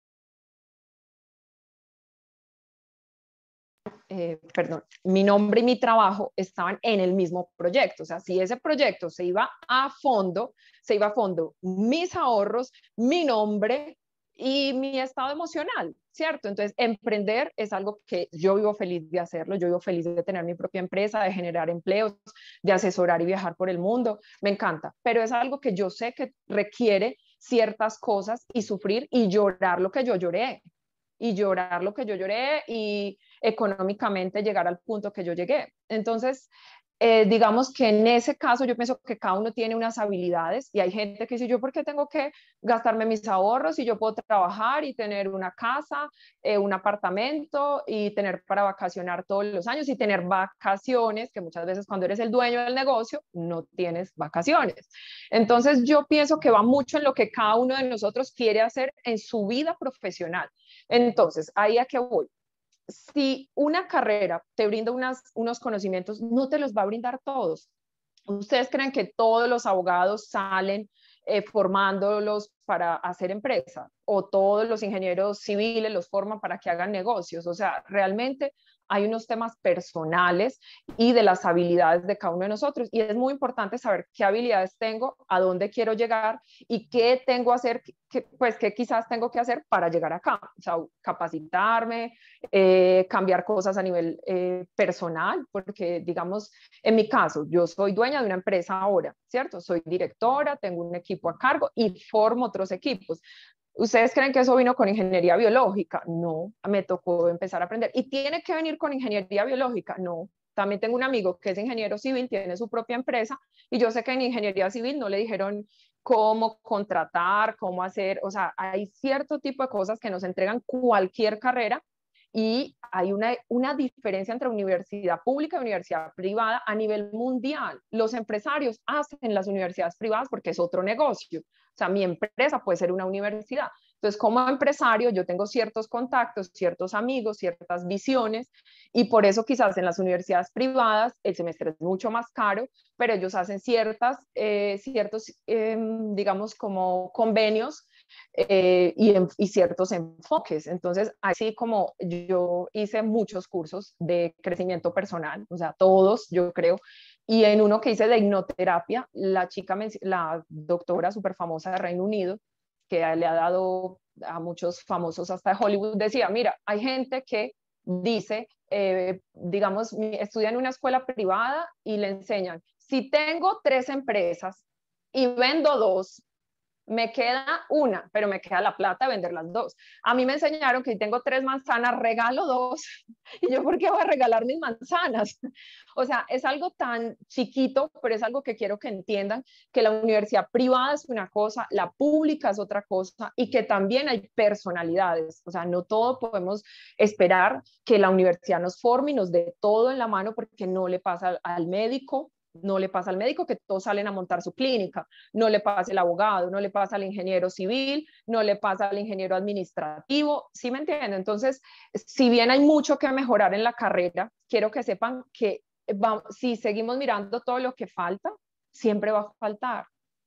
eh, perdón, mi nombre y mi trabajo estaban en el mismo proyecto. O sea, si ese proyecto se iba a fondo, se iba a fondo mis ahorros, mi nombre y mi estado emocional, ¿cierto? Entonces, emprender es algo que yo vivo feliz de hacerlo, yo vivo feliz de tener mi propia empresa, de generar empleos, de asesorar y viajar por el mundo, me encanta, pero es algo que yo sé que requiere ciertas cosas y sufrir y llorar lo que yo lloré, y llorar lo que yo lloré y económicamente llegar al punto que yo llegué. Entonces, Eh, digamos que en ese caso yo pienso que cada uno tiene unas habilidades y hay gente que dice, yo por qué tengo que gastarme mis ahorros si yo puedo trabajar y tener una casa, eh, un apartamento y tener para vacacionar todos los años y tener vacaciones, que muchas veces cuando eres el dueño del negocio no tienes vacaciones. Entonces yo pienso que va mucho en lo que cada uno de nosotros quiere hacer en su vida profesional. Entonces, ahí a qué voy. Si una carrera te brinda unas, unos conocimientos, no te los va a brindar todos. ¿Ustedes creen que todos los abogados salen eh, formándolos para hacer empresa? ¿O todos los ingenieros civiles los forman para que hagan negocios? O sea, realmente hay unos temas personales y de las habilidades de cada uno de nosotros. Y es muy importante saber qué habilidades tengo, a dónde quiero llegar y qué tengo que hacer, que, pues qué quizás tengo que hacer para llegar acá. O sea, capacitarme, eh, cambiar cosas a nivel eh, personal, porque digamos, en mi caso, yo soy dueña de una empresa ahora, ¿cierto? Soy directora, tengo un equipo a cargo y formo otros equipos. ¿Ustedes creen que eso vino con ingeniería biológica? No, me tocó empezar a aprender. ¿Y tiene que venir con ingeniería biológica? No. También tengo un amigo que es ingeniero civil, tiene su propia empresa y yo sé que en ingeniería civil no le dijeron cómo contratar, cómo hacer, o sea, hay cierto tipo de cosas que nos entregan cualquier carrera y hay una, una diferencia entre universidad pública y universidad privada a nivel mundial. Los empresarios hacen las universidades privadas porque es otro negocio. O sea, mi empresa puede ser una universidad. Entonces, como empresario, yo tengo ciertos contactos, ciertos amigos, ciertas visiones, y por eso quizás en las universidades privadas el semestre es mucho más caro, pero ellos hacen ciertas, eh, ciertos, eh, digamos, como convenios eh, y, y ciertos enfoques. Entonces, así como yo hice muchos cursos de crecimiento personal, o sea, todos, yo creo, y en uno que hice de hipnoterapia, la chica, la doctora súper famosa de Reino Unido, que le ha dado a muchos famosos hasta de Hollywood, decía, mira, hay gente que dice, eh, digamos, estudia en una escuela privada y le enseñan, si tengo tres empresas y vendo dos, me queda una, pero me queda la plata de vender las dos. A mí me enseñaron que si tengo tres manzanas, regalo dos. Y yo, ¿por qué voy a regalar mis manzanas? O sea, es algo tan chiquito, pero es algo que quiero que entiendan, que la universidad privada es una cosa, la pública es otra cosa, y que también hay personalidades. O sea, no todo podemos esperar que la universidad nos forme y nos dé todo en la mano, porque no le pasa al, al médico, no le pasa al médico que todos salen a montar su clínica, no le pasa al abogado, no le pasa al ingeniero civil, no le pasa al ingeniero administrativo, ¿sí me entienden? Entonces, si bien hay mucho que mejorar en la carrera, quiero que sepan que va, si seguimos mirando todo lo que falta, siempre va a faltar.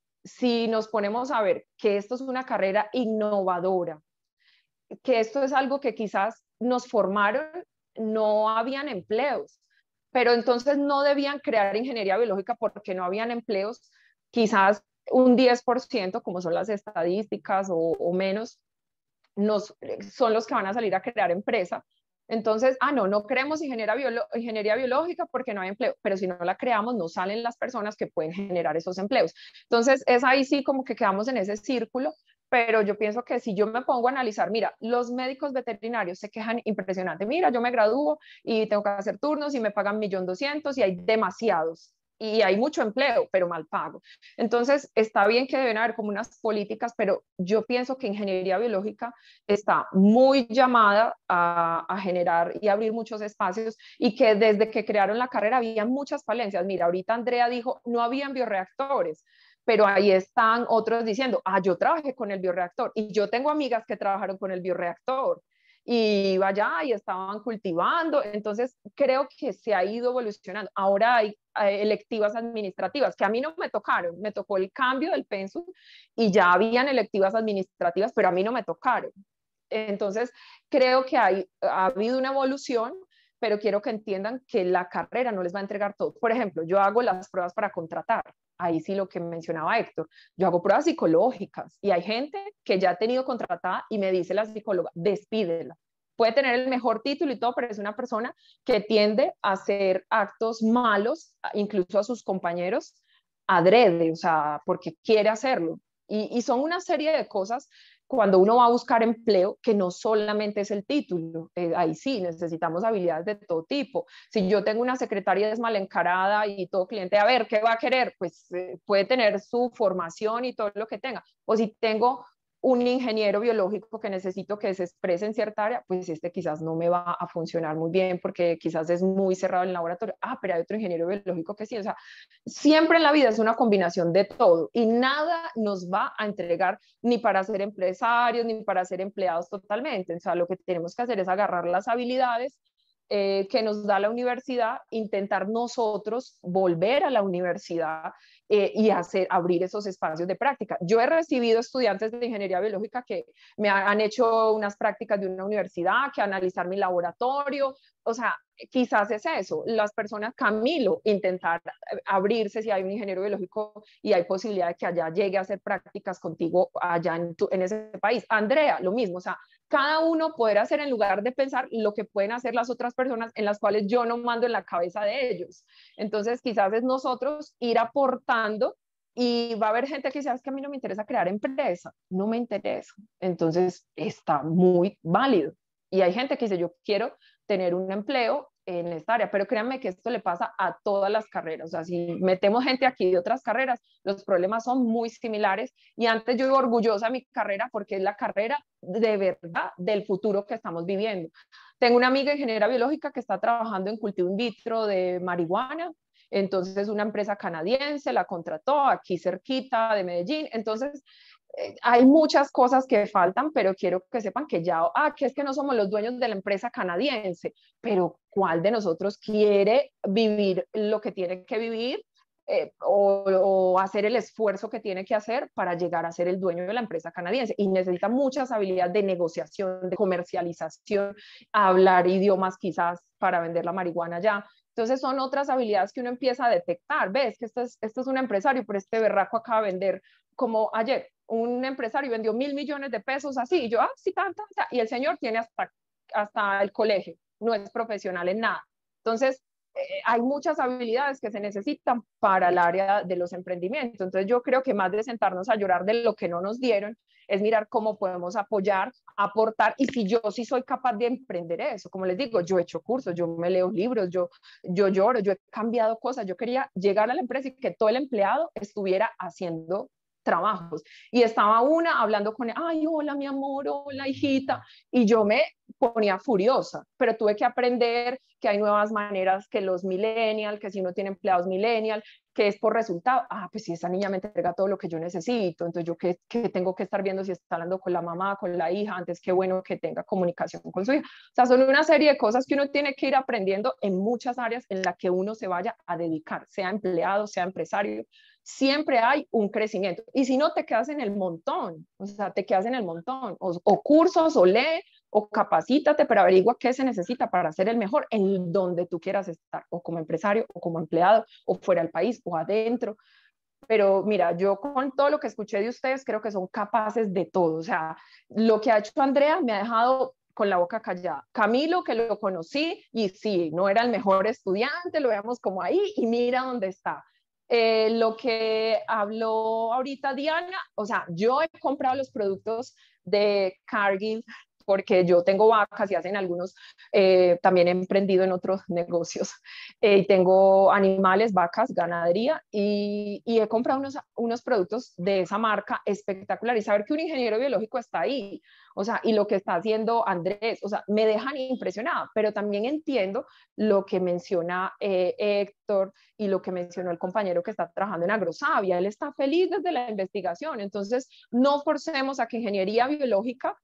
Si nos ponemos a ver que esto es una carrera innovadora, que esto es algo que quizás nos formaron, no habían empleos, pero entonces no debían crear ingeniería biológica porque no habían empleos, quizás un diez por ciento, como son las estadísticas, o, o menos, nos, son los que van a salir a crear empresa. Entonces, ah, no, no creemos ingeniería, biolo ingeniería biológica porque no hay empleo, pero si no la creamos, no salen las personas que pueden generar esos empleos. Entonces, es ahí sí como que quedamos en ese círculo, pero yo pienso que si yo me pongo a analizar, mira, los médicos veterinarios se quejan impresionante, mira, yo me gradúo y tengo que hacer turnos y me pagan un millón doscientos y hay demasiados. Y hay mucho empleo, pero mal pago. Entonces, está bien que deben haber como unas políticas, pero yo pienso que ingeniería biológica está muy llamada a, a generar y abrir muchos espacios, y que desde que crearon la carrera había muchas falencias. Mira, ahorita Andrea dijo, no habían bioreactores, pero ahí están otros diciendo, ah, yo trabajé con el bioreactor, y yo tengo amigas que trabajaron con el bioreactor, y vaya, y estaban cultivando. Entonces creo que se ha ido evolucionando. Ahora hay electivas administrativas que a mí no me tocaron, me tocó el cambio del pensum y ya habían electivas administrativas, pero a mí no me tocaron. Entonces creo que hay, ha habido una evolución, pero quiero que entiendan que la carrera no les va a entregar todo. Por ejemplo, yo hago las pruebas para contratar. Ahí sí lo que mencionaba Héctor, yo hago pruebas psicológicas y hay gente que ya ha tenido contratada y me dice la psicóloga, despídela. Puede tener el mejor título y todo, pero es una persona que tiende a hacer actos malos, incluso a sus compañeros, adrede, o sea, porque quiere hacerlo. Y, y son una serie de cosas cuando uno va a buscar empleo, que no solamente es el título, eh, ahí sí necesitamos habilidades de todo tipo. Si yo tengo una secretaria desmal encarada y todo cliente, a ver, ¿qué va a querer? Pues eh, puede tener su formación y todo lo que tenga. O si tengo un ingeniero biológico que necesito que se exprese en cierta área, pues este quizás no me va a funcionar muy bien porque quizás es muy cerrado en el laboratorio. Ah, pero hay otro ingeniero biológico que sí. O sea, siempre en la vida es una combinación de todo y nada nos va a entregar ni para ser empresarios ni para ser empleados totalmente. O sea, lo que tenemos que hacer es agarrar las habilidades eh, que nos da la universidad, intentar nosotros volver a la universidad eh, y hacer, abrir esos espacios de práctica. Yo he recibido estudiantes de ingeniería biológica que me han hecho unas prácticas de una universidad, que analizar mi laboratorio. O sea, quizás es eso, las personas, Camilo, intentar abrirse si hay un ingeniero biológico y hay posibilidad de que allá llegue a hacer prácticas contigo allá en, tu, en ese país. Andrea, lo mismo, o sea, cada uno poder hacer en lugar de pensar lo que pueden hacer las otras personas en las cuales yo no mando en la cabeza de ellos. Entonces, quizás es nosotros ir aportando. Y va a haber gente que dice, es que a mí no me interesa crear empresa, no me interesa. Entonces, está muy válido. Y hay gente que dice, yo quiero tener un empleo en esta área, pero créanme que esto le pasa a todas las carreras. O sea, si metemos gente aquí de otras carreras, los problemas son muy similares. Y antes yo iba orgullosa de mi carrera porque es la carrera de verdad del futuro que estamos viviendo. Tengo una amiga ingeniera biológica que está trabajando en cultivo in vitro de marihuana. Entonces una empresa canadiense la contrató aquí cerquita de Medellín. Entonces eh, hay muchas cosas que faltan, pero quiero que sepan que ya, ah, que es que no somos los dueños de la empresa canadiense, pero ¿cuál de nosotros quiere vivir lo que tiene que vivir eh, o, o hacer el esfuerzo que tiene que hacer para llegar a ser el dueño de la empresa canadiense. Y necesita muchas habilidades de negociación, de comercialización, hablar idiomas quizás para vender la marihuana allá. Entonces son otras habilidades que uno empieza a detectar. Ves que esto es, esto es un empresario, pero este berraco acaba de vender, como ayer, un empresario vendió mil millones de pesos así, y yo, ah, sí, tanta, ta, y el señor tiene hasta, hasta el colegio, no es profesional en nada. Entonces, eh, hay muchas habilidades que se necesitan para el área de los emprendimientos. Entonces, yo creo que más de sentarnos a llorar de lo que no nos dieron, es mirar cómo podemos apoyar, aportar, y si yo sí soy capaz de emprender eso. Como les digo, yo he hecho cursos, yo me leo libros, yo, yo lloro, yo he cambiado cosas. Yo quería llegar a la empresa y que todo el empleado estuviera haciendo trabajos, y estaba una hablando con él, ay, hola mi amor, hola hijita, y yo me ponía furiosa, pero tuve que aprender que hay nuevas maneras, que los millennials, que si uno tiene empleados millennials, que es por resultado. Ah, pues si esa niña me entrega todo lo que yo necesito, entonces yo que, que tengo que estar viendo si está hablando con la mamá, con la hija, antes que bueno que tenga comunicación con su hija. O sea, son una serie de cosas que uno tiene que ir aprendiendo en muchas áreas en las que uno se vaya a dedicar, sea empleado, sea empresario. Siempre hay un crecimiento, y si no, te quedas en el montón, o sea, te quedas en el montón, o, o cursos, o lee, o capacítate, pero averigua qué se necesita para ser el mejor en donde tú quieras estar, o como empresario, o como empleado, o fuera del país, o adentro. Pero mira, yo con todo lo que escuché de ustedes, creo que son capaces de todo. O sea, lo que ha hecho Andrea me ha dejado con la boca callada. Camilo, que lo conocí, y sí, no era el mejor estudiante, lo vemos como ahí, y mira dónde está. Eh, lo que habló ahorita Diana, o sea, yo he comprado los productos de Cargill porque yo tengo vacas y hacen algunos, eh, también he emprendido en otros negocios, eh, tengo animales, vacas, ganadería, y, y he comprado unos, unos productos de esa marca espectacular, y saber que un ingeniero biológico está ahí, o sea, y lo que está haciendo Andrés, o sea, me dejan impresionada, pero también entiendo lo que menciona eh, Héctor y lo que mencionó el compañero que está trabajando en Agrosavia. Él está feliz desde la investigación. Entonces, no forcemos a que ingeniería biológica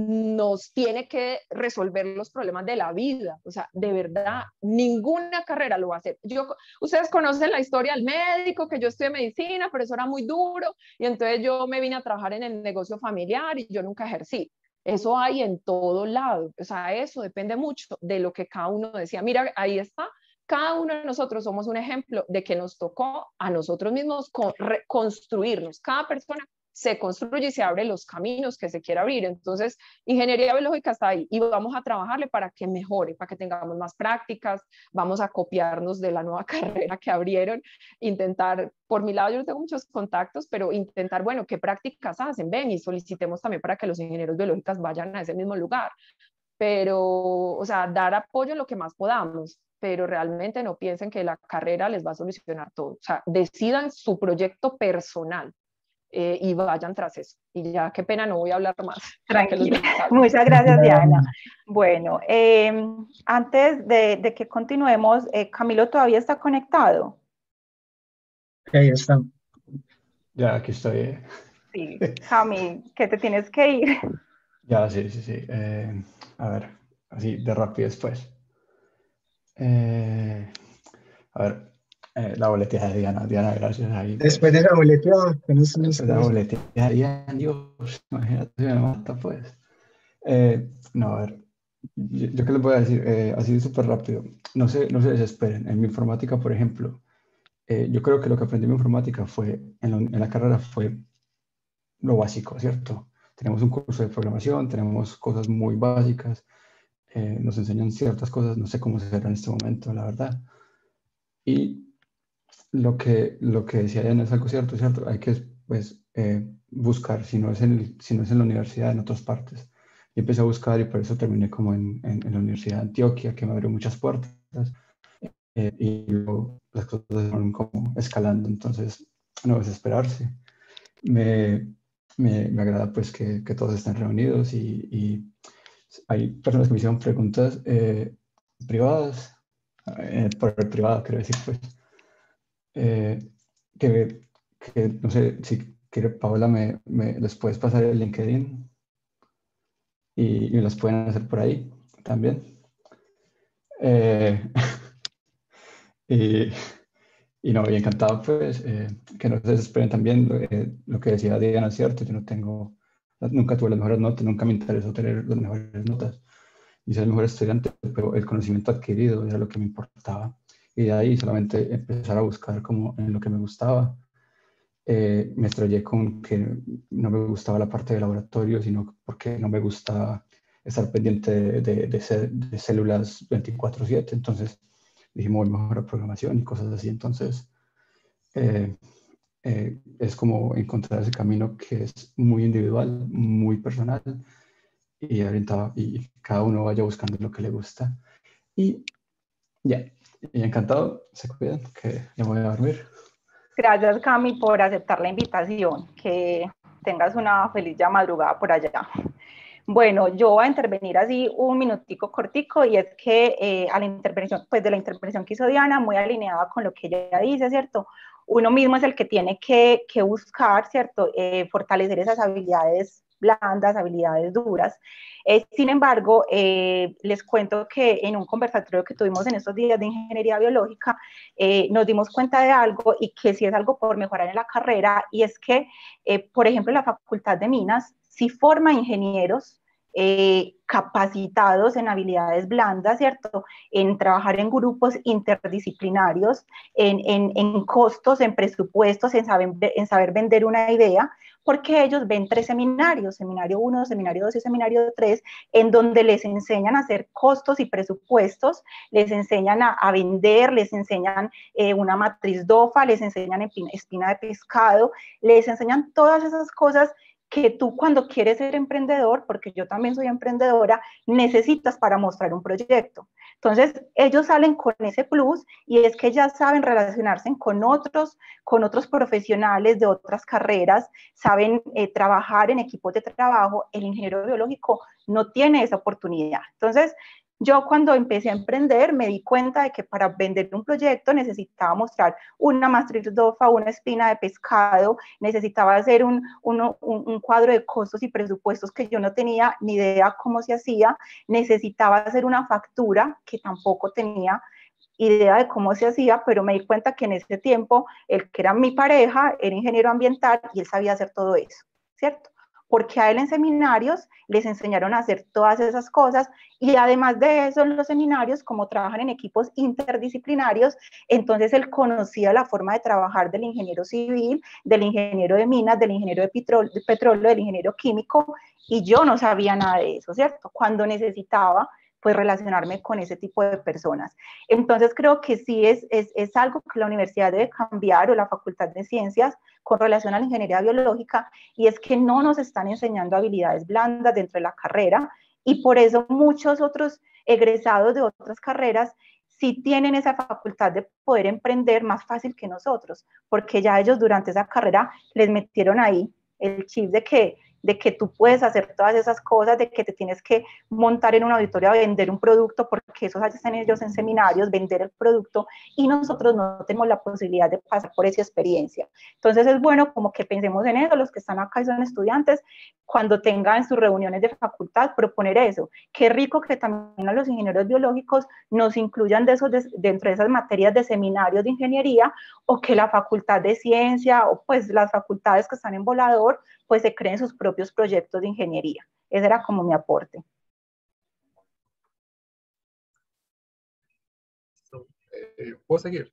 nos tiene que resolver los problemas de la vida. O sea, de verdad, ninguna carrera lo va a hacer. Yo, ustedes conocen la historia del médico, que yo estudié medicina, pero eso era muy duro, y entonces yo me vine a trabajar en el negocio familiar y yo nunca ejercí. Eso hay en todo lado. O sea, eso depende mucho de lo que cada uno decía. Mira, ahí está. Cada uno de nosotros somos un ejemplo de que nos tocó a nosotros mismos reconstruirnos. Cada persona se construye y se abre los caminos que se quiera abrir. Entonces, ingeniería biológica está ahí, y vamos a trabajarle para que mejore, para que tengamos más prácticas. Vamos a copiarnos de la nueva carrera que abrieron, intentar, por mi lado yo no tengo muchos contactos, pero intentar, bueno, ¿qué prácticas hacen? Ven y solicitemos también para que los ingenieros biológicos vayan a ese mismo lugar. Pero, o sea, dar apoyo en lo que más podamos, pero realmente no piensen que la carrera les va a solucionar todo. O sea, decidan su proyecto personal. Eh, y vayan tras eso. Y ya, qué pena, no voy a hablar más. Tranquila. Muchas gracias, Diana. Bueno, eh, antes de, de que continuemos, eh, Camilo todavía está conectado. Ahí está. Ya, aquí estoy. Sí, Cami, que te tienes que ir. Ya, sí, sí, sí. Eh, a ver, así de rápido después. Eh, a ver. Eh, la boleteada de Diana, Diana, gracias. Ahí, después pues, de la boleteada, que no se nos después de la boleteada de Diana, Dios, imagínate, me mata, pues. Eh, no, a ver, yo, yo qué les voy a decir, eh, así súper rápido, no se, no se desesperen. En mi informática, por ejemplo, eh, yo creo que lo que aprendí en mi informática fue, en, lo, en la carrera fue lo básico, ¿cierto? Tenemos un curso de programación, tenemos cosas muy básicas, eh, nos enseñan ciertas cosas, no sé cómo será en este momento, la verdad. Y Lo que, lo que decía Diana es algo cierto, ¿cierto? Hay que pues, eh, buscar, si no, es en el, si no es en la universidad, en otras partes. Y empecé a buscar, y por eso terminé como en, en, en la Universidad de Antioquia, que me abrió muchas puertas. Eh, y luego las cosas fueron como escalando, entonces no desesperarse. Me, me, me agrada pues que, que todos estén reunidos, y, y hay personas que me hicieron preguntas eh, privadas, eh, por el privado quiero decir pues. Eh, que, que no sé si quiere Paola, me, me les puedes pasar el LinkedIn y, y me las pueden hacer por ahí también. Eh, y, y no, y encantado pues eh, que no se desesperen también, eh, lo que decía Diana es cierto, yo no tengo, nunca tuve las mejores notas, nunca me interesó tener las mejores notas y ser el mejor estudiante, pero el conocimiento adquirido era lo que me importaba. Y de ahí solamente empezar a buscar como en lo que me gustaba. Eh, me estrellé con que no me gustaba la parte de laboratorio, sino porque no me gustaba estar pendiente de, de, de, cé de células veinticuatro siete. Entonces dije, voy mejor a programación y cosas así. Entonces eh, eh, es como encontrar ese camino que es muy individual, muy personal y orientado, y cada uno vaya buscando lo que le gusta. Y ya, y encantado, se cuidan, que ya me voy a dormir. Gracias, Cami, por aceptar la invitación. Que tengas una feliz ya madrugada por allá. Bueno, yo voy a intervenir así un minutico cortico, y es que eh, a la intervención, pues de la intervención que hizo Diana, muy alineada con lo que ella dice, ¿cierto? Uno mismo es el que tiene que, que buscar, ¿cierto? Eh, fortalecer esas habilidades blandas, habilidades duras. Eh, sin embargo, eh, les cuento que en un conversatorio que tuvimos en estos días de ingeniería biológica, eh, nos dimos cuenta de algo, y que sí es algo por mejorar en la carrera, y es que, eh, por ejemplo, la Facultad de Minas sí forma ingenieros eh, capacitados en habilidades blandas, ¿cierto? En trabajar en grupos interdisciplinarios, en, en, en costos, en presupuestos, en saber, en saber vender una idea, porque ellos ven tres seminarios, seminario uno, seminario dos y seminario tres, en donde les enseñan a hacer costos y presupuestos, les enseñan a, a vender, les enseñan eh, una matriz D O F A, les enseñan espina, espina de pescado, les enseñan todas esas cosas que tú, cuando quieres ser emprendedor, porque yo también soy emprendedora, necesitas para mostrar un proyecto. Entonces, ellos salen con ese plus, y es que ya saben relacionarse con otros, con otros profesionales de otras carreras, saben eh, trabajar en equipos de trabajo. El ingeniero biológico no tiene esa oportunidad. Entonces, yo cuando empecé a emprender me di cuenta de que para vender un proyecto necesitaba mostrar una matriz D O F A, una espina de pescado, necesitaba hacer un, un, un cuadro de costos y presupuestos que yo no tenía ni idea cómo se hacía, necesitaba hacer una factura que tampoco tenía idea de cómo se hacía, pero me di cuenta que en ese tiempo el que era mi pareja era ingeniero ambiental y él sabía hacer todo eso, ¿cierto? Porque a él en seminarios les enseñaron a hacer todas esas cosas, y además de eso, en los seminarios, como trabajan en equipos interdisciplinarios, entonces él conocía la forma de trabajar del ingeniero civil, del ingeniero de minas, del ingeniero de petróleo, de petróleo del ingeniero químico, y yo no sabía nada de eso, ¿cierto? Cuando necesitaba pues relacionarme con ese tipo de personas. Entonces creo que sí es, es, es algo que la universidad debe cambiar, o la Facultad de Ciencias, con relación a la ingeniería biológica, y es que no nos están enseñando habilidades blandas dentro de la carrera, y por eso muchos otros egresados de otras carreras sí tienen esa facultad de poder emprender más fácil que nosotros, porque ya ellos durante esa carrera les metieron ahí el chip de que de que tú puedes hacer todas esas cosas, de que te tienes que montar en una auditoría a vender un producto, porque eso hacen ellos en seminarios, vender el producto, y nosotros no tenemos la posibilidad de pasar por esa experiencia. Entonces es bueno como que pensemos en eso, los que están acá y son estudiantes, cuando tengan sus reuniones de facultad, proponer eso. Qué rico que también a los ingenieros biológicos nos incluyan de esos, de, dentro de esas materias de seminarios de ingeniería, o que la Facultad de Ciencia, o pues las facultades que están en Volador, pues se creen sus propios proyectos de ingeniería. Ese era como mi aporte. Eh, ¿Puedo seguir?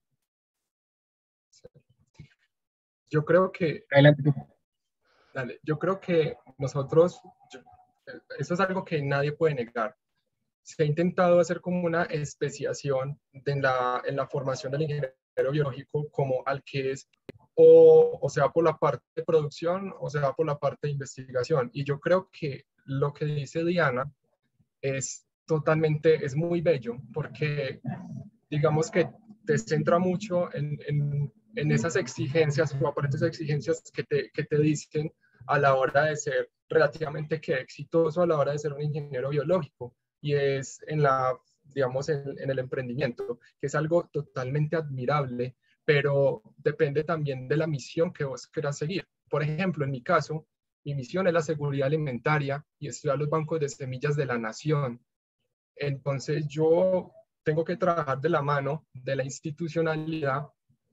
Yo creo que... Adelante. Dale, yo creo que nosotros, yo, eso es algo que nadie puede negar. Se ha intentado hacer como una especiación de en, la, en la formación del ingeniero biológico como al que es o, o sea por la parte de producción o sea por la parte de investigación. Y yo creo que lo que dice Diana es totalmente, es muy bello, porque digamos que te centra mucho en, en, en esas exigencias o aparentes exigencias que te, que te dicen a la hora de ser relativamente que exitoso a la hora de ser un ingeniero biológico, y es en la, digamos, en, en el emprendimiento, que es algo totalmente admirable, pero depende también de la misión que vos quieras seguir. Por ejemplo, en mi caso, mi misión es la seguridad alimentaria y estudiar los bancos de semillas de la nación. Entonces yo tengo que trabajar de la mano de la institucionalidad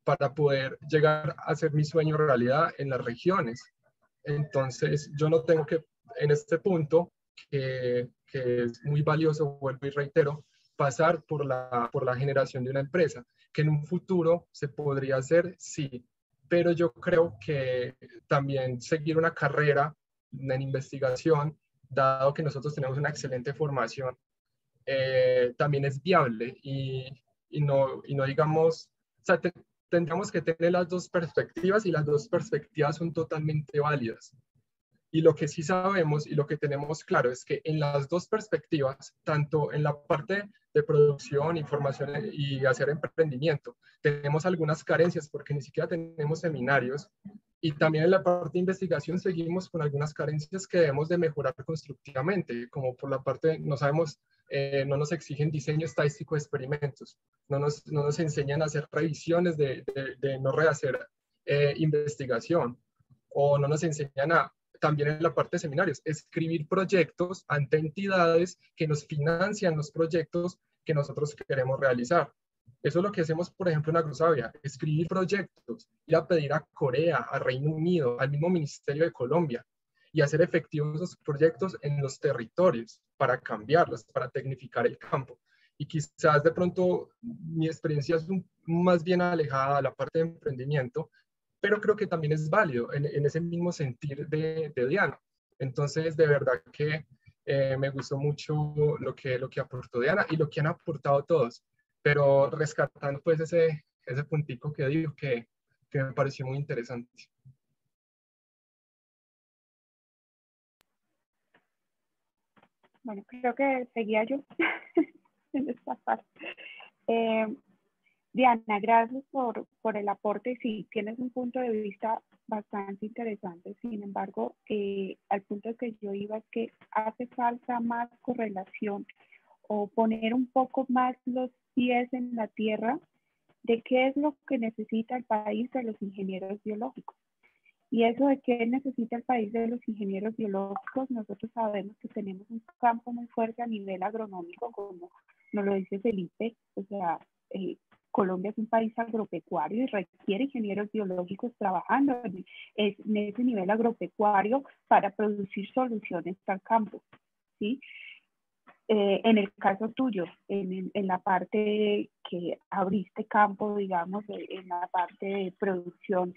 para poder llegar a hacer mi sueño realidad en las regiones. Entonces, yo no tengo que, en este punto, que, que es muy valioso, vuelvo y reitero, pasar por la, por la generación de una empresa, que en un futuro se podría hacer, sí, pero yo creo que también seguir una carrera en investigación, dado que nosotros tenemos una excelente formación, eh, también es viable y, y, no, y no digamos, o sea, te, tendríamos que tener las dos perspectivas y las dos perspectivas son totalmente válidas. Y lo que sí sabemos y lo que tenemos claro es que en las dos perspectivas, tanto en la parte de producción, información y hacer emprendimiento, tenemos algunas carencias porque ni siquiera tenemos seminarios, y también en la parte de investigación seguimos con algunas carencias que debemos de mejorar constructivamente, como por la parte, no sabemos, eh, no nos exigen diseño estadístico de experimentos, no nos, no nos enseñan a hacer revisiones de, de, de no rehacer eh, investigación, o no nos enseñan a, también en la parte de seminarios, escribir proyectos ante entidades que nos financian los proyectos que nosotros queremos realizar. Eso es lo que hacemos, por ejemplo, en Agrosavia, escribir proyectos, ir a pedir a Corea, a Reino Unido, al mismo Ministerio de Colombia, y hacer efectivos esos proyectos en los territorios para cambiarlos, para tecnificar el campo. Y quizás de pronto mi experiencia es un, más bien alejada a la parte de emprendimiento, pero creo que también es válido en, en ese mismo sentir de, de Diana. Entonces, de verdad que eh, me gustó mucho lo que, lo que aportó Diana y lo que han aportado todos, pero rescatando pues ese, ese puntico que digo que, que me pareció muy interesante. Bueno, creo que seguía yo en esta parte. Eh, Diana, gracias por, por el aporte. Sí, tienes un punto de vista bastante interesante. Sin embargo, eh, al punto que yo iba es que hace falta más correlación o poner un poco más los pies en la tierra de qué es lo que necesita el país de los ingenieros biológicos. Y eso de qué necesita el país de los ingenieros biológicos, nosotros sabemos que tenemos un campo muy fuerte a nivel agronómico, como nos lo dice Felipe, o sea, eh, Colombia es un país agropecuario y requiere ingenieros biológicos trabajando en, en ese nivel agropecuario para producir soluciones al campo, ¿sí? Eh, en el caso tuyo, en, en la parte que abriste campo, digamos, en la parte de producción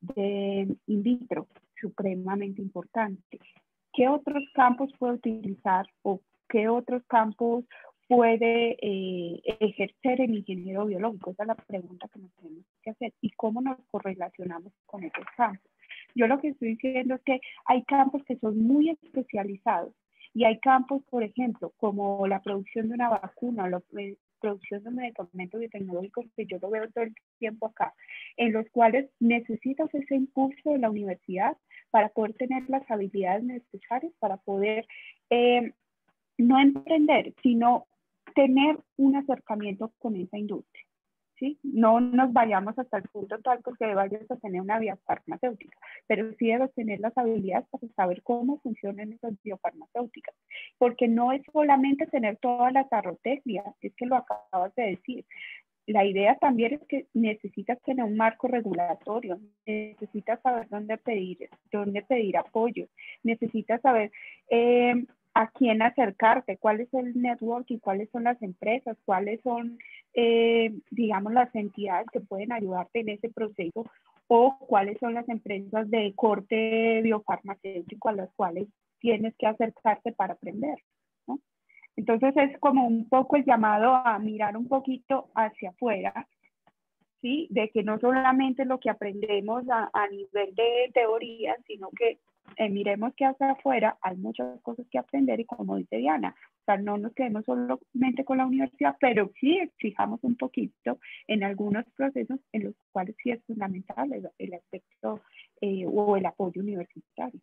de in vitro, supremamente importante. ¿Qué otros campos puede utilizar o qué otros campos puede eh, ejercer el ingeniero biológico? Esa es la pregunta que nos tenemos que hacer. ¿Y cómo nos correlacionamos con esos campos? Yo lo que estoy diciendo es que hay campos que son muy especializados y hay campos, por ejemplo, como la producción de una vacuna, la producción de un medicamento biotecnológico, que yo lo veo todo el tiempo acá, en los cuales necesitas ese impulso de la universidad para poder tener las habilidades necesarias para poder eh, no emprender, sino tener un acercamiento con esa industria, ¿sí? No nos vayamos hasta el punto tal porque vayas a tener una vía farmacéutica, pero sí debes tener las habilidades para saber cómo funcionan esas biofarmacéuticas, porque no es solamente tener toda la tarrotecnia, es que lo acabas de decir. La idea también es que necesitas tener un marco regulatorio, necesitas saber dónde pedir, dónde pedir apoyo, necesitas saber eh, a quién acercarte, cuál es el network y cuáles son las empresas, cuáles son, eh, digamos, las entidades que pueden ayudarte en ese proceso o cuáles son las empresas de corte biofarmacéutico a las cuales tienes que acercarte para aprender, ¿no? Entonces es como un poco el llamado a mirar un poquito hacia afuera, ¿sí? De que no solamente lo que aprendemos a, a nivel de teoría, sino que eh, miremos que hacia afuera hay muchas cosas que aprender y como dice Diana, o sea, no nos quedemos solamente con la universidad, pero sí exijamos un poquito en algunos procesos en los cuales sí es fundamental el, el aspecto eh, o el apoyo universitario.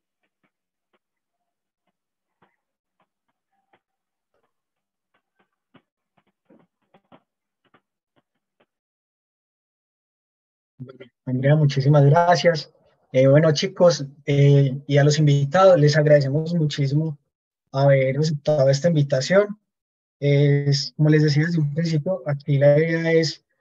Andrea, muchísimas gracias. Eh, bueno, chicos, eh, y a los invitados les agradecemos muchísimo haber aceptado esta invitación. Es, como les decía desde un principio, aquí la idea es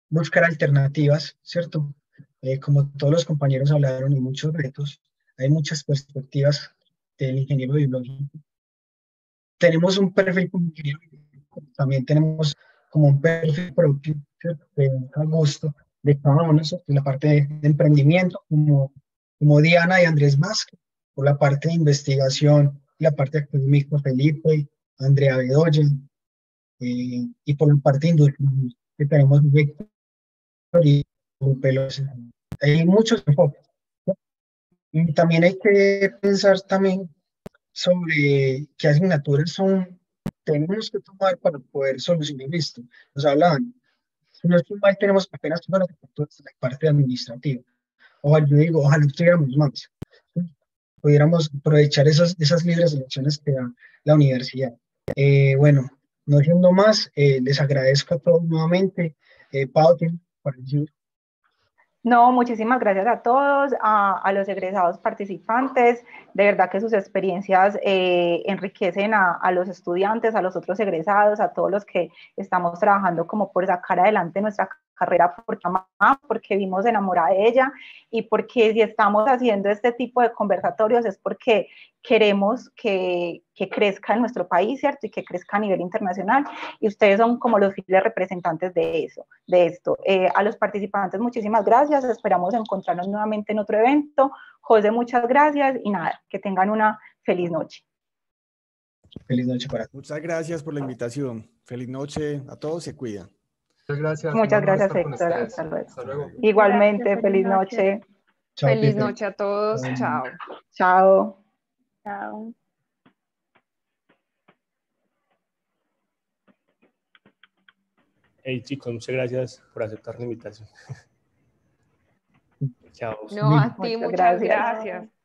buscar alternativas, ¿cierto? Eh, como todos los compañeros hablaron, hay muchos retos, hay muchas perspectivas del ingeniero biológico. Tenemos un perfil como ingeniero biológico, también tenemos como un perfil propio, ¿cierto? Que a gusto de cada uno, ¿cierto? La parte de, de emprendimiento, como, como Diana y Andrés Vázquez, por la parte de investigación, la parte académica, Felipe, Andrea Bedoya, eh, y por la parte industrial, que tenemos Víctor y Pelos. Hay muchos enfoques, ¿no? Y también hay que pensar también sobre qué asignaturas son, tenemos que tomar para poder solucionar esto. Nos hablaban, si no estoy mal, tenemos apenas todas las asignaturas de la parte administrativa. Ojalá, yo digo, ojalá tuviéramos más, ¿sí? Pudiéramos aprovechar esas, esas libres elecciones que da la universidad. Eh, bueno, no siendo más, eh, les agradezco a todos nuevamente. Eh, Pau, ¿tienes para decir? No, muchísimas gracias a todos, a, a los egresados participantes. De verdad que sus experiencias eh, enriquecen a, a los estudiantes, a los otros egresados, a todos los que estamos trabajando como por sacar adelante nuestra carrera porque amamos, porque vimos enamorada de ella y porque si estamos haciendo este tipo de conversatorios es porque queremos que, que crezca en nuestro país, ¿cierto? Y que crezca a nivel internacional. Y ustedes son como los fieles representantes de eso, de esto. Eh, a los participantes, muchísimas gracias. Esperamos encontrarnos nuevamente en otro evento. José, muchas gracias y nada, que tengan una feliz noche. Feliz noche para todos. Muchas gracias por la invitación. Feliz noche a todos, se cuidan. Muchas gracias. Muchas gracias, Héctor. Hasta luego. Hasta luego. Igualmente, gracias, feliz noche. noche. Chao, feliz Peter. Noche a todos. Um, chao. Chao. Chao. Hey chicos, muchas gracias por aceptar la invitación. Chao. No, a ti muchas, muchas gracias. gracias.